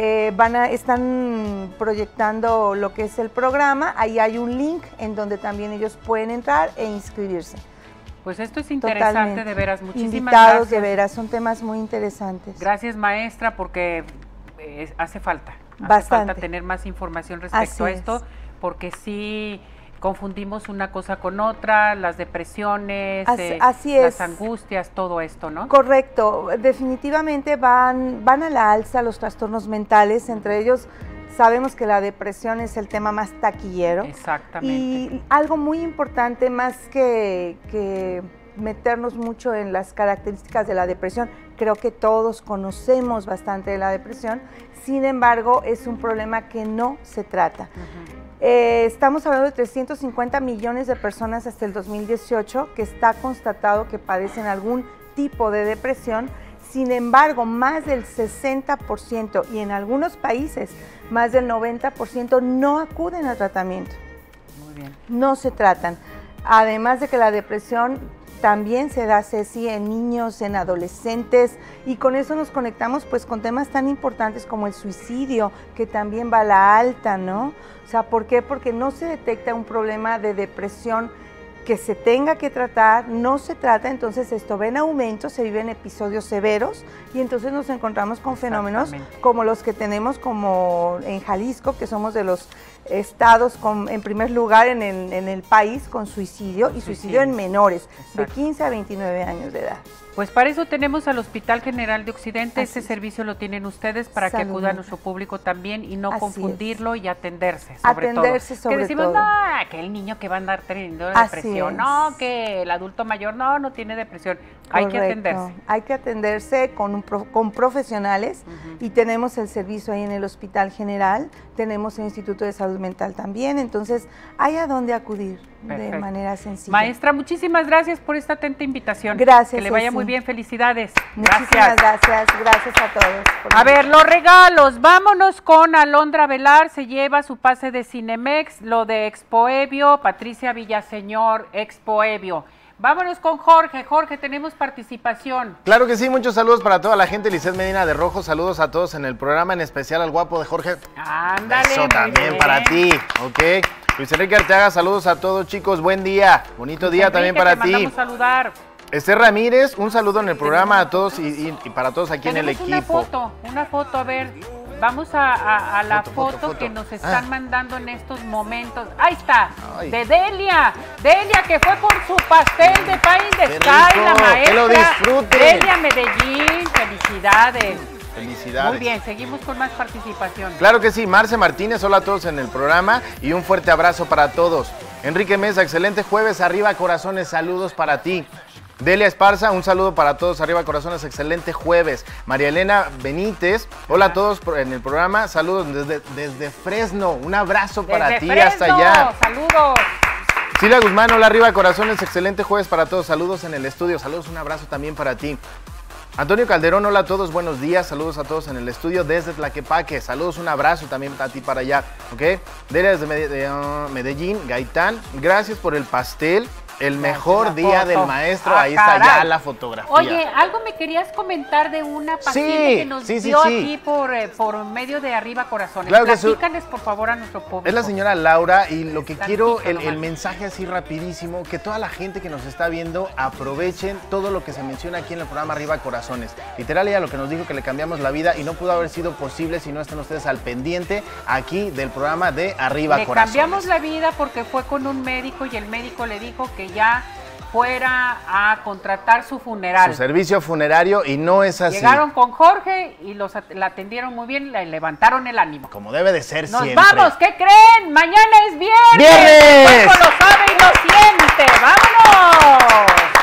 están proyectando lo que es el programa, ahí hay un link en donde también ellos pueden entrar e inscribirse. Pues esto es interesante. Totalmente. De veras, muchísimas invitados, gracias. De veras, son temas muy interesantes. Gracias, maestra, porque hace falta tener más información respecto a esto, porque sí confundimos una cosa con otra, las depresiones, las angustias, todo esto, ¿no? Correcto, definitivamente van a la alza los trastornos mentales, entre ellos sabemos que la depresión es el tema más taquillero. Exactamente. Y algo muy importante, más que meternos mucho en las características de la depresión, creo que todos conocemos bastante de la depresión, sin embargo, es un problema que no se trata. Estamos hablando de 350 millones de personas hasta el 2018 que está constatado que padecen algún tipo de depresión. Sin embargo, más del 60% y en algunos países más del 90% no acuden al tratamiento. Muy bien. No se tratan. Además de que la depresión también se da, Ceci, en niños, en adolescentes, y con eso nos conectamos pues con temas tan importantes como el suicidio, que también va a la alta, ¿no? O sea, ¿por qué? Porque no se detecta un problema de depresión que se tenga que tratar, no se trata, entonces esto va en aumento, se viven episodios severos y entonces nos encontramos con fenómenos como los que tenemos como en Jalisco, que somos de los estados en primer lugar en el país con suicidio y suicidio en menores de 15 a 29 años de edad. Pues para eso tenemos al Hospital General de Occidente, ese servicio lo tienen ustedes para que acuda a nuestro público también y no confundirlo y atenderse, sobre todo. Que decimos, no, que el niño que va a andar teniendo depresión, no, que el adulto mayor no tiene depresión. Hay que atenderse. Hay que atenderse con profesionales y tenemos el servicio ahí en el Hospital General, tenemos el Instituto de Salud Mental también, entonces hay a dónde acudir. Perfecto. De manera sencilla. Maestra, muchísimas gracias por esta atenta invitación. Gracias. Que le vaya muy bien, felicidades. Muchísimas gracias a todos. A ver, los regalos, vámonos con Alondra Velar, se lleva su pase de Cinemex, lo de Expoevio, Patricia Villaseñor, Expoevio. Vámonos con Jorge. Jorge, tenemos participación. Claro que sí, muchos saludos para toda la gente. Lizeth Medina de Rojo, saludos a todos en el programa, en especial al guapo de Jorge. Ándale. Eso también para ti, ¿ok? Luis Enrique Arteaga, saludos a todos, chicos, buen día, bonito día también para ti. Mandamos saludar. Esther Ramírez, un saludo en el programa a todos y para todos aquí en el equipo. Una foto, a ver, vamos a la foto que nos están mandando en estos momentos. Ahí está, de Delia, que fue por su pastel de Pie in the Sky, la maestra. Que lo disfruten. Delia Medellín, felicidades. Felicidades. Muy bien, seguimos con más participación. Claro que sí, Marce Martínez, hola a todos en el programa y un fuerte abrazo para todos. Enrique Mesa, excelente jueves, arriba corazones, saludos para ti. Delia Esparza, un saludo para todos, arriba corazones, excelente jueves. María Elena Benítez, hola a todos en el programa, saludos desde Fresno, un abrazo para ti hasta allá. Saludos. Silvia Guzmán, hola arriba corazones, excelente jueves para todos, saludos en el estudio, saludos, un abrazo también para ti. Antonio Calderón, hola a todos, buenos días, saludos a todos en el estudio desde Tlaquepaque, saludos, un abrazo también a ti para allá, ¿ok? Delia desde Medellín, Gaitán, gracias por el pastel, el mejor día del maestro, ahí caray. está ya la fotografía. Oye, algo me querías comentar de una paciente que nos dio aquí por medio de Arriba Corazones. Claro que Platícales, por favor, a nuestro público. Es la señora Laura y lo que quiero, el mensaje así rapidísimo, que toda la gente que nos está viendo aprovechen todo lo que se menciona aquí en el programa Arriba Corazones. Literal, ella lo que nos dijo que le cambiamos la vida y no pudo haber sido posible si no están ustedes al pendiente aquí del programa de Arriba Corazones. Le cambiamos la vida porque fue con un médico y el médico le dijo que ya fuera a contratar su funeral. Su servicio funerario, y no es así. Llegaron con Jorge y la atendieron muy bien, le levantaron el ánimo. Como debe de ser siempre. ¡Nos vamos! ¿Qué creen? ¡Mañana es viernes! ¡Viernes! El cuerpo lo sabe y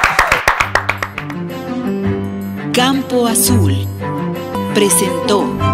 lo siente. ¡Vámonos! Campo Azul presentó